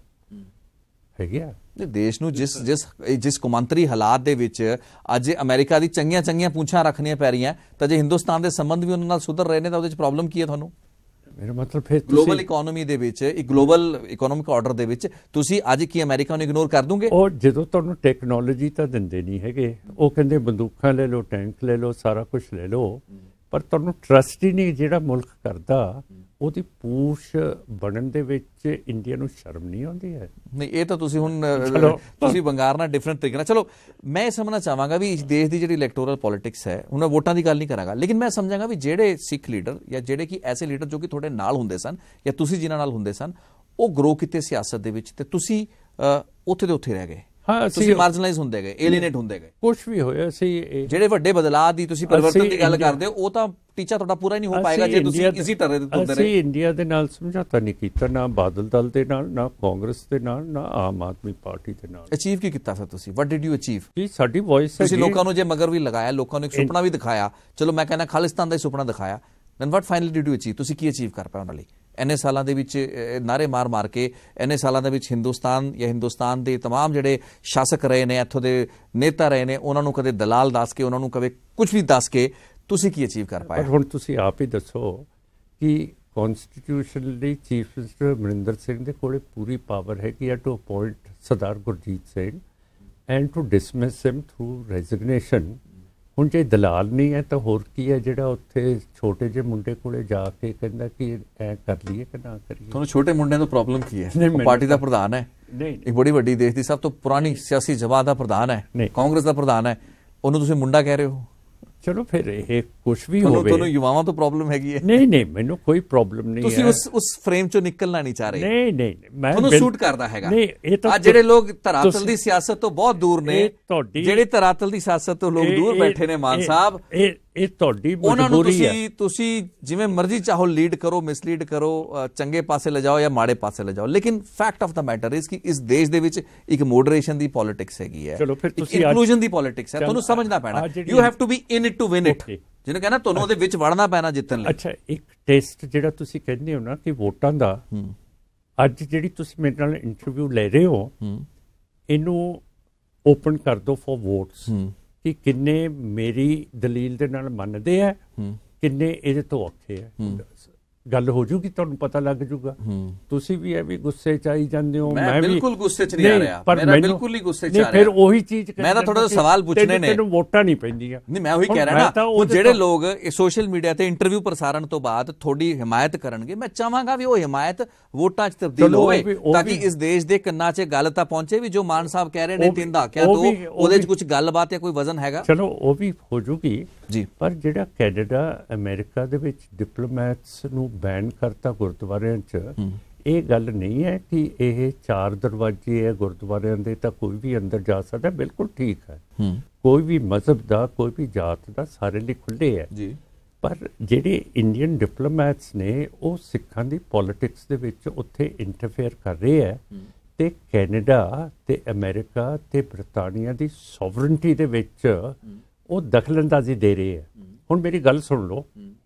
ਹੈਗੀ ਆ। ਦੇਸ਼ ਨੂੰ ਜਿਸ ਜਿਸ ਜਿਸ ਕੌਮਾਂਤਰੀ ਹਾਲਾਤ ਦੇ ਵਿੱਚ ਅੱਜ ਅਮਰੀਕਾ ਦੀ ਚੰਗੀਆਂ ਚੰਗੀਆਂ ਪੂੰਛਾਂ ਰੱਖਣੀਆਂ ਪੈ ਰਹੀਆਂ, ਤਾਂ ਜੇ ਹਿੰਦੁਸਤਾਨ ਦੇ ਸੰਬੰਧ ਵੀ ਉਹਨਾਂ ਨਾਲ ਸੁਧਰ ਰਹੇ ਨੇ ਤਾਂ ਉਹਦੇ ਚ ਪ੍ਰੋਬਲਮ ਕੀ ਹੈ ਤੁਹਾਨੂੰ? ਮੇਰਾ ਮਤਲਬ ਫਿਰ ਗਲੋਬਲ ਇਕਨੋਮੀ ਦੇ ਵਿੱਚ, ਇੱਕ ਗਲੋਬਲ ਇਕਨੋਮਿਕ ਆਰਡਰ ਦੇ ਵਿੱਚ ਤੁਸੀਂ ਅੱਜ ਕੀ ਅਮਰੀਕਾ ਨੂੰ ਇਗਨੋਰ ਕਰ ਦੋਗੇ? ਉਹ ਜਦੋਂ ਤੁਹਾਨੂੰ ਟੈਕਨੋਲੋਜੀ ਤਾਂ ਦਿੰਦੇ ਨਹੀਂ ਹੈਗੇ, ਉਹ ਕਹਿੰਦੇ ਬੰਦੂਕਾਂ ਲੈ ਲਓ, ਟੈਂਕ ਲੈ ਲਓ, ਸਾਰਾ ਕੁਝ ਲੈ ਲਓ, ਪਰ ਤੁਹਾਨੂੰ ਟਰਸਟ ਹੀ ਨਹੀਂ ਜਿਹੜਾ ਮੁਲਕ ਕਰਦਾ। ਉਹਦੀ ਪੂਛ ਬਣਨ ਦੇ ਵਿੱਚ ਇੰਡੀਆ ਨੂੰ ਸ਼ਰਮ ਨਹੀਂ ਆਉਂਦੀ ਹੈ? ਨਹੀਂ, ਇਹ ਤਾਂ ਤੁਸੀਂ ਹੁਣ ਤੁਸੀਂ ਬੰਗਾਰਨਾ ਡਿਫਰੈਂਟ ਤਰੀਕੇ ਨਾਲ। ਚਲੋ, ਮੈਂ ਇਹ ਸਮਝਣਾ ਚਾਹਾਂਗਾ ਵੀ ਇਸ ਦੇਸ਼ ਦੀ ਜਿਹੜੀ ਇਲੈਕਟੋਰਲ ਪੋਲਿਟਿਕਸ ਹੈ, ਹੁਣ ਮੈਂ ਵੋਟਾਂ ਦੀ ਗੱਲ ਨਹੀਂ ਕਰਾਂਗਾ, ਲੇਕਿਨ ਮੈਂ ਸਮਝਾਂਗਾ ਵੀ ਜਿਹੜੇ ਸਿੱਖ ਲੀਡਰ ਜਾਂ ਜਿਹੜੇ ਕਿ ਐਸੇ ਲੀਡਰ ਜੋ ਕਿ ਤੁਹਾਡੇ ਨਾਲ ਹੁੰਦੇ ਸਨ ਜਾਂ ਤੁਸੀਂ ਜਿਨ੍ਹਾਂ ਨਾਲ ਹੁੰਦੇ ਸਨ, ਉਹ ਗਰੋ ਕੀਤੇ ਸਿਆਸਤ ਦੇ ਵਿੱਚ ਤੇ ਤੁਸੀਂ ਉੱਥੇ ਦੇ ਉੱਥੇ ਰਹਿ ਗਏ। ਹਾਂ, ਅਸੀਂ ਮਾਰਜਨਲਾਈਜ਼ ਹੁੰਦੇ ਗਏ, ਏਲੀਨੇਟ ਹੁੰਦੇ ਗਏ। ਕੁਝ ਵੀ ਹੋਇਆ ਸੀ, ਜਿਹੜੇ ਵੱਡੇ ਬਦਲਾਅ ਦੀ ਤੁਸੀਂ ਪਰਿਵਰਤਨ ਦੀ ਗੱਲ ਕਰਦੇ ਹੋ, ਉਹ ਤਾਂ ਟੀਚਾ ਤੁਹਾਡਾ ਪੂਰਾ ਹੀ ਨਹੀਂ ਹੋ ਪਾਏਗਾ ਜੇ ਤੁਸੀਂ ਇਸੇ ਤਰ੍ਹਾਂ ਦੇ ਤੁਰਦੇ ਰਹੇ। ਅਸੀਂ ਇੰਡੀਆ ਦੇ ਨਾਲ ਸਮਝੌਤਾ ਨਹੀਂ ਕੀਤਾ, ਨਾ ਬਾਦਲ ਦਲ ਦੇ ਨਾਲ, ਨਾ ਕਾਂਗਰਸ ਦੇ ਨਾਲ, ਨਾ ਆਮ ਆਦਮੀ ਪਾਰਟੀ ਦੇ ਨਾਲ। ਅਚੀਵ ਕੀ ਕੀਤਾ ਫਿਰ ਤੁਸੀਂ? What did you achieve? ਕੀ ਸਾਡੀ ਵੌਇਸ ਹੈ। ਤੁਸੀਂ ਲੋਕਾਂ ਨੂੰ ਜੇ ਮਗਰ ਵੀ ਲਗਾਇਆ, ਲੋਕਾਂ ਨੂੰ ਇੱਕ ਸੁਪਨਾ ਵੀ ਦਿਖਾਇਆ, ਚਲੋ ਮੈਂ ਕਹਿੰਦਾ ਖਾਲਿਸਤਾਨ ਦਾ ਹੀ ਸੁਪਨਾ ਦਿਖਾਇਆ, then what finally did you achieve? ਤੁਸੀਂ ਕੀ ਅਚੀਵ ਕਰ ਪਾਏ ਉਹਨਾਂ ਲਈ? ਇੰਨੇ ਸਾਲਾਂ ਦੇ ਵਿੱਚ ਨਾਰੇ ਮਾਰ ਮਾਰ ਕੇ, ਇੰਨੇ ਸਾਲਾਂ ਦੇ ਵਿੱਚ ਹਿੰਦੁਸਤਾਨ ਜਾਂ ਹਿੰਦੁਸਤਾਨ ਦੇ ਤਮਾਮ ਜਿਹੜੇ ਸ਼ਾਸਕ ਰਹੇ ਨੇ, ਇੱਥੋਂ ਦੇ ਨੇਤਾ ਰਹੇ ਨੇ, ਉਹਨਾਂ ਨੂੰ ਕਦੇ ਦਲਾਲ ਦੱਸ ਕੇ, ਉਹਨਾਂ ਨੂੰ ਕਦੇ ਕੁਝ ਵੀ ਦੱਸ ਕੇ ਤੁਸੀਂ ਕੀ ਅਚੀਵ ਕਰ ਪਾਏ? ਹੁਣ ਤੁਸੀਂ ਆਪ ਹੀ ਦੱਸੋ ਕਿ constitutionally chief minister Amarinder Singh ਦੇ ਕੋਲੇ ਪੂਰੀ ਪਾਵਰ ਹੈਗੀ ਹੈ to appoint Sardar Gurjeet Singh and to dismiss him through resignation. ਹੁਣ ਜੇ ਦਲਾਲ ਨਹੀਂ ਹੈ ਤਾਂ ਹੋਰ ਕੀ ਹੈ ਜਿਹੜਾ ਉੱਥੇ ਛੋਟੇ ਜਿਹੇ ਮੁੰਡੇ ਕੋਲੇ ਜਾ ਕੇ ਕਹਿੰਦਾ ਕਿ ਐ ਕਰ ਲਈਏ ਕਿ ਨਾ ਕਰੀਏ? ਤੁਹਾਨੂੰ ਛੋਟੇ ਮੁੰਡਿਆਂ ਤੋਂ ਪ੍ਰੋਬਲਮ ਕੀ ਹੈ? ਉਹ ਪਾਰਟੀ ਦਾ ਪ੍ਰਧਾਨ ਹੈ, ਇੱਕ ਬੜੀ ਵੱਡੀ ਦੇਸ਼ ਦੀ ਸਭ ਤੋਂ ਪੁਰਾਣੀ ਸਿਆਸੀ ਜਮਾਤ ਦਾ ਪ੍ਰਧਾਨ ਹੈ, ਕਾਂਗਰਸ ਦਾ ਪ੍ਰਧਾਨ ਹੈ, ਉਹਨੂੰ ਤੁਸੀਂ ਮੁੰਡਾ ਕਹਿ ਰਹੇ ਹੋ? ਚਲੋ ਫਿਰ ਇਹ ਕੁਝ ਵੀ ਹੋਵੇ, ਤੁਹਾਨੂੰ ਯੁਵਾਵਾਂ ਤੋਂ ਪ੍ਰੋਬਲਮ ਹੈਗੀ ਹੈ? ਨਹੀਂ ਨਹੀਂ, ਮੈਨੂੰ ਕੋਈ ਪ੍ਰੋਬਲਮ ਨਹੀਂ ਹੈ। ਤੁਸੀਂ ਉਸ ਉਸ ਫਰੇਮ ਚੋਂ ਨਿਕਲਣਾ ਨਹੀਂ ਚਾਹ ਰਹੇ? ਨਹੀਂ ਨਹੀਂ, ਮੈਂ ਤੁਹਾਨੂੰ ਸੂਟ ਕਰਦਾ ਹੈਗਾ। ਨਹੀਂ, ਇਹ ਤਾਂ ਜਿਹੜੇ ਲੋਕ ਧਰਾਤਲ ਦੀ ਸਿਆਸਤ ਤੋਂ ਬਹੁਤ ਦੂਰ ਨੇ, ਜਿਹੜੇ ਧਰਾਤਲ ਦੀ ਸਿਆਸਤ ਤੋਂ ਲੋਕ ਦੂਰ ਬੈਠੇ ਨੇ, ਮਾਨ ਸਾਹਿਬ, ਇਹ ਇਹ ਤੁਹਾਡੀ ਮਜਬੂਰੀ ਹੈ। ਤੁਸੀਂ ਤੁਸੀਂ ਜਿਵੇਂ ਮਰਜ਼ੀ ਚਾਹੋ ਲੀਡ ਕਰੋ, ਮਿਸਲੀਡ ਕਰੋ, ਚੰਗੇ ਪਾਸੇ ਲੈ ਜਾਓ ਜਾਂ ਮਾੜੇ ਪਾਸੇ ਲੈ ਜਾਓ, ਲੇਕਿਨ fact of the matter is ਕਿ ਇਸ ਦੇਸ਼ ਦੇ ਵਿੱਚ ਇੱਕ ਮੋਡਰੇਸ਼ਨ ਦੀ ਪੋਲਿਟਿਕਸ ਹੈਗੀ ਹੈ, ਇਨਕਲੂਜਨ ਦੀ ਪੋਲਿਟਿਕਸ ਹੈ। ਤੁਹਾਨੂੰ ਸਮਝਣਾ ਪੈਣਾ, you have to be in it to win it. ਜਿਹਨੂੰ ਕਹਿੰਦਾ ਤੁਹਾਨੂੰ ਉਹਦੇ ਵਿੱਚ ਵੜਨਾ ਪੈਣਾ ਜਿੱਤਣ ਲਈ। ਅੱਛਾ, ਇੱਕ ਟੈਸਟ ਜਿਹੜਾ ਤੁਸੀਂ ਕਹਿੰਦੇ ਹੋ ਨਾ ਕਿ ਵੋਟਾਂ ਦਾ, ਅੱਜ ਜਿਹੜੀ ਤੁਸੀਂ ਮੇਰੇ ਨਾਲ ਇੰਟਰਵਿਊ ਲੈ ਰਹੇ ਹੋ, ਇਹਨੂੰ ਓਪਨ ਕਰ ਦਿਓ ਫॉर ਵੋਟਸ ਕਿ ਕਿੰਨੇ ਮੇਰੀ ਦਲੀਲ ਦੇ ਨਾਲ ਮੰਨਦੇ ਆ, ਕਿੰਨੇ ਇਹਦੇ ਤੋਂ ਔਖੇ ਆ। ਗੱਲ ਹੋ ਜੂਗੀ, ਤੁਹਾਨੂੰ ਪਤਾ ਲੱਗ ਜੂਗਾ। ਤੁਸੀਂ ਵੀ ਇਹ ਵੀ ਗੁੱਸੇ ਚ ਆਈ ਜਾਂਦੇ ਹੋ, ਮੈਂ ਬਿਲਕੁਲ ਗੁੱਸੇ ਚ ਨਹੀਂ ਆ ਰਿਹਾ, ਮੇਰਾ ਬਿਲਕੁਲ ਨਹੀਂ ਗੁੱਸੇ ਚ ਆ ਰਿਹਾ। ਫਿਰ ਉਹੀ ਚੀਜ਼ ਮੈਂ ਤਾਂ ਥੋੜਾ ਜਿਹਾ ਸਵਾਲ ਪੁੱਛਣੇ ਨੇ, ਤੈਨੂੰ ਵੋਟਾਂ ਨਹੀਂ ਪੈਂਦੀਆਂ। ਨਹੀਂ ਮੈਂ ਉਹੀ ਕਹਿ ਰਿਹਾ ਨਾ, ਉਹ ਜਿਹੜੇ ਲੋਕ ਇਹ ਸੋਸ਼ਲ ਮੀਡੀਆ ਤੇ ਇੰਟਰਵਿਊ ਪ੍ਰਸਾਰਣ ਤੋਂ ਬਾਅਦ ਤੁਹਾਡੀ ਹਿਮਾਇਤ ਕਰਨਗੇ, ਮੈਂ ਚਾਹਾਂਗਾ ਵੀ ਉਹ ਹਿਮਾਇਤ ਵੋਟਾਂ 'ਚ ਤਬਦੀਲ ਹੋਵੇ, ਤਾਂ ਕਿ ਇਸ ਦੇਸ਼ ਦੇ ਕੰਨਾਂ 'ਚ ਗੱਲ ਤਾਂ ਪਹੁੰਚੇ ਵੀ ਜੋ ਮਾਨ ਸਾਹਿਬ ਕਹਿ ਰਹੇ ਨੇ ਤਿੰਨ ਦਹਾਕਿਆਂ ਤੋਂ, ਉਹਦੇ 'ਚ ਕੁਝ ਗੱਲਬਾਤ ਜਾਂ ਕੋਈ ਵਜ਼ਨ ਹੈਗਾ। ਚਲੋ ਉਹ ਵੀ ਹੋ ਜੂਗੀ ਜੀ, ਪਰ ਜਿਹੜਾ ਕੈਨੇਡਾ ਅਮਰੀਕਾ ਦੇ ਵਿੱਚ ਡਿਪਲੋਮੈਟਸ ਨੂੰ ਬੈਨ ਕਰਤਾ ਗੁਰਦੁਆਰਿਆਂ 'ਚ, ਇਹ ਗੱਲ ਨਹੀਂ ਹੈ ਕਿ ਇਹ ਚਾਰ ਦਰਵਾਜ਼ੇ ਹੈ ਗੁਰਦੁਆਰਿਆਂ ਦੇ ਤਾਂ ਕੋਈ ਵੀ ਅੰਦਰ ਜਾ ਸਕਦਾ, ਬਿਲਕੁਲ ਠੀਕ ਹੈ। ਕੋਈ ਵੀ ਮਜ਼ਹਬ ਦਾ, ਕੋਈ ਵੀ ਜਾਤ ਦਾ, ਸਾਰੇ ਲਈ ਖੁੱਲ੍ਹੇ ਹੈ ਜੀ। ਪਰ ਜਿਹੜੇ ਇੰਡੀਅਨ ਡਿਪਲੋਮੈਟਸ ਨੇ ਉਹ ਸਿੱਖਾਂ ਦੀ ਪੋਲਿਟਿਕਸ ਦੇ ਵਿੱਚ ਉੱਥੇ ਇੰਟਰਫੇਅਰ ਕਰ ਰਹੇ ਹੈ, ਤੇ ਕੈਨੇਡਾ ਤੇ ਅਮਰੀਕਾ ਤੇ ਬ੍ਰਿਟਾਨੀਆ ਦੀ ਸੋਵਰਨਟੀ ਦੇ ਵਿੱਚ ਉਹ ਦਖਲਅੰਦਾਜ਼ੀ ਦੇ ਰਹੇ ਹੈ। ਹੁਣ ਮੇਰੀ ਗੱਲ ਸੁਣ ਲਓ,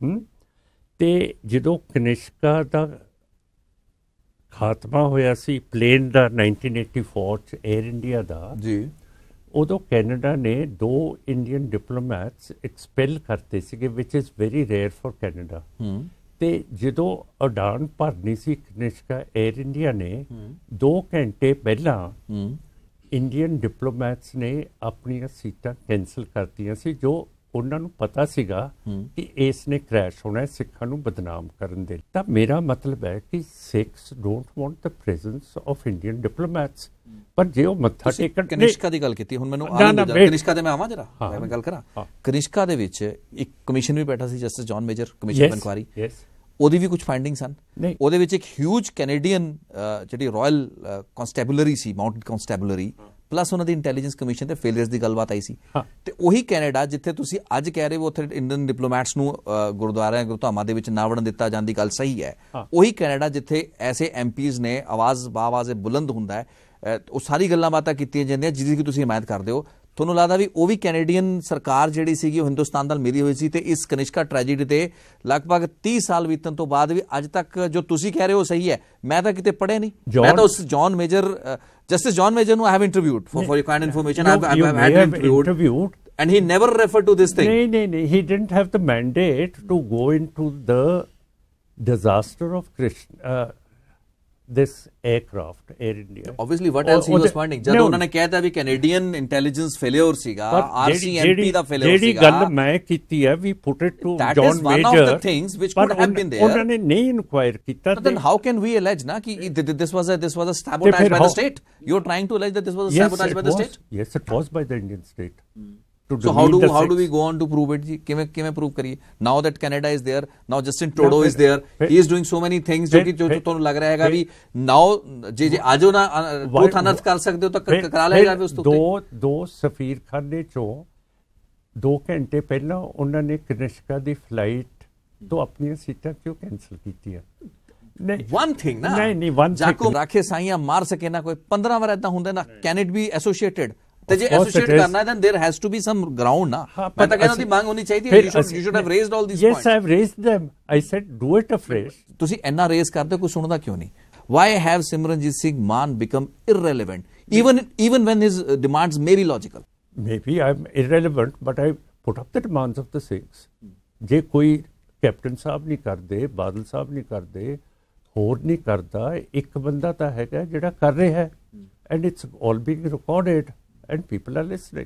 ਤੇ ਜਦੋਂ ਕਨਿਸ਼ਕਾ ਦਾ ਖਾਤਮਾ ਹੋਇਆ ਸੀ ਪਲੇਨ ਦਾ ਨਾਈਨਟੀਨ ਏਟੀ ਫੋਰ 'ਚ ਏਅਰ ਇੰਡੀਆ ਦਾ ਜੀ, ਉਦੋਂ ਕੈਨੇਡਾ ਨੇ ਦੋ ਇੰਡੀਅਨ ਡਿਪਲੋਮੈਟਸ ਐਕਸਪੈਲ ਕਰਤੇ ਸੀਗੇ, which is very rare for Canada. ਤੇ ਜਦੋਂ ਉਡਾਨ ਭਰਨੀ ਸੀ ਕਨਿਸ਼ਕਾ ਏਅਰ ਇੰਡੀਆ ਨੇ, ਦੋ ਘੰਟੇ ਪਹਿਲਾਂ ਇੰਡੀਅਨ ਡਿਪਲੋਮੈਟਸ ਨੇ ਆਪਣੀਆਂ ਸੀਟਾਂ ਕੈਂਸਲ ਕਰਤੀਆਂ ਸੀ, ਜੋ ਉਹਨਾਂ ਨੂੰ ਪਤਾ ਸੀਗਾ ਕਿ ਇਸ ਨੇ ਕ੍ਰੈਸ਼ ਹੋਣਾ, ਸਿੱਖਾਂ ਨੂੰ ਬਦਨਾਮ ਕਰਨ ਦੇ। ਤਾਂ ਮੇਰਾ ਮਤਲਬ ਹੈ ਕਿ Sikhs don't want the presence of Indian diplomats, ਪਰ ਜੇ ਉਹ ਮੱਥਾ ਟੇਕਣ। ਕਨਿਸ਼ਕਾ ਦੀ ਗੱਲ ਕੀਤੀ, ਹੁਣ ਮੈਨੂੰ ਕਨਿਸ਼ਕਾ ਤੇ ਮੈਂ ਆਵਾਂ ਜਰਾ, ਮੈਂ ਗੱਲ ਕਰਾਂ। ਕਨਿਸ਼ਕਾ ਦੇ ਵਿੱਚ ਇੱਕ ਕਮਿਸ਼ਨ ਵੀ ਬੈਠਾ ਸੀ, justice John Major commission of inquiry, ਉਹਦੀ ਵੀ ਕੁਝ ਫਾਈਂਡਿੰਗ ਸਨ। ਉਹਦੇ ਵਿੱਚ ਇੱਕ ਹਿਊਜ ਕੈਨੇਡੀਅਨ ਜਿਹੜੀ ਰਾਇਲ ਕਨਸਟੈਬੂਲਰੀ ਸੀ, ਮਾਊਂਟਡ ਕਨਸਟੈਬੂਲਰੀ, ਪਲੱਸ ਉਹਨਾਂ ਦੀ ਇੰਟੈਲੀਜੈਂਸ ਕਮਿਸ਼ਨ ਤੇ ਫੇਲੀਅਰਸ ਦੀ ਗੱਲਬਾਤ ਆਈ ਸੀ। ਤੇ ਉਹੀ ਕੈਨੇਡਾ ਜਿੱਥੇ ਤੁਸੀਂ ਅੱਜ ਕਹਿ ਰਹੇ ਹੋ ਉੱਥੇ ਇੰਡੀਅਨ ਡਿਪਲੋਮੈਟਸ ਨੂੰ ਗੁਰਦੁਆਰਿਆਂ ਗੁਰਧਾਮਾਂ ਦੇ ਵਿੱਚ ਨਾ ਵੜਨ ਦਿੱਤਾ ਜਾਣ ਦੀ ਗੱਲ ਸਹੀ ਹੈ, ਉਹੀ ਕੈਨੇਡਾ ਜਿੱਥੇ ਐਸੇ ਐਮਪੀਜ਼ ਨੇ ਆਵਾਜ਼ ਬਾਵਾਜ਼ੇ ਬੁਲੰਦ ਹੁੰਦਾ ਹੈ, ਉਹ ਸਾਰੀ ਗੱਲਾਂ ਬਾਤਾਂ ਕੀਤੀਆਂ ਜਾਂਦੀਆਂ ਜਿਹਦੀ ਕਿ ਤੁਸੀਂ ਹਮਾਇਤ ਕਰਦੇ ਹੋ। ਤੁਹਾਨੂੰ ਲੱਗਦਾ ਵੀ ਉਹ ਵੀ ਕੈਨੇਡੀਅਨ ਸਰਕਾਰ ਜਿਹੜੀ ਸੀਗੀ ਉਹ ਹਿੰਦੁਸਤਾਨ ਨਾਲ ਮਿਲੀ ਹੋਈ ਸੀ, ਤੇ ਇਸ ਕਨਿਸ਼ਕਾ ਟ੍ਰੈਜੇਡੀ ਤੇ ਲਗਭਗ ਤੀਹ ਸਾਲ ਬੀਤਣ ਤੋਂ ਬਾਅਦ ਵੀ ਅੱਜ ਤੱਕ ਜੋ ਤੁਸੀਂ ਕਹਿ ਰਹੇ ਹੋ ਸਹੀ ਹੈ? ਮੈਂ ਤਾਂ ਕਿਤੇ ਪੜ੍ਹਿਆ ਨਹੀਂ, ਮੈਂ ਤਾਂ ਉਸ John Major justice John Major ਨੂੰ I have interviewed for for your kind information, I have had interviewed and he never referred to this thing. No, no, no, he didn't have the mandate to go into the disaster of Krishna, uh, this aircraft, Air India. Obviously, what else he was pointing? जब उन्होंने कहा था भी Canadian intelligence failure सीगा, R C M P दा failure सीगा। जेडी गल मैं कीती है, we put it to John Major. That is one of the things which could have been there. उन्होंने नहीं inquire कीता। But then how can we allege ना कि this was a this was a sabotage by the state? You're trying to allege that this was a sabotage by the state? Yes, it was by the Indian state. So how do how do we go on to prove it ji? किमें किमें prove करिए? Now that Canada is there, now Justin Trudeau is there, he is doing so many things जो कि जो तो लग रहा है कि now जे जे आजो ना truth unearth कर सकते हो तो करा ले जावे उस तो। दो दो सफीर खाने चो दो घंटे पहला उन्होंने कनिष्का दी फ्लाइट तो अपनी सीटां क्यों कैंसिल की है? One thing ना, नहीं नहीं one जाको राखे साइयां मार सके ना कोई पंद्रह बार ऐसा होंगे ना, can it be associated? ਤੇ ਜੇ ਐਸੋਸੀਏਟ ਕਰਨਾ ਹੈ then there has to be some ground ਨਾ। ਮੈਂ ਤਾਂ ਕਹਿੰਦਾ ਦੀ ਮੰਗ ਹੋਣੀ ਚਾਹੀਦੀ ਹੈ, you should you should have raised all these points. Yes, I have raised them. I said do it afresh. ਤੁਸੀਂ ਇੰਨਾ ਰੇਜ਼ ਕਰਦੇ ਕੋਈ ਸੁਣਦਾ ਕਿਉਂ ਨਹੀਂ? Why have Simranjit Singh Mann become irrelevant even even when his demands may be logical? Maybe I'm irrelevant, but I put up the demands of the Sikhs. ਜੇ ਕੋਈ captain ਸਾਹਿਬ ਨਹੀਂ ਕਰਦੇ, ਬਾਦਲ ਸਾਹਿਬ ਨਹੀਂ ਕਰਦੇ, ਹੋਰ ਨਹੀਂ ਕਰਦਾ, ਇੱਕ ਬੰਦਾ ਤਾਂ ਹੈਗਾ ਜਿਹੜਾ ਕਰ ਰਿਹਾ ਹੈ, and it's all being recorded. And people are listening.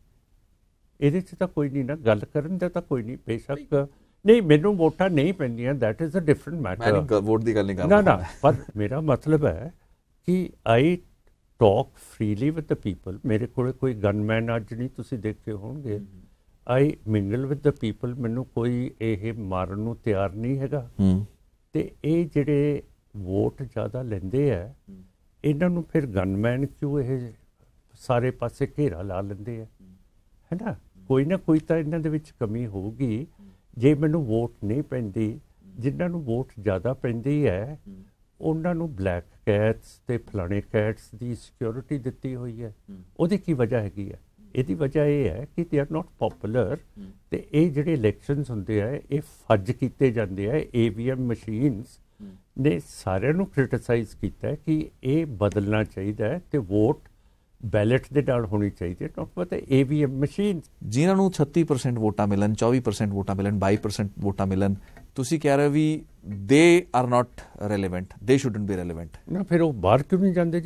ਇਹਦੇ 'ਚ ਤਾਂ ਕੋਈ ਨਹੀਂ ਨਾ, ਗੱਲ ਕਰਨ ਦਾ ਤਾਂ ਕੋਈ ਨਹੀਂ। ਬੇਸ਼ੱਕ ਨਹੀਂ ਮੈਨੂੰ ਵੋਟਾਂ ਨਹੀਂ ਪੈਂਦੀਆਂ, that is a different matter. ਮੈਂ ਵੋਟ ਦੀ ਗੱਲ ਨਹੀਂ ਕਰ ਰਿਹਾ ਨਾ ਨਾ, ਪਰ ਮੇਰਾ ਮਤਲਬ ਹੈ ਕਿ I talk freely with the people. ਮੇਰੇ ਕੋਲ ਕੋਈ ਗਨਮੈਨ ਅੱਜ ਨਹੀਂ ਤੁਸੀਂ ਦੇਖੇ ਹੋਣਗੇ। I mingle with the people. ਮੈਨੂੰ ਕੋਈ ਇਹ ਮਾਰਨ ਨੂੰ ਤਿਆਰ ਨਹੀਂ ਹੈਗਾ। ਤੇ ਇਹ ਜਿਹੜੇ ਵੋਟ ਜ਼ਿਆਦਾ ਲੈਂਦੇ ਆ, ਇਹਨਾਂ ਨੂੰ ਫਿਰ ਗਨਮੈਨ ਕਿਉਂ ਇਹ ਸਾਰੇ ਪਾਸੇ ਘੇਰਾ ਲਾ ਲੈਂਦੇ ਆ, ਹੈ ਨਾ? ਕੋਈ ਨਾ ਕੋਈ ਤਾਂ ਇਹਨਾਂ ਦੇ ਵਿੱਚ ਕਮੀ ਹੋਊਗੀ। ਜੇ ਮੈਨੂੰ ਵੋਟ ਨਹੀਂ ਪੈਂਦੀ, ਜਿਨ੍ਹਾਂ ਨੂੰ ਵੋਟ ਜ਼ਿਆਦਾ ਪੈਂਦੀ ਹੈ ਉਹਨਾਂ ਨੂੰ ਬਲੈਕ ਕੈਟਸ ਤੇ ਫਲਾਣੇ ਕੈਟਸ ਦੀ ਸਿਕਿਉਰਿਟੀ ਦਿੱਤੀ ਹੋਈ ਹੈ। ਉਹਦੀ ਕੀ ਵਜ੍ਹਾ ਹੈਗੀ ਹੈ? ਇਹਦੀ ਵਜ੍ਹਾ ਇਹ ਹੈ ਕਿ ਦੇ ਆਰ ਨਾਟ ਪੋਪੂਲਰ, ਤੇ ਇਹ ਜਿਹੜੇ ਇਲੈਕਸ਼ਨਸ ਹੁੰਦੇ ਆ ਇਹ ਫੱਜ ਕੀਤੇ ਜਾਂਦੇ ਆ। ਈ ਵੀ ਐਮ ਮਸ਼ੀਨਸ ਨੇ ਸਾਰਿਆਂ ਨੂੰ ਕ੍ਰਿਟਿਸਾਈਜ਼ ਕੀਤਾ ਕਿ ਇਹ ਬਦਲਣਾ ਚਾਹੀਦਾ ਹੈ ਤੇ ਵੋਟ ਬੈਲਟ ਦੇ ਨਾਲ ਹੋਣੀ ਚਾਹੀਦੀ ਹੈ, ਨਾਟ ਪਤਾ ਈ ਵੀ ਐਮ ਮਸ਼ੀਨ। ਜਿਨ੍ਹਾਂ ਨੂੰ ਛੱਤੀ ਪਰਸੈਂਟ ਵੋਟਾਂ ਮਿਲਣ, ਚੌਵੀ ਪਰਸੈਂਟ ਵੋਟਾਂ ਮਿਲਣ, ਬਾਈ ਪਰਸੈਂਟ ਵੋਟਾਂ ਮਿਲਣ, ਤੁਸੀਂ ਕਹਿ ਰਹੇ ਹੋ ਵੀ they are not relevant, they shouldn't be relevant. ਨਾ ਫਿਰ ਉਹ ਬਾਹਰ ਕਿਉਂ ਨਹੀਂ ਜਾਂਦੇ ਜੀ?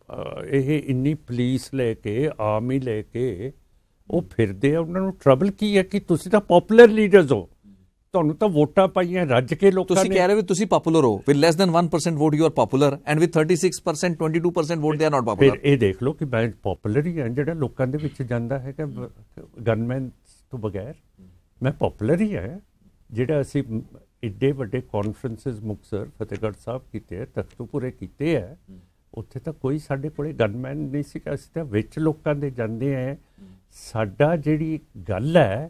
ਇਹ ਇੰਨੀ ਪੁਲਿਸ ਲੈ ਕੇ, ਆਰਮੀ ਲੈ ਕੇ ਉਹ ਫਿਰਦੇ ਆ, ਉਹਨਾਂ ਨੂੰ ਟਰਬਲ ਕੀ ਹੈ ਕਿ ਤੁਸੀਂ ਤਾਂ ਪਪੂਲਰ ਲੀਡਰਸ ਹੋ, ਤੁਹਾਨੂੰ ਤਾਂ ਵੋਟਾਂ ਪਾਈਆਂ ਰੱਜ ਕੇ ਲੋਕਾਂ ਨੇ। ਤੁਸੀਂ ਕਹਿ ਰਹੇ ਹੋ ਤੁਸੀਂ ਪਪੂਲਰ ਹੋ, with less than one percent vote you are popular and with thirty-six percent twenty-two percent vote they are not popular. ਫਿਰ ਇਹ ਦੇਖ ਲਓ ਕਿ ਮੈਂ ਪਪੂਲਰ ਹੀ ਹਾਂ, ਜਿਹੜਾ ਲੋਕਾਂ ਦੇ ਵਿੱਚ ਜਾਂਦਾ ਹੈਗਾ ਗਨਮੈਨ ਤੋਂ ਬਗੈਰ। ਮੈਂ ਪਪੂਲਰ ਹੀ ਹਾਂ। ਜਿਹੜਾ ਅਸੀਂ ਏਡੇ ਵੱਡੇ ਕਾਨਫਰੰਸਿਸ ਮੁਕਤਸਰ, ਫਤਿਹਗੜ੍ਹ ਸਾਹਿਬ ਕੀਤੇ ਹੈ, ਤਖਤੂਪੁਰੇ ਕੀਤੇ ਹੈ, ਉੱਥੇ ਤਾਂ ਕੋਈ ਸਾਡੇ ਕੋਲੇ ਗਨਮੈਨ ਨਹੀਂ ਸੀ। ਅਸੀਂ ਤਾਂ ਵਿੱਚ ਲੋਕਾਂ ਦੇ ਜਾਂਦੇ ਹੈ। ਸਾਡਾ ਜਿਹੜੀ ਗੱਲ ਹੈ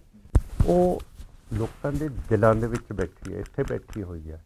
ਉਹ ਲੋਕਾਂ ਦੇ ਦਿਲਾਂ ਦੇ ਵਿੱਚ ਬੈਠੀ ਹੈ, ਇੱਥੇ ਬੈਠੀ ਹੋਈ ਹੈ।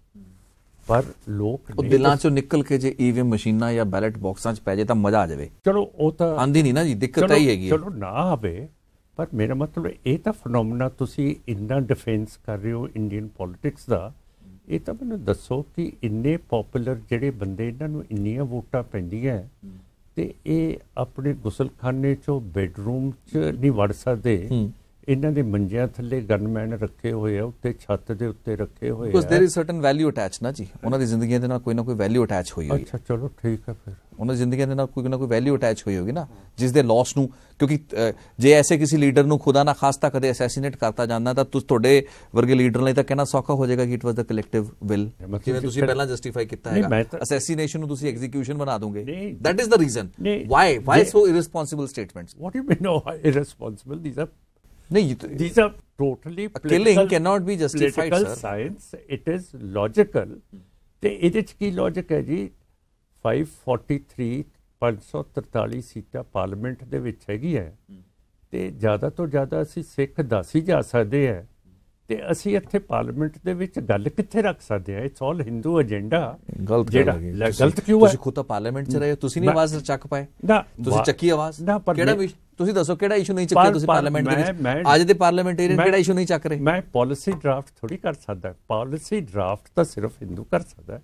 ਪਰ ਲੋਕ ਉਹ ਦਿਲਾਂ ਚੋਂ ਨਿਕਲ ਕੇ ਜੇ ਈਵੀਐਮ ਮਸ਼ੀਨਾਂ ਜਾਂ ਬੈਲਟ ਬਾਕਸਾਂ 'ਚ ਪੈ ਜੇ ਤਾਂ ਮਜ਼ਾ ਆ ਜਾਵੇ। ਚਲੋ ਉਹ ਤਾਂ ਆਂਦੀ ਨਹੀਂ ਨਾ ਜੀ, ਦਿੱਕਤ ਤਾਂ ਹੀ ਹੈਗੀ। ਚਲੋ ਨਾ ਆਵੇ, ਪਰ ਮੇਰਾ ਮਤਲਬ ਇਹ ਤਾਂ ਫਨੋਮਨਾ ਤੁਸੀਂ ਇੰਨਾ ਡਿਫੈਂਸ ਕਰ ਰਹੇ ਹੋ ਇੰਡੀਅਨ ਪੋਲਿਟਿਕਸ ਦਾ। ਇਹ ਤਾਂ ਮੈਨੂੰ ਦੱਸੋ ਕਿ ਇੰਨੇ ਪਪੂਲਰ ਜਿਹੜੇ ਬੰਦੇ, ਇਹਨਾਂ ਨੂੰ ਇੰਨੀਆਂ ਵੋਟਾਂ ਪੈਂਦੀਆਂ ਤੇ ਇਹ ਆਪਣੇ ਗੁਸਲਖਾਨੇ 'ਚੋਂ ਬੈਡਰੂਮ 'ਚ ਨਹੀਂ ਵੜ ਸਕਦੇ। ਇਹਨਾਂ ਦੇ ਮੰਜਿਆਂ ਥੱਲੇ ਗਨਮੈਨ ਰੱਖੇ ਹੋਏ ਆ, ਉੱਤੇ ਛੱਤ ਦੇ ਉੱਤੇ ਰੱਖੇ ਹੋਏ ਆ। Because there is certain value attach ਨਾ ਜੀ, ਉਹਨਾਂ ਦੀ ਜ਼ਿੰਦਗੀਆਂ ਦੇ ਨਾਲ ਕੋਈ ਨਾ ਕੋਈ ਵੈਲਿਊ ਅਟੈਚ ਹੋਈ ਹੋਈ ਹੈ। ਅੱਛਾ ਚਲੋ ਠੀਕ ਹੈ, ਫਿਰ ਉਹਨਾਂ ਦੀ ਜ਼ਿੰਦਗੀਆਂ ਦੇ ਨਾਲ ਕੋਈ ਨਾ ਕੋਈ ਵੈਲਿਊ ਅਟੈਚ ਹੋਈ ਹੋਗੀ ਨਾ, ਜਿਸ ਦੇ ਲਾਸ ਨੂੰ, ਕਿਉਂਕਿ ਜੇ ਐਸੇ ਕਿਸੇ ਲੀਡਰ ਨੂੰ ਖੁਦਾ ਨਾ ਖਾਸਤਾ ਕਦੇ ਅਸੈਸੀਨੇਟ ਕਰਤਾ ਜਾਂਦਾ ਤਾਂ ਤੁਸੀਂ, ਤੁਹਾਡੇ ਵਰਗੇ ਲੀਡਰ ਲਈ ਤਾਂ ਕਹਿਣਾ ਸੌਖਾ ਹੋ ਜਾਏਗਾ ਕਿ it was the collective will, ਜਿਵੇਂ ਤੁਸੀਂ ਪਹਿਲਾਂ ਜਸਟੀਫਾਈ ਕੀਤਾ ਹੈਗਾ। ਅਸੈਸੀਨੇਸ਼ਨ ਨੂੰ ਤੁਸੀਂ ਐਗਜ਼ੀਕਿਊਸ਼ਨ ਬਣਾ ਦੋਗੇ। That is the reason why why so irresponsible statements. What you mean no irresponsible? these are ਨਹੀਂ, these are totally killing cannot be justified sir. Science, it is logical। ਤੇ ਇਹਦੇ ਚ ਕੀ ਲੌਜਿਕ ਹੈ ਜੀ? five forty-three ਪੰਜ ਸੌ ਤਰਤਾਲੀ ਸੀਟਾਂ ਪਾਰਲੀਮੈਂਟ ਦੇ ਵਿੱਚ ਹੈਗੀ ਹੈ ਤੇ ਜ਼ਿਆਦਾ ਤੋਂ ਜ਼ਿਆਦਾ ਅਸੀਂ ਸਿੱਖ ਦੱਸ ਹੀ ਜਾ ਸਕਦੇ ਹੈ, ਤੇ ਅਸੀਂ ਇੱਥੇ ਪਾਰਲੀਮੈਂਟ ਦੇ ਵਿੱਚ ਗੱਲ ਕਿੱਥੇ ਰੱਖ ਸਕਦੇ ਹਾਂ? It's all Hindu agenda. ਗਲਤ ਜਿਹੜਾ ਗਲਤ ਕਿਉਂ ਹੈ? ਤੁਸੀਂ ਖੁਦ ਤਾਂ ਪਾਰਲੀਮੈਂਟ 'ਚ ਰਹੇ ਹੋ, ਤੁਸੀਂ ਨਹੀਂ ਆਵਾਜ਼ ਚੱਕ ਪਾਏ ਨਾ, ਤੁਸੀਂ ਚੱਕੀ ਆਵਾਜ਼। ਕਿਹੜਾ ਤੁਸੀਂ ਦੱਸੋ ਕਿਹੜਾ ਇਸ਼ੂ ਨਹੀਂ ਚੱਕਿਆ ਤੁਸੀਂ ਪਾਰਲੀਮੈਂਟ ਦੇ ਵਿੱਚ? ਅੱਜ ਦੇ ਪਾਰਲੀਮੈਂਟੇਰੀਅਨ ਕਿਹੜਾ ਇਸ਼ੂ ਨਹੀਂ ਚੱਕ ਰਹੇ? ਮੈਂ ਪਾਲਿਸੀ ਡਰਾਫਟ ਥੋੜੀ ਕਰ ਸਕਦਾ। ਪਾਲਿਸੀ ਡਰਾਫਟ ਤਾਂ ਸਿਰਫ ਹਿੰਦੂ ਕਰ ਸਕਦਾ।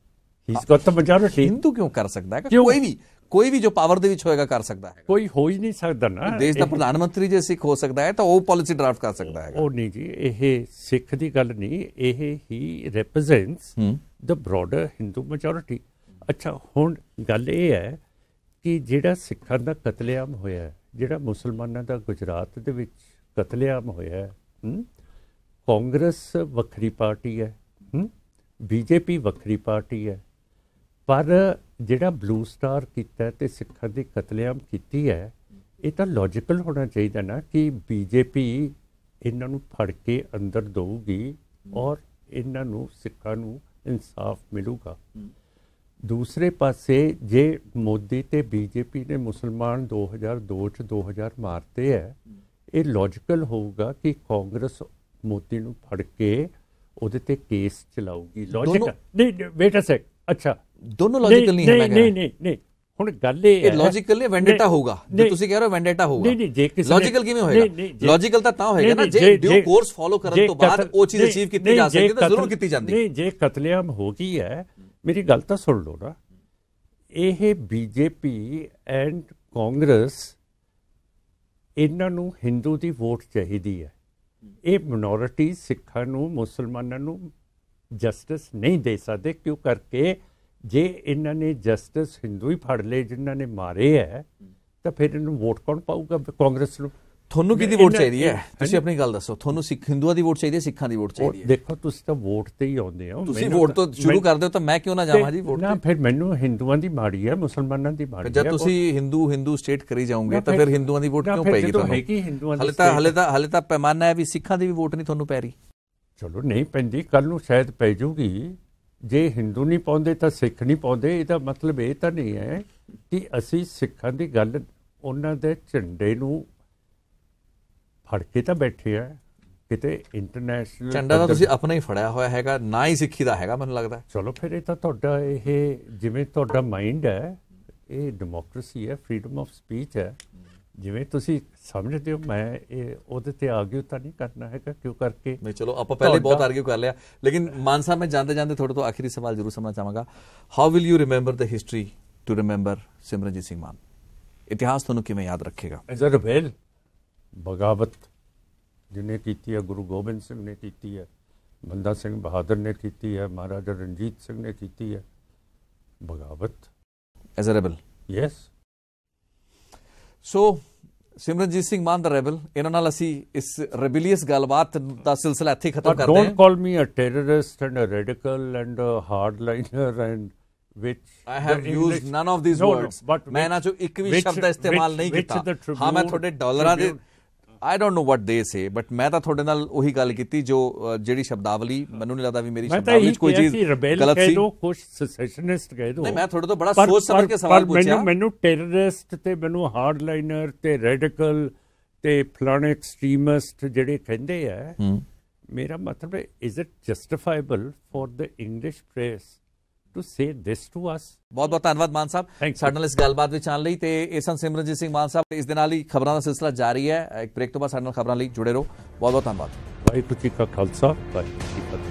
He is got the majority. Hindu ਕਿਉਂ ਕਰ ਸਕਦਾ ਹੈ? ਕੋਈ ਵੀ ਕੋਈ ਵੀ ਜੋ ਪਾਵਰ ਦੇ ਵਿੱਚ ਹੋਏਗਾ ਕਰ ਸਕਦਾ ਹੈ। ਕੋਈ ਹੋ ਹੀ ਨਹੀਂ ਸਕਦਾ ਨਾ। ਦੇਸ਼ ਦਾ ਪ੍ਰਧਾਨ ਮੰਤਰੀ ਜੇ ਸਿੱਖ ਹੋ ਸਕਦਾ ਹੈ ਤਾਂ ਉਹ ਪਾਲਿਸੀ ਡਰਾਫਟ ਕਰ ਸਕਦਾ ਹੈ। ਉਹ ਨਹੀਂ ਜੀ, ਇਹ ਸਿੱਖ ਦੀ ਗੱਲ ਨਹੀਂ, ਇਹ ਹੀ ਰਿਪਰੈਜ਼ੈਂਟਸ ਦ ਬ੍ਰੋਡਰ ਹਿੰਦੂ ਮੈਜੋਰਿਟੀ। ਅੱਛਾ, ਹੁਣ ਗੱਲ ਇਹ ਹੈ ਕਿ ਜਿਹੜਾ ਸਿੱਖਾਂ ਦਾ ਕਤਲੇਆਮ ਹੋਇਆ, ਜਿਹੜਾ ਮੁਸਲਮਾਨਾਂ ਦਾ ਗੁਜਰਾਤ ਦੇ ਵਿੱਚ ਕਤਲੇਆਮ ਹੋਇਆ, ਕਾਂਗਰਸ ਵੱਖਰੀ ਪਾਰਟੀ ਹੈ, ਬੀਜੇਪੀ ਵੱਖਰੀ ਪਾਰਟੀ ਹੈ, ਪਰ ਜਿਹੜਾ ਬਲੂ ਸਟਾਰ ਕੀਤਾ ਤੇ ਸਿੱਖਾਂ ਦੀ ਕਤਲੇਆਮ ਕੀਤੀ ਹੈ, ਇਹ ਤਾਂ ਲੌਜੀਕਲ ਹੋਣਾ ਚਾਹੀਦਾ ਨਾ ਕਿ ਬੀਜੇਪੀ ਇਹਨਾਂ ਨੂੰ ਫੜ ਕੇ ਅੰਦਰ ਦਊਗੀ ਔਰ ਇਹਨਾਂ ਨੂੰ, ਸਿੱਖਾਂ ਨੂੰ ਇਨਸਾਫ ਮਿਲੂਗਾ। ਦੂਸਰੇ ਪਾਸੇ ਜੇ ਮੋਦੀ ਤੇ ਬੀਜੇਪੀ ਨੇ ਮੁਸਲਮਾਨ ਦੋ ਹਜ਼ਾਰ ਦੋ 'ਚ ਦੋ ਹਜ਼ਾਰ ਮਾਰਤੇ ਹੈ, ਇਹ ਲੌਜੀਕਲ ਹੋਊਗਾ ਕਿ ਕਾਂਗਰਸ ਮੋਦੀ ਨੂੰ ਫੜ ਕੇ ਉਹਦੇ ਤੇ ਕੇਸ ਚਲਾਊਗੀ। ਲੌਜੀਕਲ ਨਹੀਂ, ਵੇਟ ਅ ਸੈਕ। ਅੱਛਾ, ਦੋਨੋਂ ਲੌਜੀਕਲ ਨਹੀਂ ਹੈ। ਮੈਂ ਨਹੀਂ ਨਹੀਂ ਨਹੀਂ ਹੁਣ ਗੱਲ ਇਹ ਹੈ, ਲੌਜੀਕਲ ਨਹੀਂ, ਵੈਂਡੇਟਾ ਹੋਊਗਾ। ਜੇ ਤੁਸੀਂ ਕਹਿ ਰਹੇ ਹੋ ਵੈਂਡੇਟਾ ਹੋਊਗਾ, ਨਹੀਂ ਨਹੀਂ, ਜੇ ਕਿਸੇ ਲੌਜੀਕਲ ਕਿਵੇਂ ਹੋਏਗਾ? ਲੌਜੀਕਲ ਤਾਂ ਤਾਂ ਹੋਏਗਾ ਨਾ ਜੇ ਡਿਊ ਕੋਰਸ ਫਾਲੋ ਕਰਨ ਤੋਂ ਬਾਅਦ ਉਹ ਚੀਜ਼ ਅਚੀਵ ਕੀਤੀ ਜਾ ਸਕਦੀ ਤਾਂ ਜ਼ਰੂਰ ਕੀਤੀ ਜਾਂਦੀ। ਨਹੀਂ, ਜੇ ਕਤਲੇਆਮ ਹੋ ਗਈ ਹੈ, ਮੇਰੀ ਗੱਲ ਤਾਂ ਸੁਣ ਲਓ ਨਾ। ਇਹ ਬੀਜੇਪੀ ਐਂਡ ਕਾਂਗਰਸ, ਇਹਨਾਂ ਨੂੰ ਹਿੰਦੂ ਦੀ ਵੋਟ ਚਾਹੀਦੀ ਹੈ। ਇਹ ਮਿਨੋਰਿਟੀ ਸਿੱਖਾਂ ਨੂੰ, ਮੁਸਲਮਾਨਾਂ ਨੂੰ ਜਸਟਿਸ ਨਹੀਂ ਦੇ ਸਕਦੇ। ਕਿਉਂ ਕਰਕੇ ਜੇ ਇਹਨਾਂ ਨੇ ਜਸਟਿਸ ਹਿੰਦੂ ਹੀ ਫੜ ਲਏ ਜਿਨ੍ਹਾਂ ਨੇ ਮਾਰੇ ਹੈ, ਤਾਂ ਫਿਰ ਇਹਨੂੰ ਵੋਟ ਕੌਣ ਪਾਊਗਾ? ਕਾਂਗਰਸ ਨੂੰ। ਤੁਹਾਨੂੰ ਕਿਹਦੀ ਵੋਟ ਚਾਹੀਦੀ ਹੈ? ਤੁਸੀਂ ਆਪਣੀ ਗੱਲ ਦੱਸੋ। ਤੁਹਾਨੂੰ ਸਿੱਖ ਹਿੰਦੂਆਂ ਦੀ ਵੋਟ ਚਾਹੀਦੀ ਹੈ, ਸਿੱਖਾਂ ਦੀ ਵੋਟ ਚਾਹੀਦੀ ਹੈ? ਦੇਖੋ, ਤੁਸੀਂ ਤਾਂ ਵੋਟ ਤੇ ਹੀ ਆਉਂਦੇ ਹੋ। ਤੁਸੀਂ ਵੋਟ ਤੋਂ ਸ਼ੁਰੂ ਕਰਦੇ ਹੋ ਤਾਂ ਮੈਂ ਕਿਉਂ ਨਾ ਜਾਵਾਂ ਜੀ ਵੋਟ ਤੇ? ਨਾ, ਫਿਰ ਮੈਨੂੰ ਹਿੰਦੂਆਂ ਦੀ ਮਾੜੀ ਹੈ, ਮੁਸਲਮਾਨਾਂ ਦੀ ਮਾੜੀ ਹੈ। ਜਦ ਤੁਸੀਂ ਹਿੰਦੂ ਹਿੰਦੂ ਸਟੇਟ ਕਰੀ ਜਾਓਗੇ ਤਾਂ ਫਿਰ ਹਿੰਦੂਆਂ ਦੀ ਵੋਟ ਕਿਉਂ ਪਏਗੀ ਤੁਹਾਨੂੰ? ਹਲੇ ਤਾਂ ਹਲੇ ਤਾਂ ਹਲੇ ਤਾਂ ਪੈਮਾਨਾ ਹੈ ਵੀ ਸਿੱਖਾਂ ਦੀ ਵੀ ਵੋਟ ਨਹੀਂ ਤੁਹਾਨੂੰ ਪੈ ਰਹੀ। ਚਲੋ ਨਹੀਂ ਪੈਂਦੀ, ਕੱਲ ਨੂੰ ਸ਼ਾਇਦ ਪੈ ਜੂਗੀ। ਜੇ ਹਿੰਦੂ ਨਹੀਂ ਪਾਉਂਦੇ ਤਾਂ ਸਿੱਖ ਨਹੀਂ ਪਾਉਂਦੇ। ਇਹਦਾ ਮਤਲਬ ਇਹ ਤਾਂ ਨਹੀਂ ਹੈ ਕਿ ਅਸੀਂ ਸਿੱਖਾਂ ਦੀ ਗੱਲ, ਉਹਨਾਂ ਦੇ ਝੰਡੇ ਨੂੰ ਫੜ ਕੇ ਤਾਂ ਬੈਠੇ ਆ। ਕਿਤੇ ਇੰਟਰਨੈਸ਼ਨਲ ਝੰਡਾ ਤਾਂ ਤੁਸੀਂ ਆਪਣਾ ਹੀ ਫੜਿਆ ਹੋਇਆ ਹੈਗਾ, ਨਾ ਹੀ ਸਿੱਖੀ ਦਾ ਹੈਗਾ ਮੈਨੂੰ ਲੱਗਦਾ। ਚਲੋ ਫਿਰ ਇਹ ਤਾਂ ਤੁਹਾਡਾ, ਇਹ ਜਿਵੇਂ ਤੁਹਾਡਾ ਮਾਈਂਡ ਹੈ, ਇਹ ਡੈਮੋਕ੍ਰੇਸੀ ਹੈ, ਫਰੀडम ਆਫ ਸਪੀਚ ਹੈ, ਜਿਵੇਂ ਤੁਸੀਂ ਸਮਝਦੇ ਹੋ। ਮੈਂ ਇਹ ਉਹਦੇ ਤੇ ਆਰਗਿਊ ਤਾਂ ਨਹੀਂ ਕਰਨਾ ਹੈਗਾ। ਕਿਉਂ ਕਰਕੇ ਨਹੀਂ, ਚਲੋ ਆਪਾਂ ਪਹਿਲੇ ਬਹੁਤ ਆਰਗਿਊ ਕਰ ਲਿਆ। ਲੇਕਿਨ ਮਾਨ ਸਾਹਿਬ, ਮੈਂ ਜਾਂਦੇ ਜਾਂਦੇ ਤੁਹਾਡੇ ਤੋਂ ਆਖਰੀ ਸਵਾਲ ਜ਼ਰੂਰ ਸਮਝਣਾ ਚਾਹਾਂਗਾ। How will you remember the history to remember Simranjit Singh Mann? ਇਤਿਹਾਸ ਤੁਹਾਨੂੰ ਕਿਵੇਂ ਯਾਦ ਰੱਖੇਗਾ? ਐਜ਼ ਅ ਰਿਬੇਲ, ਬਗਾਵਤ ਜਿਹਨੇ ਕੀਤੀ ਹੈ, ਗੁਰੂ ਗੋਬਿੰਦ ਸਿੰਘ ਨੇ ਕੀਤੀ ਹੈ, ਬੰਦਾ ਸਿੰਘ ਬਹਾਦਰ ਨੇ ਕੀਤੀ ਹੈ, ਮਹਾਰਾਜਾ ਰਣਜੀਤ ਸਿੰਘ ਨੇ ਕੀਤੀ ਹੈ ਬਗਾਵਤ as a rebel. Yes. So Simranjit Singh Mann ਦਾ ਰੈਬਲ, ਇਹਨਾਂ ਨਾਲ ਅਸੀਂ ਇਸ ਰੈਬਿਲੀਅਸ ਗੱਲਬਾਤ ਦਾ ਸਿਲਸਿਲਾ ਇੱਥੇ ਖਤਮ ਕਰਦੇ ਹਾਂ। Don't call me a terrorist and a radical and a hardliner and which I have used none of these no, words no, but ਮੈਂ ਇਹਨਾਂ ਚੋਂ ਇੱਕ ਵੀ which, ਸ਼ਬਦ ਦਾ ਇਸਤੇਮਾਲ ਨਹੀਂ which, ਕੀਤਾ। which ਹਾਂ ਮੈਂ ਤੁਹਾਡੇ ਡਾਲਰਾਂ ਦੇ I don't know what they say, but ਮੈਂ ਤਾਂ ਤੁਹਾਡੇ ਨਾਲ ਉਹੀ ਗੱਲ ਕੀਤੀ ਜੋ ਜਿਹੜੀ ਸ਼ਬਦਾਵਲੀ ਮੈਨੂੰ ਨਹੀਂ ਲੱਗਦਾ ਵੀ ਮੇਰੀ ਸ਼ਬਦਾਵਲੀ ਵਿੱਚ ਕੋਈ ਚੀਜ਼ ਗਲਤ ਸੀ। ਕੁਝ ਸੈਸੈਸ਼ਨਿਸਟ ਕਹਿ ਦੋ। ਨਹੀਂ ਮੈਂ ਤੁਹਾਡੇ ਤੋਂ ਬੜਾ ਸੋਚ ਸਮਝ ਕੇ ਸਵਾਲ ਪੁੱਛਿਆ। ਮੈਨੂੰ ਮੈਨੂੰ ਟੈਰਰਿਸਟ ਤੇ ਮੈਨੂੰ ਹਾਰਡਲਾਈਨਰ ਤੇ ਰੈਡੀਕਲ ਤੇ ਫਲਾਣੇ ਐਕਸਟ੍ਰੀਮਿਸਟ ਜਿਹੜੇ ਕਹਿੰਦੇ ਆ, ਮੇਰਾ ਮਤਲਬ ਹੈ is it justifiable for the English press to say this to us? ਬਹੁਤ ਬਹੁਤ ਧੰਨਵਾਦ ਮਾਨ ਸਾਹਿਬ ਸਾਡੇ ਨਾਲ ਇਸ ਗੱਲਬਾਤ ਵਿੱਚ ਆਉਣ ਲਈ। ਤੇ ਇਹ ਸਨ ਸਿਮਰਨਜੀਤ ਸਿੰਘ ਮਾਨ ਸਾਹਿਬ। ਇਸ ਦੇ ਨਾਲ ਹੀ ਖਬਰਾਂ ਦਾ ਸਿਲਸਿਲਾ ਜਾਰੀ ਹੈ। ਇੱਕ ਬ੍ਰੇਕ ਤੋਂ ਬਾਅਦ ਸਾਡੇ ਨਾਲ ਖਬਰਾਂ ਲਈ ਜੁੜੇ ਰਹੋ। ਬਹੁਤ ਬਹੁਤ ਧੰਨਵਾਦ। ਵਾਹਿਗੁਰੂ ਜੀ ਕਾ ਖਾਲਸਾ, ਵਾਹਿਗੁਰੂ ਜੀ ਕੀ ਫਤਿਹ।